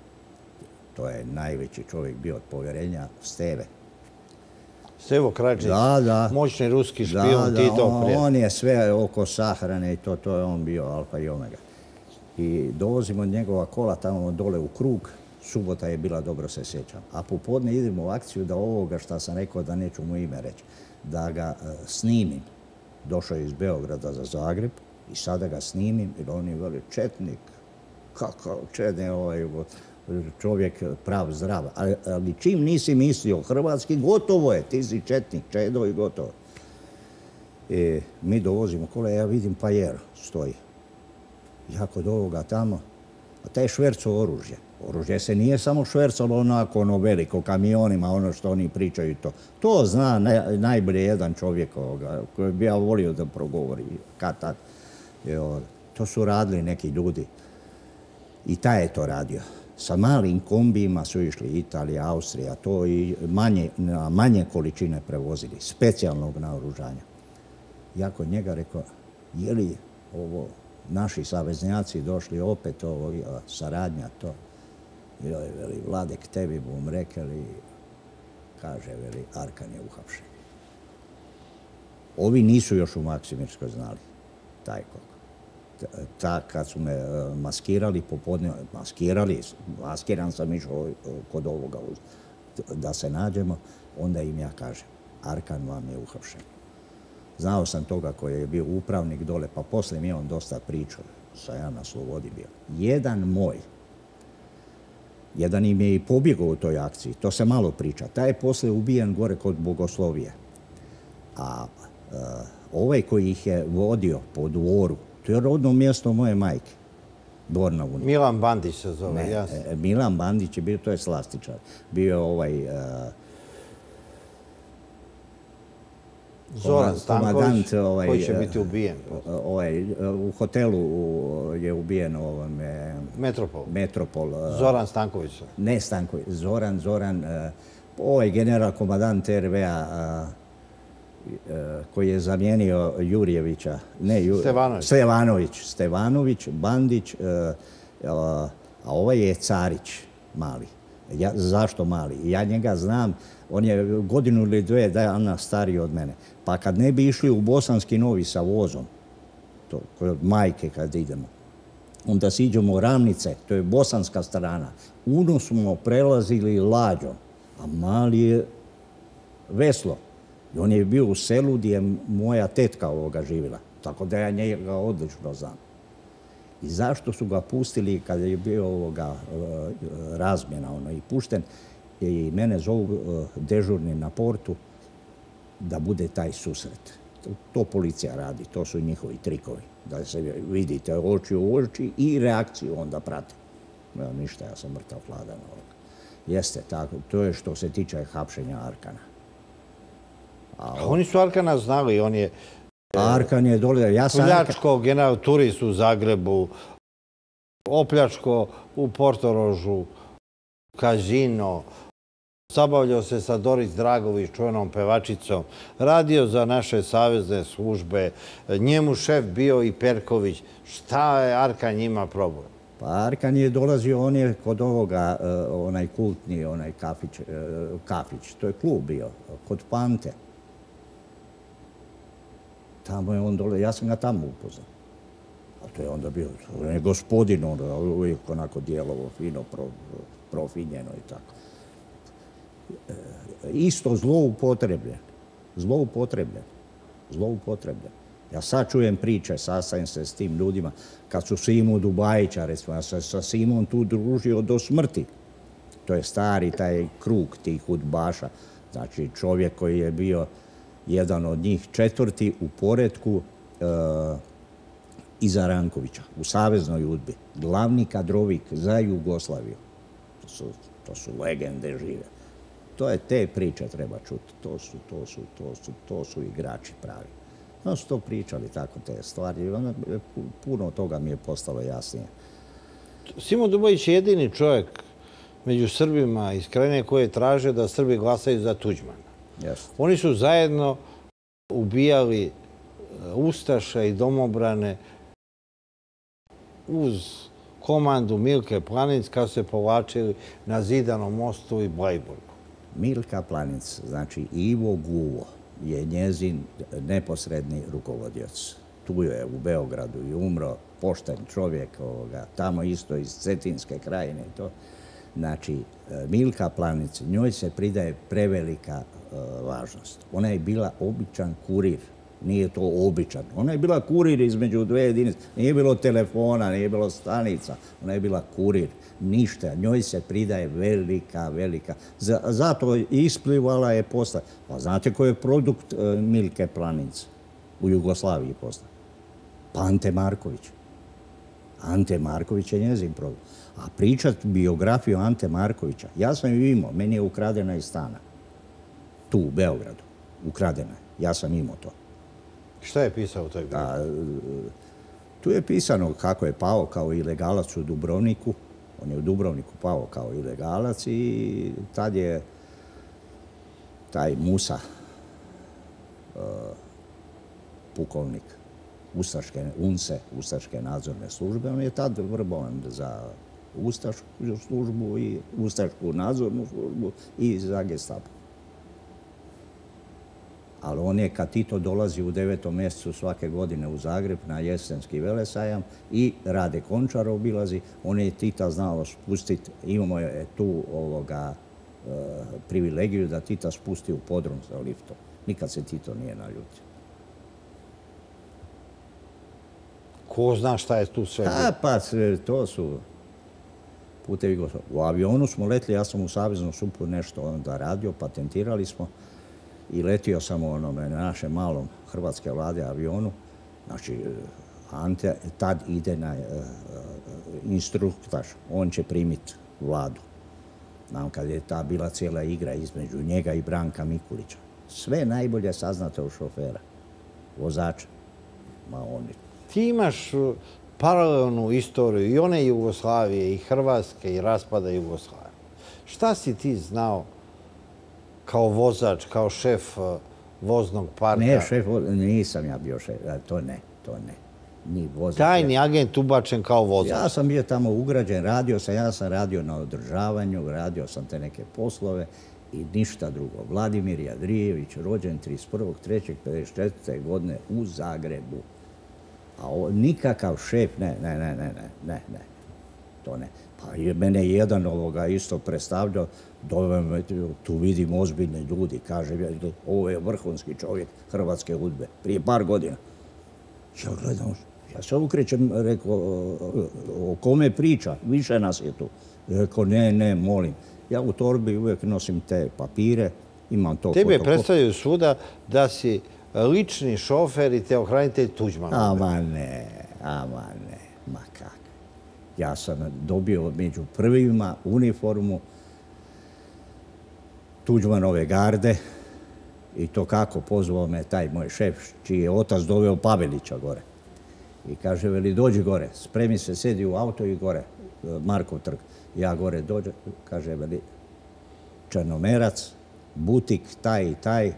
Speaker 2: to je najveći čovjek bio od povjerenja, Steve.
Speaker 1: Stevo Krađić, moćni ruski špijun, Titov prijatelj.
Speaker 2: On je sve oko sahrane i to, to je on bio alfa i omega. I dovozimo od njegova kola tamo dole u krug. Subota je bila, dobro se sjećam. A popodne idemo u akciju da ovoga što sam rekao, da neću mu ime reći, da ga uh, snimim. Došao je iz Beograda za Zagreb i sada ga snimim jer on je veli četnik. Kako četnik ovaj čovjek prav zdrav. Ali, ali čim nisi mislio hrvatski, gotovo je. Ti si četnik, čedo i gotovo. E, mi dovozimo kola, ja vidim Pajer stoji. Ja kod ovoga tamo, a taj šverco oružje. Oružje se nije samo švercalo onako ono veliko, kamionima, ono što oni pričaju to. To zna ne, najbolje jedan čovjek ovoga, koji bi ja volio da progovori kad tad. Evo, to su radili neki ljudi. I taj je to radio. Sa malim kombijima su išli Italija, Austrija, to i manje, manje količine prevozili, specijalnog naoružanja. Ja kod njega rekao, je li ovo naši saveznjaci došli opet, ovo, saradnja, to? Joj, veli, Vladek, tebi bom rekli, kaže, veli, Arkan je uhapšen. Ovi nisu još u Maksimirskoj znali, taj koliko. Ta, kad su me maskirali popodne, maskirali, maskiran sam išao kod ovoga da se nađemo, onda im ja kažem, Arkan vam je uhapšen. Znao sam toga koji je bio upravnik dole, pa poslije mi je on dosta pričao, sam ja na slobodi bio. Jedan moj, jedan im je i pobjegao u toj akciji, to se malo priča. Taj je poslije ubijen gore kod Bogoslovije. A uh, ovaj koji ih je vodio po dvoru, to je rodno mjesto moje majke. Dvor na Uni.
Speaker 1: Milan Bandić se zove,
Speaker 2: Ne,
Speaker 1: jasno.
Speaker 2: e, Milan Bandić je bio, to je slastičar. Bio je ovaj... e,
Speaker 1: Zoran Stanković,
Speaker 2: komandant, ovaj,
Speaker 1: koji će
Speaker 2: e,
Speaker 1: biti ubijen.
Speaker 2: ovaj, e, u hotelu u- je ubijen ovome...
Speaker 1: Metropol.
Speaker 2: Metropol. e,
Speaker 1: Zoran Stanković.
Speaker 2: Ne Stanković, Zoran, Zoran, e, ovaj general komandant R V A e, koji je zamijenio Jurjevića, ne Ju-
Speaker 1: Stevanović.
Speaker 2: Stevanović, Stevanović, Bandić, e, a a ovaj je Carić mali. Ja, zašto mali? Ja njega znam, on je godinu ili dve dana stariji od mene. Pa kad ne bi išli u Bosanski Novi sa vozom, to kod majke kad idemo, onda siđemo u Ravnice, to je bosanska strana. Uno smo prelazili lađom, a mali je veslo. I on je bio u selu gdje je moja tetka ovoga živjela. Tako da ja njega odlično znam. I zašto su ga pustili kad je bio ovoga e, razmjena ono, i pušten, i mene zovu e, dežurni na portu da bude taj susret. To, to policija radi, to su njihovi trikovi. Da se vidite oči u oči i reakciju onda prate. Ja, ništa, ja sam mrtav hladan ovoga. Jeste tako, to je što se tiče hapšenja Arkana.
Speaker 1: A oni su Arkana znali, on je
Speaker 2: Arkan je dole, ja sam...
Speaker 1: pljačko general Turist u Zagrebu, opljačko u Portorožu, kazino, zabavljao se sa Doris Dragović, čuvenom pevačicom, radio za naše savezne službe, njemu šef bio i Perković. Šta je Arkan njima problem?
Speaker 2: Pa Arkan je dolazio, on je kod ovoga, onaj kultni, onaj kafić, kafić, to je klub bio, kod Pante. Tamo je on dole, ja sam ga tamo upoznao. A to je onda bio, on je gospodin, on uvijek onako djelovo, fino, pro, profinjeno i tako. E, isto zloupotrebljen, zloupotrebljen, zloupotrebljen. Ja sad čujem priče, sastajem se s tim ljudima, kad su Simu Dubajića, recimo, ja sam sa Simom tu družio do smrti. To je stari taj krug tih udbaša, znači čovjek koji je bio jedan od njih četvrti u poretku e, iza Rankovića, u Saveznoj udbi. Glavni kadrovik za Jugoslaviju. To su, to su legende žive. To je te priče treba čuti. To su, to su, to su, to su igrači pravi. No su to pričali tako te stvari. Onda, puno toga mi je postalo jasnije.
Speaker 1: Simo Dubović je jedini čovjek među Srbima iz Krajine koji je tražio da Srbi glasaju za Tuđmana.
Speaker 2: Yes.
Speaker 1: Oni su zajedno ubijali ustaše i domobrane uz komandu Milke Planinc kad se povlačili na Zidanom mostu i Blajburgu.
Speaker 2: Milka Planinc, znači Ivo Guvo, je njezin neposredni rukovodioc. Tu je u Beogradu i umro, pošten čovjek, ovoga, tamo isto iz Cetinske krajine i to. Znači, Milka Planinc, njoj se pridaje prevelika uh, važnost. Ona je bila običan kurir, nije to običan. Ona je bila kurir između dve jedinice. Nije bilo telefona, nije bilo stanica. Ona je bila kurir. Ništa. Njoj se pridaje velika, velika. Z zato isplivala je posla. Pa znate ko je produkt uh, Milke Planinc u Jugoslaviji posla? Pa Ante Marković. Ante Marković je njezin produkt. A pričat biografiju Ante Markovića, ja sam ju imao, meni je ukradena iz stana. Tu, u Beogradu. Ukradena je. Ja sam imao to.
Speaker 1: Šta je pisao u toj biografiji?
Speaker 2: Tu je pisano kako je pao kao ilegalac u Dubrovniku. On je u Dubrovniku pao kao ilegalac i tad je taj Musa, uh, pukovnik Ustaške, UNSE, Ustaške nadzorne službe, on je tad vrbovan za Ustašku službu i Ustašku nadzornu službu i za Gestapo. Ali on je, kad Tito dolazi u devetom mjesecu svake godine u Zagreb na jesenski velesajam i Rade Končar obilazi, on je Tita znao spustiti, imamo je tu ovoga e, privilegiju da Tita spusti u podrum sa liftom. Nikad se Tito nije naljutio.
Speaker 1: Ko zna šta je tu sve?
Speaker 2: A, pa to su putevi gospodine. U avionu smo letili, ja sam u Saveznom supu nešto onda radio, patentirali smo i letio sam onome na našem malom hrvatske vlade avionu. Znači, Ante tad ide na instruktaž, on će primiti Vladu. Znam kad je ta bila cijela igra između njega i Branka Mikulića. Sve najbolje saznate od šofera, vozača. Ma oni.
Speaker 1: Ti imaš paralelnu istoriju i one Jugoslavije, i Hrvatske, i raspada Jugoslavije. Šta si ti znao kao vozač, kao šef voznog parka?
Speaker 2: Ne, šef, nisam ja bio šef, to ne, to ne. Ni vozač.
Speaker 1: Tajni agent ubačen kao vozač.
Speaker 2: Ja sam bio tamo ugrađen, radio sam, ja sam radio na održavanju, radio sam te neke poslove i ništa drugo. Vladimir Jadrijević, rođen trideset prvog trećeg pedeset četvrte godine u Zagrebu. A ovo, nikakav šef, ne, ne, ne, ne, ne, ne, to ne. Pa je mene jedan ovoga isto predstavljao, doveo me, tu vidim ozbiljne ljudi, kaže, ovo je vrhunski čovjek hrvatske udbe, prije par godina. Ja gledam, ja se okrećem, rekao, o kome priča, više nas je tu. Rekao, ne, ne, molim. Ja u torbi uvijek nosim te papire, imam to fotokopiju.
Speaker 1: Tebe predstavljaju svuda da si lični šofer i teohranitelj Tuđmana.
Speaker 2: Ama ne, ama ne, ma kako. Ja sam dobio među prvima uniformu Tuđmanove garde i to kako pozvao me taj moj šef, čiji je otac doveo Pavelića gore. I kaže, veli, dođi gore, spremi se, sedi u auto i gore, Markov trg. Ja gore dođem, kaže, veli, Črnomerac, butik, taj i taj,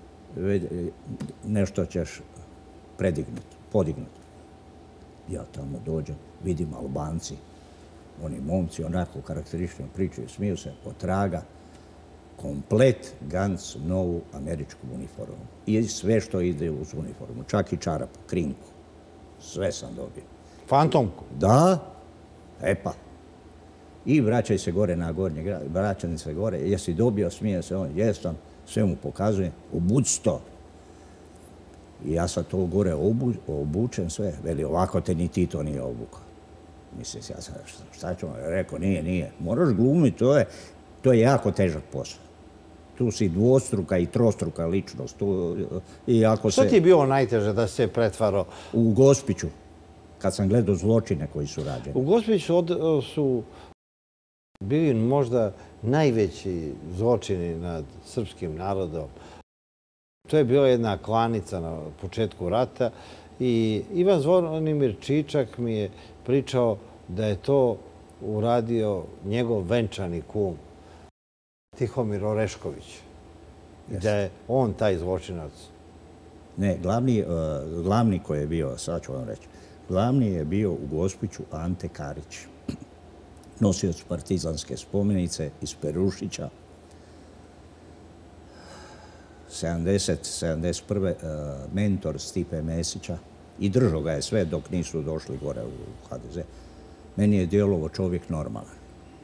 Speaker 2: nešto ćeš predignuti, podignuti. Ja tamo dođem, vidim Albanci, oni momci onako karakteristično pričaju, smiju se, potraga, komplet Ganz novu američku uniformu. I sve što ide uz uniformu, čak i čarapu, krinku. Sve sam dobio.
Speaker 1: Fantomku?
Speaker 2: Da, e pa. I vraćaj se gore na gornji grad, vraćaj se gore, jesi dobio, smije se on, jesam, sve mu pokazuje, obuci to. I ja sam to gore obu, obučen sve, veli, ovako te ni ti to nije obukao. Mislim, ja sam, šta ću vam, rekao, nije, nije, moraš glumiti, to je, to je jako težak posao. Tu si dvostruka i trostruka ličnost. Tu, i ako
Speaker 1: Što
Speaker 2: se,
Speaker 1: ti je bilo najteže da se pretvaro?
Speaker 2: U Gospiću, kad sam gledao zločine koji su rađeni.
Speaker 1: U Gospiću od, su bili možda najveći zločini nad srpskim narodom. To je bila jedna klanica na početku rata i Ivan Zvonimir Čičak mi je pričao da je to uradio njegov venčani kum Tihomir Orešković. Yes. Da je on taj zločinac.
Speaker 2: Ne, glavni, uh, glavni koji je bio, sad ću vam reći, glavni je bio u Gospiću Ante Karić, nosioc partizanske spomenice iz Perušića, sedamdeset sedamdeset prve Uh, mentor Stipe Mesića i držao ga je sve dok nisu došli gore u ha de ze. Meni je djelovo čovjek normalan.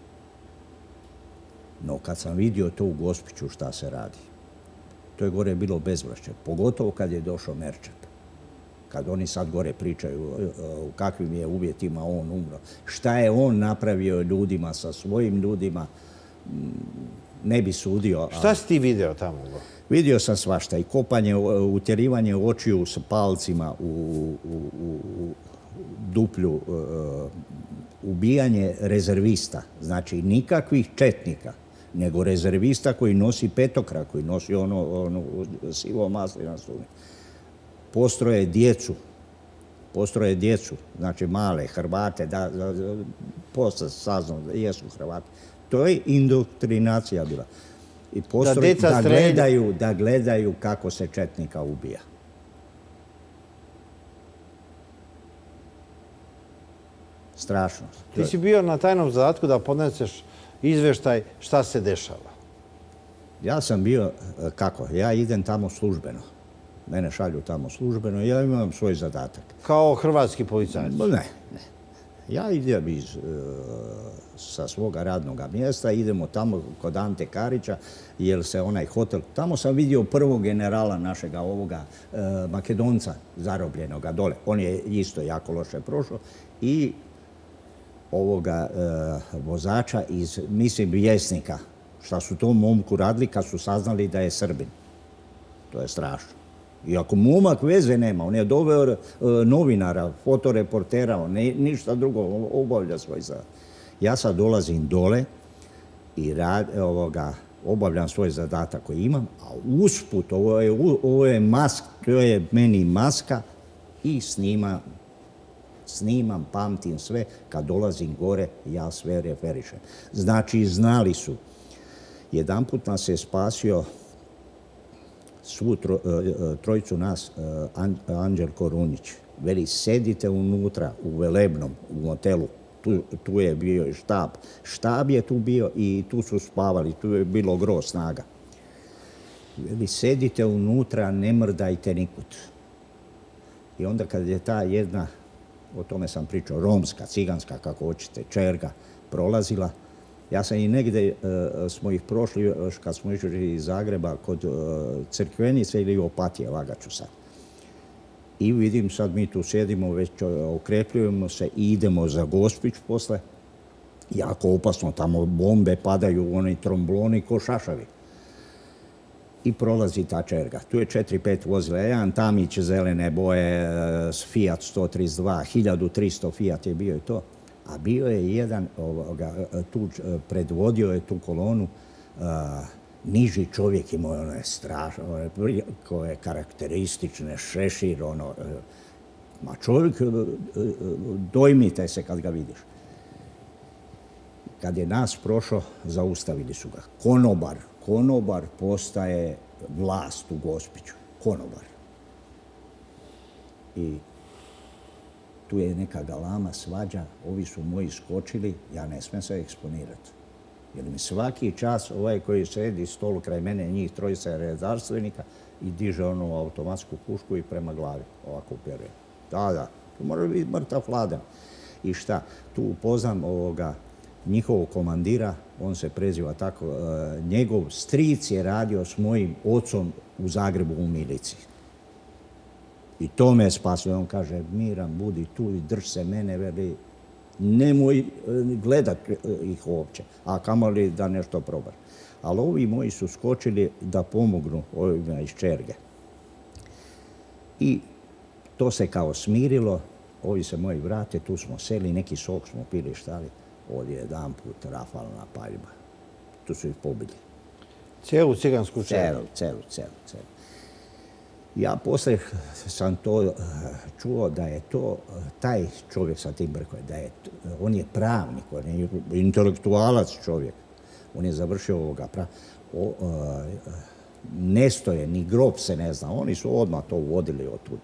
Speaker 2: No kad sam vidio to u Gospiću šta se radi, to je gore bilo bezvlašće, pogotovo kad je došao Merčep. Kad oni sad gore pričaju u kakvim je uvjetima on umro, šta je on napravio ljudima sa svojim ljudima, ne bi sudio.
Speaker 1: Šta si ti video tamo?
Speaker 2: Vidio sam svašta i kopanje, utjerivanje očiju s palcima u, u, u, u duplju, ubijanje rezervista, znači nikakvih četnika, nego rezervista koji nosi petokrak, koji nosi ono, ono sivo maslo na stuni. Postroje djecu, postroje djecu, znači male Hrvate, da, da, da posle saznao da jesu Hrvati. To je indoktrinacija bila. I postroje da, da, gledaju, da gledaju kako se četnika ubija. Strašno.
Speaker 1: Ti si bio na tajnom zadatku da podneseš izveštaj šta se dešava.
Speaker 2: Ja sam bio, kako, ja idem tamo službeno. Mene šalju tamo službeno i ja imam svoj zadatak.
Speaker 1: Kao hrvatski policajac?
Speaker 2: Ne, ne. Ja idem iz, uh, sa svoga radnog mjesta, idemo tamo kod Ante Karića, jer se onaj hotel... Tamo sam vidio prvog generala našega ovoga uh, Makedonca zarobljenoga dole. On je isto jako loše prošao. I ovoga uh, vozača iz, mislim, Vjesnika. Šta su tom momku radili kad su saznali da je Srbin. To je strašno. Iako momak veze nema, on je doveo novinara, fotoreportera, on ne, ništa drugo, obavlja svoj zadatak. Ja sad dolazim dole i rad, ovoga, obavljam svoj zadatak koji imam, a usput, ovo je, ovo je mask, to je meni maska i snimam, snimam, pamtim sve, kad dolazim gore, ja sve referišem. Znači, znali su. Jedanput nas je spasio svu tro, trojicu nas, Anđelko Runjić. Veli, sedite unutra, u Velebnom, u motelu. Tu, tu je bio štab. Štab je tu bio i tu su spavali, tu je bilo gro snaga. Veli, sedite unutra, ne mrdajte nikud. I onda kad je ta jedna, o tome sam pričao, romska, ciganska, kako hoćete, čerga, prolazila, ja sam i negdje, uh, smo ih prošli, kad smo išli iz Zagreba, kod uh, Crkvenice ili Opatije, lagaću sad. I vidim, sad mi tu sjedimo, već okrepljujemo se i idemo za Gospić posle. Jako opasno, tamo bombe padaju, oni trombloni ko šašavi. I prolazi ta čerga. Tu je četiri pet vozila. Jedan tamić zelene boje, Fiat sto trideset dva, hiljadu tristo Fiat je bio i to. A bio je jedan, ovoga, tu, predvodio je tu kolonu, a, niži čovjek, imao je one strašne, koje karakteristične, šešir, ono, ma čovjek, dojmite se kad ga vidiš. Kad je nas prošao, zaustavili su ga. Konobar, konobar postaje vlast u Gospiću, konobar. I tu je neka galama, svađa, ovi su moji skočili, ja ne smijem se eksponirati. Jer mi svaki čas ovaj koji sedi stolu kraj mene, njih trojica redarstvenika, i diže onu automatsku pušku i prema glavi, ovako uperuje. Da, da, tu mora biti mrtav hladan. I šta, tu upoznam ovoga njihovog komandira, on se preziva tako, njegov stric je radio s mojim ocom u Zagrebu u miliciji. I to me je spasio. On kaže, Miran, budi tu i drž se mene, veli, nemoj gledat ih uopće, a kamoli da nešto probaš. Ali ovi moji su skočili da pomognu ovima iz čerge. I to se kao smirilo, ovi se moji vrate, tu smo seli, neki sok smo pili, štali, ovdje je jedan put rafalna paljba. Tu su ih pobili.
Speaker 1: Cijelu cigansku čergu?
Speaker 2: Celu, celu, celu, celu. Ja poslije sam to čuo da je to, taj čovjek sa tim brkom, da je, on je pravnik, on je intelektualac čovjek. On je završio ovoga prava. Nestoje, ni grob se ne zna. Oni su odmah to uvodili otud.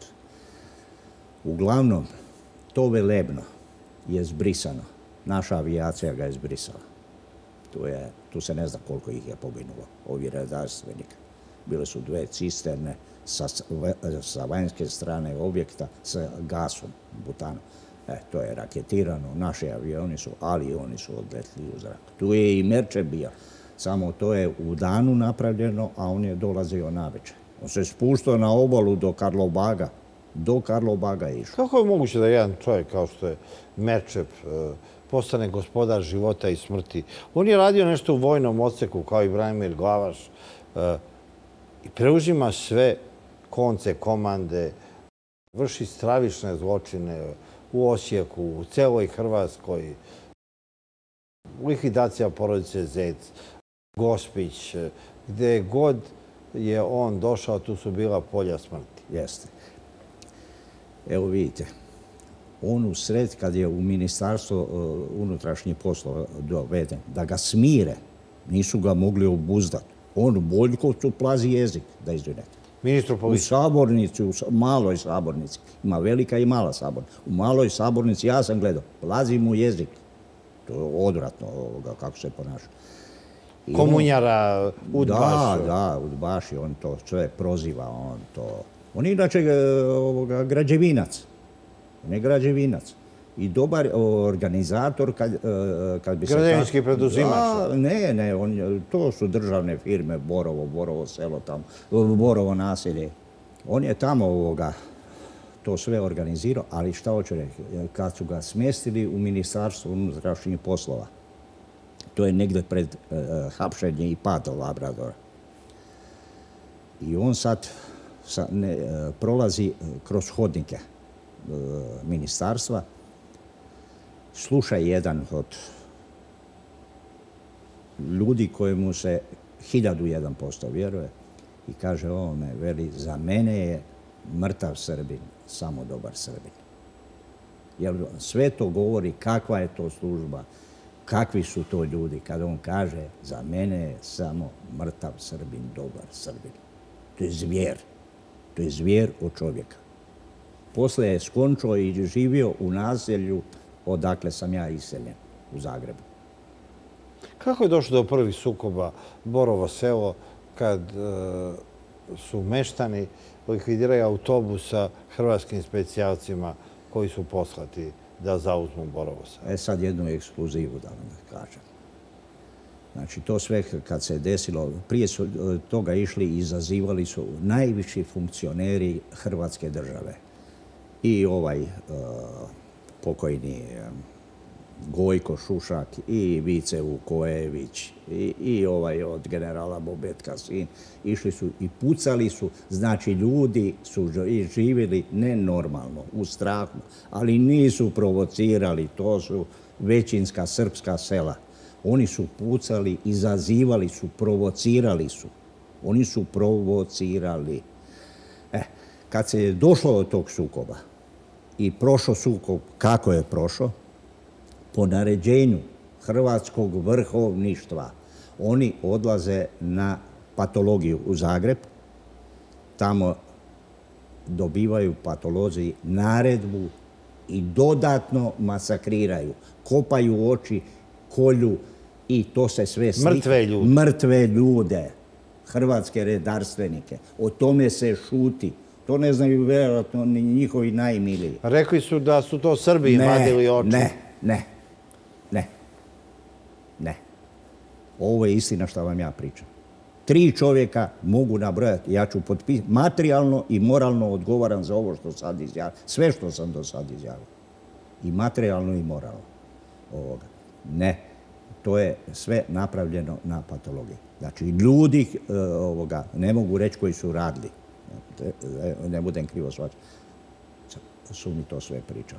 Speaker 2: Uglavnom, to Velebno je zbrisano. Naša avijacija ga je zbrisala. Tu, je, tu se ne zna koliko ih je poginulo, ovi redarstvenika. Bile su dve cisterne sa, sa vanjske strane objekta sa gasom, butanom. E, to je raketirano, naši avioni su, ali oni su odletli u zrak. Tu je i Merčep bio, samo to je u danu napravljeno, a on je dolazio navečer. On se spuštao na obalu do Karlobaga. Do Karlobaga je išao.
Speaker 1: Kako je moguće da jedan čovjek kao što je Merčep postane gospodar života i smrti? On je radio nešto u vojnom odseku kao i Branimir Glavaš i preuzima sve konce, komande, vrši stravične zločine u Osijeku, u celoj Hrvatskoj, likvidacija porodice Zec, Gospić, gdje god je on došao, tu su bila polja smrti.
Speaker 2: Jeste. Evo vidite, on u sred, kad je u ministarstvo unutrašnjih poslova doveden, da ga smire, nisu ga mogli obuzdati. On u Boljkovcu plazi jezik, da izvinete.
Speaker 1: Ministru policije.
Speaker 2: U sabornici, u maloj sabornici. Ima velika i mala sabornica. U maloj sabornici, ja sam gledao, plazi mu jezik. To je odvratno ovoga, kako se ponaša.
Speaker 1: I komunjara, udbaš.
Speaker 2: Da, da, udbaši, on to sve proziva, on to... On je inače ovoga, građevinac. On je građevinac. I dobar organizator kad, kad bi se...
Speaker 1: Građevinski preduzimač.
Speaker 2: Ne, ne, on, to su državne firme, Borovo, Borovo selo tamo, Borovo naselje. On je tamo ovoga, to sve organizirao, ali šta hoću reći, kad su ga smjestili u Ministarstvo unutrašnjih poslova, to je negdje pred uh, hapšenje i pad Labradora. I on sad sa, ne, prolazi kroz hodnike e, ministarstva, sluša jedan od ljudi kojemu se hiljadu jedan posto vjeruje i kaže ovome, veli, za mene je mrtav Srbin samo dobar Srbin. Jer sve to govori kakva je to služba, kakvi su to ljudi, kada on kaže za mene je samo mrtav Srbin dobar Srbin. To je zvijer. To je zvijer od čovjeka. Poslije je skončao i živio u naselju odakle sam ja iseljen, u Zagrebu.
Speaker 1: Kako je došlo do prvih sukoba Borovo selo kad e, su meštani likvidiraju autobus sa hrvatskim specijalcima koji su poslati da zauzmu Borovo selo?
Speaker 2: E sad jednu ekskluzivu da vam kažem. Znači to sve kad se desilo, prije su toga išli i izazivali su najviši funkcioneri Hrvatske države. I ovaj uh, pokojni um, Gojko Šušak i Vice Vukojević i, i ovaj od generala Bobetka sin. Išli su i pucali su, znači ljudi su živjeli nenormalno, u strahu, ali nisu provocirali, to su većinska srpska sela. Oni su pucali, izazivali su, provocirali su. Oni su provocirali. E, kad se je došlo do tog sukoba i prošao sukob, kako je prošao, po naređenju Hrvatskog vrhovništva, oni odlaze na patologiju u Zagreb, tamo dobivaju patolozi naredbu i dodatno masakriraju, kopaju oči, kolju i to se sve slika.
Speaker 1: Mrtve ljude.
Speaker 2: Mrtve ljude, hrvatske redarstvenike. O tome se šuti. To ne znaju vjerojatno ni njihovi najmiliji.
Speaker 1: Rekli su da su to Srbi vadili oči.
Speaker 2: Ne, ne, ne, ne. Ovo je istina što vam ja pričam. Tri čovjeka mogu nabrojati. Ja ću potpisati. Materijalno i moralno odgovaram za ovo što sad izjavim. Sve što sam do sad izjavio. I materijalno i moralno. Ovoga. Ne. To je sve napravljeno na patologiji. Znači, ljudi e, ovoga, ne mogu reći koji su radili. Ne, ne budem krivo shvaćati. Su mi to sve pričali.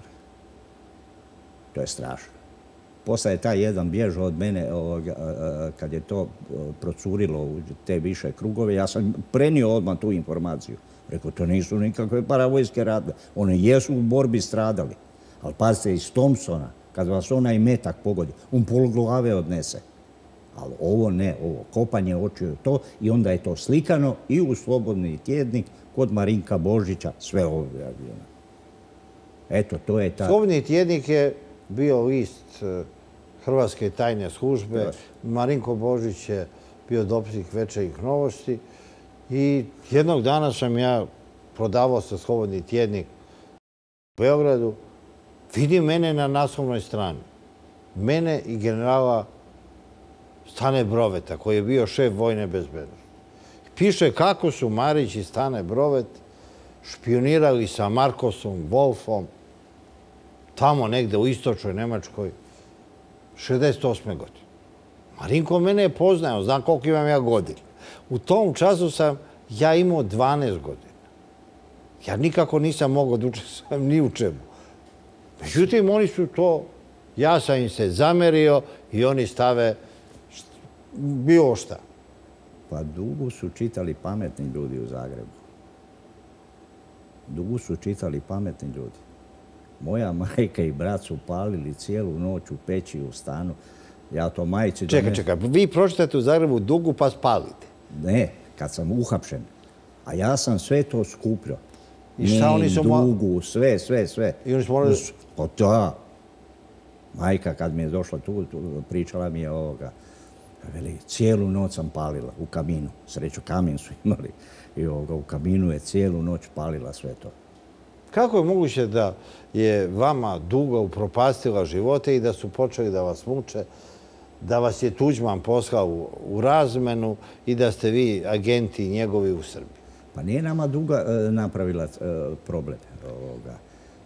Speaker 2: To je strašno. Posle je taj jedan bježao od mene ovoga, kad je to procurilo u te više krugove. Ja sam prenio odmah tu informaciju. Rekao, to nisu nikakve paravojske radile. One jesu u borbi stradali. Ali pazite, iz Thompsona, kad vas onaj metak pogodi, on pol glave odnese. Ali ovo ne, ovo kopanje očiju to i onda je to slikano i u Slobodni tjednik kod Marinka Božića, sve ovo je bilo. Eto, to je ta...
Speaker 1: Slobodni tjednik je bio list Hrvatske tajne službe. Marinko Božić je bio dopisnik Večernjih novosti i jednog dana sam ja prodavao sa Slobodni tjednik u Beogradu. Vidim mene na naslovnoj strani. Mene i generala Stane Broveta, koji je bio šef vojne bezbednosti. Piše kako su Marić i Stane Brovet špionirali sa Markosom Wolfom tamo negde u istočnoj Nemačkoj šezdeset osme godine. Marinko mene je poznao, znam koliko imam ja godina. U tom času sam ja imao dvanaest godina. Ja nikako nisam mogao da učestvujem ni u čemu. Međutim, oni su to, ja sam im se zamerio i oni stave bilo šta.
Speaker 2: Pa dugo su čitali pametni ljudi u Zagrebu. Dugo su čitali pametni ljudi. Moja majka i brat su palili cijelu noć u peći u stanu. Ja to majci...
Speaker 1: Čekaj, čekaj, vi pročitate u Zagrebu Dugu pa spalite.
Speaker 2: Ne, kad sam uhapšen. A ja sam sve to skupljao.
Speaker 1: I šta oni su...
Speaker 2: Dugu, sve, sve, sve.
Speaker 1: I oni su morali...
Speaker 2: Pa da. Majka kad mi je došla tu, pričala mi je ovoga. Veli, cijelu noć sam palila u kaminu. Sreću, kamin su imali. I ovoga, u kaminu je cijelu noć palila sve to.
Speaker 1: Kako je moguće da je vama Duga upropastila živote i da su počeli da vas muče, da vas je Tuđman poslao u, u razmenu i da ste vi agenti njegovi u Srbiji?
Speaker 2: Pa nije nama Duga e, napravila e, problem. Ovoga.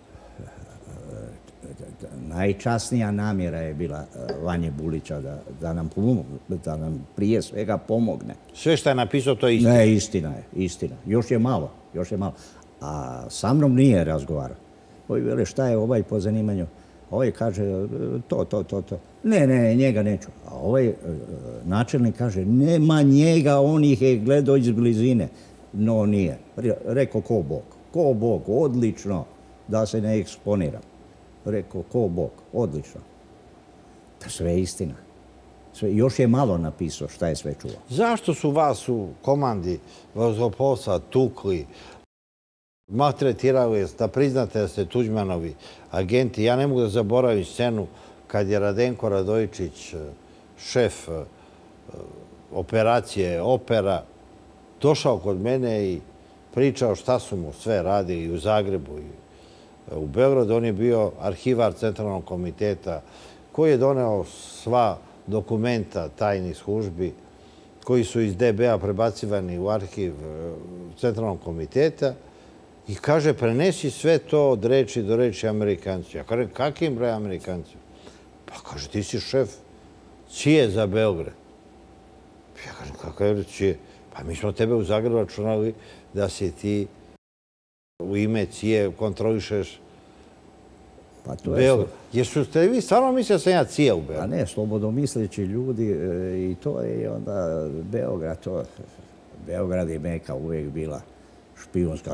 Speaker 2: Najčasnija namjera je bila Vanje Bulića da, da, nam pomogne, da nam prije svega pomogne.
Speaker 1: Sve što je napisao, to je istina?
Speaker 2: Ne, istina je, istina. Još je malo. još je malo. A sa mnom nije razgovarao. Ovi vele, šta je ovaj po zanimanju? Ovaj kaže, to, to, to, to. Ne, ne, njega neću. A ovaj načelnik kaže, nema njega, on ih je gledao iz blizine. No, nije. Rekao, ko Bog? Ko Bog? Odlično, da se ne eksponiram. Rekao, ko Bog? Odlično. Pa sve je istina. Sve, još je malo napisao šta je sve čuo.
Speaker 1: Zašto su vas u komandi vazduhoplovstva tukli, maltretirali, da priznate da ste Tuđmanovi agenti? Ja ne mogu da zaboravim scenu kad je Radenko Radojičić, šef operacije Opera, došao kod mene i pričao šta su mu sve radili u Zagrebu i u Beogradu. On je bio arhivar Centralnog komiteta koji je doneo sva dokumenta tajnih službi koji su iz D B A prebacivani u arhiv Centralnog komiteta i kaže, prenesi sve to od reči do reči Amerikanci. Ja kažem, kakim bre Amerikanci? Pa kaže, ti si šef C I A za Beograd. Ja kažem, kakav je C I A? Pa mi smo tebe u Zagrebu računali da si ti u ime C I A kontrolišeš
Speaker 2: Pa to
Speaker 1: Beograd. Jesu ste vi stvarno mislili da sam ja C I A u Beogradu?
Speaker 2: A ne, slobodno misleći ljudi i to je onda Beograd. To, Beograd je Meka uvijek bila špijunska,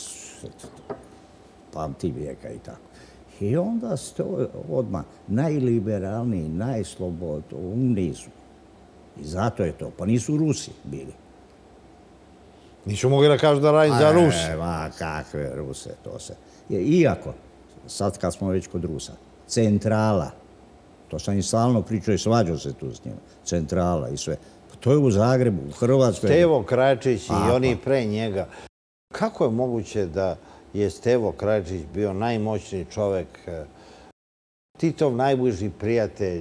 Speaker 2: pamti vijeka i tako. I onda ste odmah najliberalniji, najslobodniji su. I zato je to. Pa nisu Rusi bili.
Speaker 1: Nisu mogli da kažu da radim za Ruse.
Speaker 2: E, ma kakve Ruse, to se. Iako, sad kad smo već kod Rusa, centrala, to sam i stalno pričao i svađao se tu s njima, centrala i sve. Pa to je u Zagrebu, u Hrvatskoj.
Speaker 1: Stevo Krajičić i oni pre njega. Kako je moguće da je Stevo Krajičić bio najmoćniji čovek, Titov najbliži prijatelj?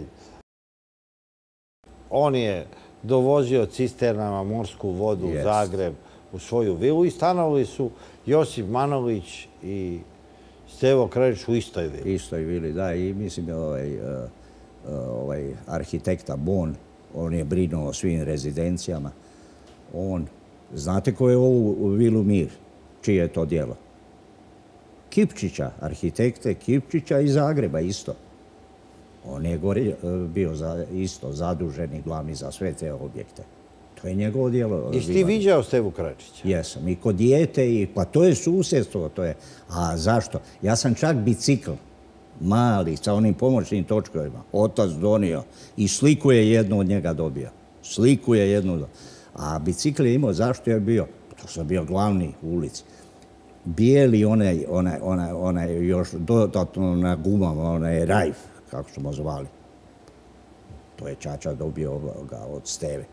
Speaker 1: On je dovozio cisternama morsku vodu u Zagreb, u svoju vilu i stanovali su Josip Manolić i Stevo Krajičić u istoj vili.
Speaker 2: Istoj vili, da. I mislim da ovaj, ovaj arhitekta Bon, on je brinuo o svim rezidencijama. On, znate ko je ovu vilu Mir? Čije je to djelo? Kipčića, arhitekte Kipčića iz Zagreba isto. On je gore bio za, isto zadužen i glavni za sve te objekte. To je njegovo djelo.
Speaker 1: Jesi ti viđao Stevu Krajičića?
Speaker 2: Jesam. I kod dijete, i, pa to je susjedstvo. To je. A zašto? Ja sam čak bicikl, mali, sa onim pomoćnim točkovima, otac donio i sliku je jednu od njega dobio. Sliku je jednu dobio. A bicikl je imao, zašto je bio? To sam bio glavni u ulici. Bijeli onaj, onaj, onaj, onaj još dodatno na gumama, onaj rajf, kako smo zvali. To je čača dobio ga od Steve.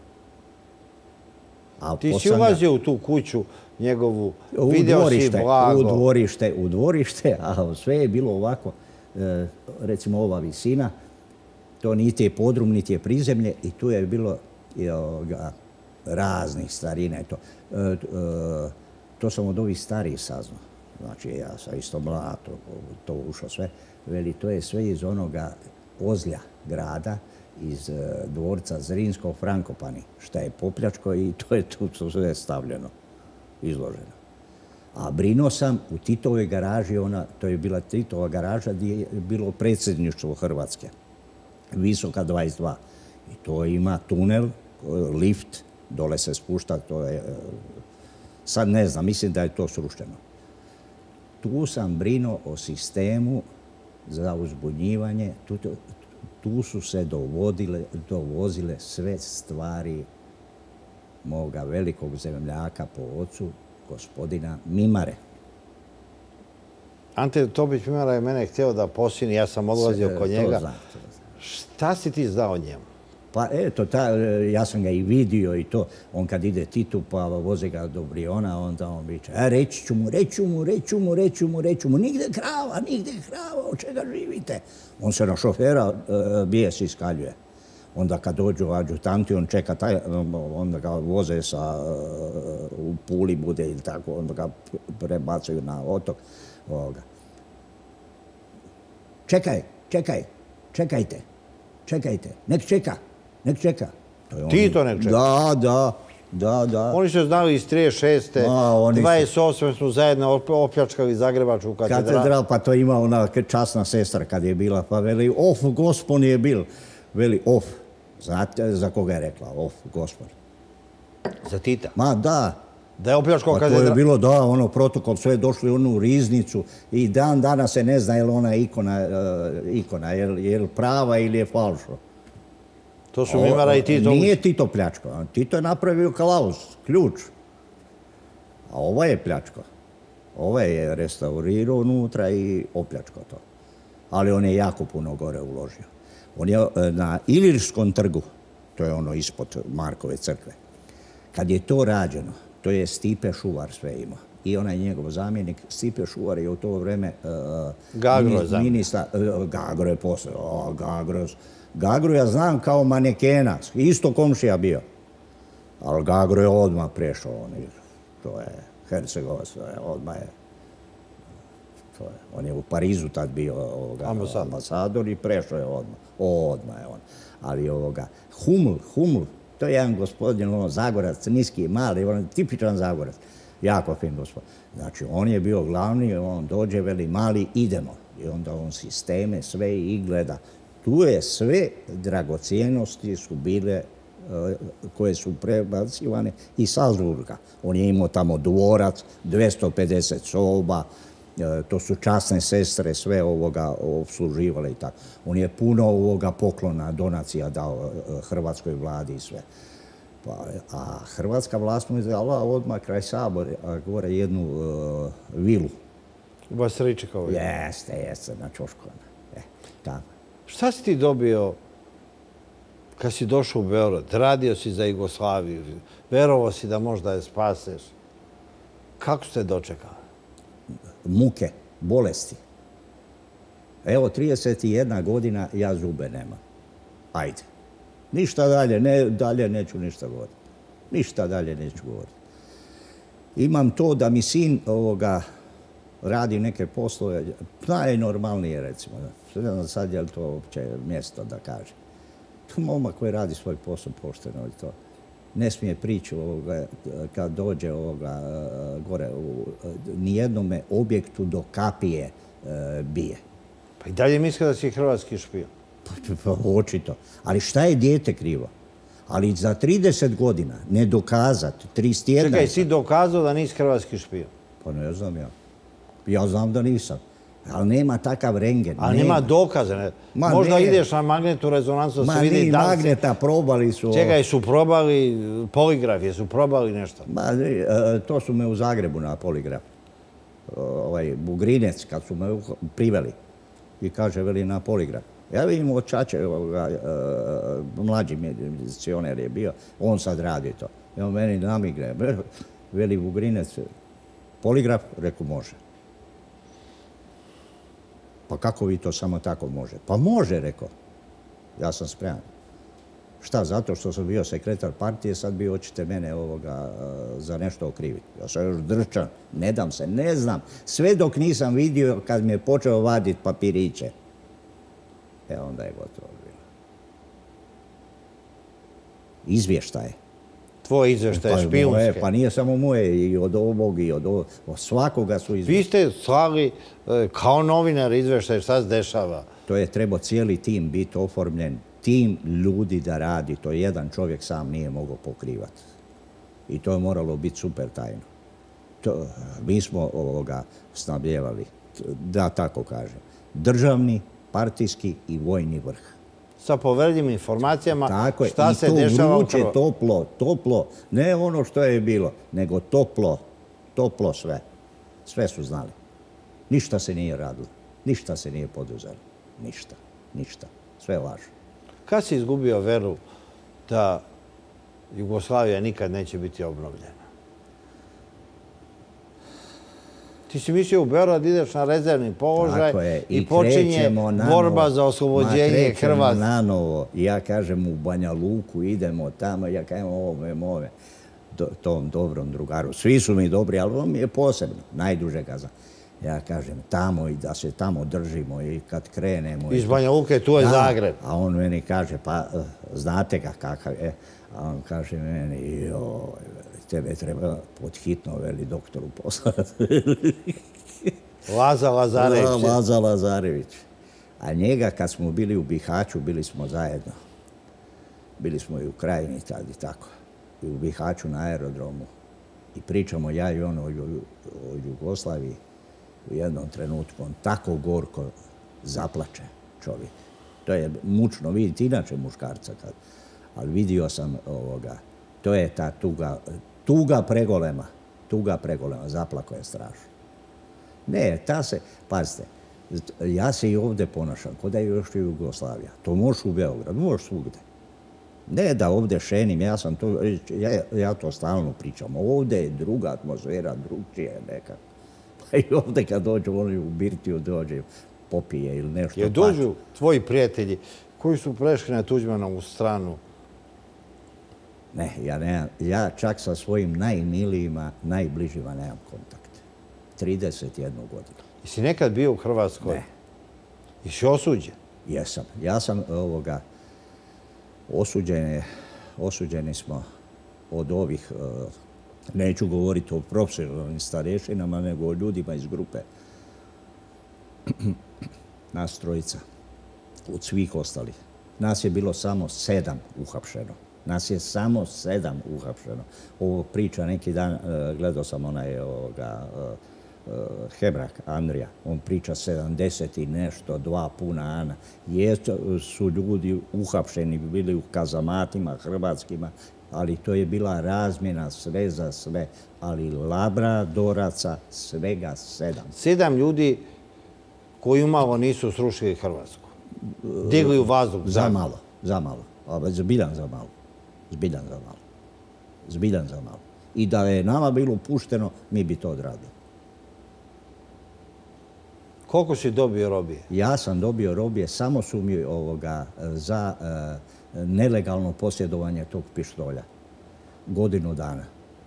Speaker 1: A ti si ulazio u tu kuću njegovu, video si blago.
Speaker 2: U dvorište, u dvorište, a sve je bilo ovako, e, recimo ova visina, to niti je podrum, niti je prizemlje i tu je bilo joga, raznih starine. To, e, e, to sam od ovih starih saznao. Znači, ja sam isto mlad, to, to ušao sve. Veli, to je sve iz onoga Ozlja grada, iz uh, dvorca Zrinskog Frankopani, šta je popljačko i to je tu sve stavljeno, izloženo. A brinuo sam u Titovoj garaži, ona, to je bila Titova garaža gdje je bilo predsjedništvo Hrvatske, visoka dvadeset dva. I to ima tunel, lift, dole se spušta, to je, sad ne znam, mislim da je to srušeno. Tu sam brinuo o sistemu za uzbunjivanje, tu, tu su se dovodile, dovozile sve stvari moga velikog zemljaka po ocu, gospodina Mimare.
Speaker 1: Ante Topić Mimara je mene htio da posini, ja sam odlazio kod njega.
Speaker 2: To znam, to znam.
Speaker 1: Šta si ti znao o njemu?
Speaker 2: Pa eto, ta, ja sam ga i vidio i to. On kad ide Titu pa voze ga do Briona, onda on viče, a reći ću mu, reću mu, reću mu, reću mu, reću mu, nigde krava, nigde krava, od čega živite? On se na šofera uh, bijes iskaljuje. Onda kad dođu adjutanti, on čeka, taj, onda ga voze sa, uh, u Puli bude ili tako, onda ga prebacuju na otok. Ovoga. Čekaj, čekaj, čekajte, čekajte, nek čeka. Nek čeka.
Speaker 1: Ti to nek čeka?
Speaker 2: Da, da. Da, da.
Speaker 1: Oni su znali iz trideset šeste. dvadeset osme smo zajedno opljačkali Zagrebačku katedralu.
Speaker 2: Katedral, pa to ima ona časna sestra kad je bila, pa veli, of, gospon je bil. Veli, of. Znate za koga je rekla, of, gospon?
Speaker 1: Za Tita?
Speaker 2: Ma, da.
Speaker 1: Da je opljačkao
Speaker 2: katedralu. Pa to je bilo, da, ono, protokol, sve je došlo u onu riznicu i dan danas se ne zna je li ona ikona, ikona je li prava ili je falšo.
Speaker 1: To su Mimara i Tito.
Speaker 2: Nije Tito pljačkao. Tito je napravio klauz, ključ. A ova je pljačkao. Ova je restaurirao unutra i opljačkao to. Ali on je jako puno gore uložio. On je na Ilirskom trgu, to je ono ispod Markove crkve, kad je to rađeno, to je Stipe Šuvar sve imao. I onaj njegov zamjenik, Stipe Šuvar je u to vrijeme
Speaker 1: Gagro je zamjenik.
Speaker 2: Gagro je posle. Gagro Gagru ja znam kao manekena, isto komšija bio. Ali Gagru je odmah prešao. To je Hercegovac, odmah je. On je u Parizu tad bio ambasador i prešao je odmah. Odmah je on. Ali ovoga, Huml, Huml, to je jedan gospodin, Zagorac, niski, mali, tipičan Zagorac. Jako fin gospodin. Znači, on je bio glavni, on dođe, veli, mali, idemo. I onda on sisteme sve i gleda. Tu je sve dragocijenosti su bile koje su prebacivane i sa Zurga. On je imao tamo dvorac, dvjesto pedeset soba, to su časne sestre, sve ovoga obsluživale i tako. On je puno ovoga poklona, donacija dao hrvatskoj vladi i sve. A hrvatska vlast mu je dala odmah kraj Sabora, gore jednu vilu.
Speaker 1: U Basaričekovoj?
Speaker 2: Jeste, jeste, na Čoškovima. Tako.
Speaker 1: Šta si ti dobio kad si došao u Beograd? Radio si za Jugoslaviju, verovao si da možda je spaseš. Kako ste dočekali?
Speaker 2: Muke, bolesti. Evo, trideset jedna godina, ja zube nemam. Ajde. Ništa dalje, ne, dalje neću ništa govoriti. Ništa dalje neću govoriti. Imam to da mi sin ovoga radi neke poslove, najnormalnije recimo. Ne znam sad je li to uopće mjesto da kaže. To momak koji radi svoj posao pošteno i to. Ne smije prići ovoga, kad dođe ovoga, gore u nijednome objektu do kapije e, bije.
Speaker 1: Pa i dalje misle da si hrvatski špion.
Speaker 2: Pa, pa očito. Ali šta je dijete krivo? Ali za trideset godina ne dokazati, trideset jedan...
Speaker 1: Čekaj, si dokazao da nisi hrvatski špion?
Speaker 2: Pa ne znam ja. Ja znam da nisam. Ali nema takav rengen.
Speaker 1: Ali nema dokaza. Možda ideš na magnetnu rezonancu da se vidi da li...
Speaker 2: Ma ni magneta, probali su...
Speaker 1: Čekaj, su probali poligraf, jesu probali nešto?
Speaker 2: Ma, to su me u Zagrebu na poligraf. Ovaj Bugrinec, kad su me priveli. I kaže, veli, na poligraf. Ja vidim od čače, mlađi medicioner je bio, on sad radi to. I on meni namigne, veli Bugrinec, poligraf, reku može. Pa kako vi to samo tako može? Pa može, rekao. Ja sam spreman. Šta, zato što sam bio sekretar partije, sad bi hoćete mene ovoga za nešto okriviti. Ja sam još drčan, ne dam se, ne znam. Sve dok nisam vidio kad mi je počeo vaditi papiriće. E, onda je gotovo bilo. Izvještaje.
Speaker 1: Tvoje izvještaje, špijunske.
Speaker 2: Pa nije samo moje, i od ovog, i od ovog. Od svakoga su izvještaje.
Speaker 1: Vi ste slali kao novinar izvještaje, šta se dešava?
Speaker 2: To je trebao cijeli tim biti oformljen. Tim ljudi da radi, to jedan čovjek sam nije mogao pokrivati. I to je moralo biti super tajno. To, mi smo ovoga snabljevali, da tako kažem, državni, partijski i vojni vrh.
Speaker 1: Sa poverljivim informacijama
Speaker 2: tako
Speaker 1: šta
Speaker 2: je.
Speaker 1: se dešava u
Speaker 2: Hrvatskoj. I to vruće, toplo, toplo, ne ono što je bilo, nego toplo, toplo sve. Sve su znali. Ništa se nije radilo, ništa se nije poduzelo. Ništa, ništa. Sve lažu.
Speaker 1: Kad si izgubio veru da Jugoslavija nikad neće biti obnovljena? Ti si mislio u Beograd ideš na rezervni položaj i počinje borba za oslobođenje Hrvatske.
Speaker 2: Na novo. Ja kažem u Banja Luku, idemo tamo, ja kažem ovome, ovome, tom dobrom drugaru. Svi su mi dobri, ali on mi je posebno, najduže ga znam. Ja kažem tamo i da se tamo držimo i kad krenemo.
Speaker 1: Iz Banja Luke tu je Zagreb.
Speaker 2: A on meni kaže, pa znate ga kakav je. A on kaže meni, joj, veli, tebe treba pod hitno, veli, doktoru poslati.
Speaker 1: Laza Lazarević.
Speaker 2: Laza Lazarević. A njega, kad smo bili u Bihaću, bili smo zajedno. Bili smo i u Krajini tad i tako. I u Bihaću na aerodromu. I pričamo ja i on o, o Jugoslaviji. U jednom trenutku on tako gorko zaplače čovjek. To je mučno vidjeti inače muškarca kad. Ali vidio sam ovoga. To je ta tuga, tuga pregolema. Tuga pregolema. Zaplako je strašno. Ne, ta se, pazite, ja se i ovdje ponašam, kod da je još i Jugoslavija. To možeš u Beogradu, možeš svugdje. Ne da ovdje šenim, ja sam to, ja, ja to stalno pričam. Ovdje je druga atmosfera, drugčije neka. Pa i ovdje kad dođu, oni u birtiju dođe, popije ili nešto.
Speaker 1: Jer dođu tvoji prijatelji koji su prešli na Tuđmanovu stranu?
Speaker 2: Ne, ja, nemam, ja čak sa svojim najmilijima, najbližima nemam kontakt. trideset jednu godinu.
Speaker 1: Jesi nekad bio u Hrvatskoj?
Speaker 2: Ne.
Speaker 1: Jesi osuđen?
Speaker 2: Jesam. Ja sam ovoga, osuđeni, osuđeni smo od ovih, neću govoriti o profesionalnim starešinama, nego o ljudima iz grupe. Nas trojica. Od svih ostalih. Nas je bilo samo sedam uhapšeno. Nas je samo sedam uhapšeno. Ovo priča neki dan, gledao sam onaj ovoga, Hebrak, Andrija, on priča sedamdeset i nešto, dva puna ana. Jesu su ljudi uhapšeni, bili u kazamatima hrvatskima, ali to je bila razmjena sve za sve, ali labradoraca svega sedam.
Speaker 1: Sedam ljudi koji umalo nisu srušili Hrvatsku. Digli u vazduh.
Speaker 2: Za malo, za malo. Zbiljan za malo. Zbiljan za malo. Zbiljan za malo. I da je nama bilo pušteno, mi bi to odradili.
Speaker 1: Koliko si dobio robije?
Speaker 2: Ja sam dobio robije, samo su mi ovoga za uh, nelegalno posjedovanje tog pištolja. Godinu dana.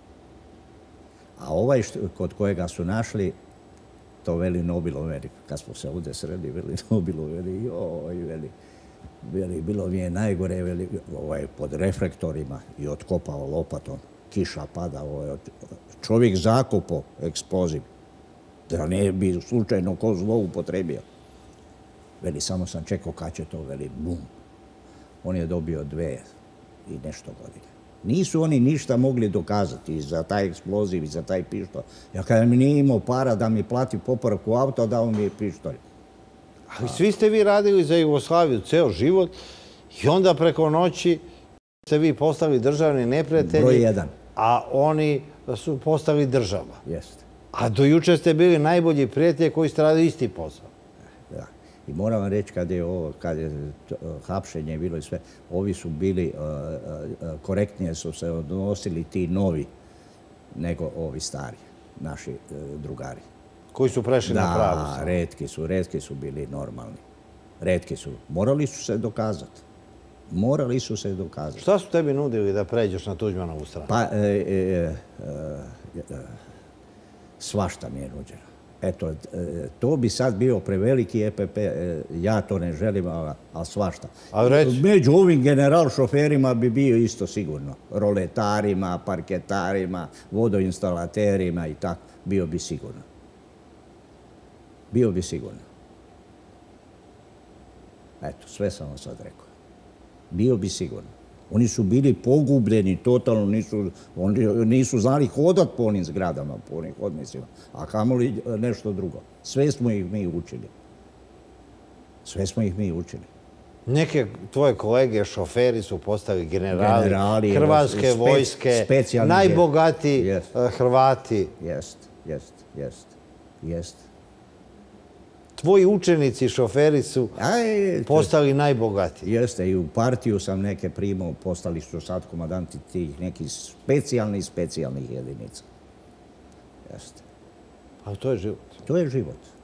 Speaker 2: A ovaj što, kod kojega su našli, to veli Nobiloveri. Kad smo se ovdje sredi, veli Nobiloveri, joj, veli, veli, bilo mi je najgore, veli, ovaj, pod reflektorima i otkopao lopatom. Kiša pada, ovaj, čovjek zakopao eksploziv. Da ne bi slučajno ko zlo upotrebio. Veli, samo sam čekao kad će to, veli, bum. On je dobio dve i nešto godine. Nisu oni ništa mogli dokazati za taj eksploziv i za taj pištolj. Ja kada mi nije imao para da mi plati popravku auta, dao mi je pištolj.
Speaker 1: Ali svi ste vi radili za Jugoslaviju ceo život i onda preko noći ste vi postali državni neprijatelji.
Speaker 2: Broj jedan.
Speaker 1: A oni su postali država.
Speaker 2: Jeste.
Speaker 1: A do juče ste bili najbolji prijatelji koji ste radili isti posao.
Speaker 2: Da. I moram vam reći kad je ovo, kad je hapšenje bilo i sve, ovi su bili, korektnije su se odnosili ti novi nego ovi stari, naši drugari.
Speaker 1: Koji su prešli na pravu stranu.
Speaker 2: Da, retki su, retki su bili normalni. Retki su. Morali su se dokazati. Morali su se dokazati.
Speaker 1: Šta su tebi nudili da pređeš na Tuđmanovu stranu?
Speaker 2: Pa, e, e, e, svašta mi je nuđeno. Eto, to bi sad bio preveliki E P P, ja to ne želim, ali svašta. Među ovim general šoferima bi bio isto sigurno. Roletarima, parketarima, vodoinstalaterima i tako. Bio bi sigurno. Bio bi sigurno. Eto, sve sam vam sad rekao. Bio bi sigurno. Oni su bili pogubljeni, totalno nisu, oni nisu znali hodat po onim zgradama, po onim hodnicima, a kamoli nešto drugo. Sve smo ih mi učili. Sve smo ih mi učili.
Speaker 1: Neke tvoje kolege, šoferi su postali generali, generali Hrvatske spe, vojske, najbogatiji jest. Hrvati.
Speaker 2: Jest, jest, jest, jest.
Speaker 1: Tvoji učenici, šoferi su Aj, postali najbogatiji.
Speaker 2: Jeste, i u partiju sam neke primao, postali su sad komandanti tih nekih specijalnih, specijalnih jedinica. Jeste.
Speaker 1: Ali to je život.
Speaker 2: To je život.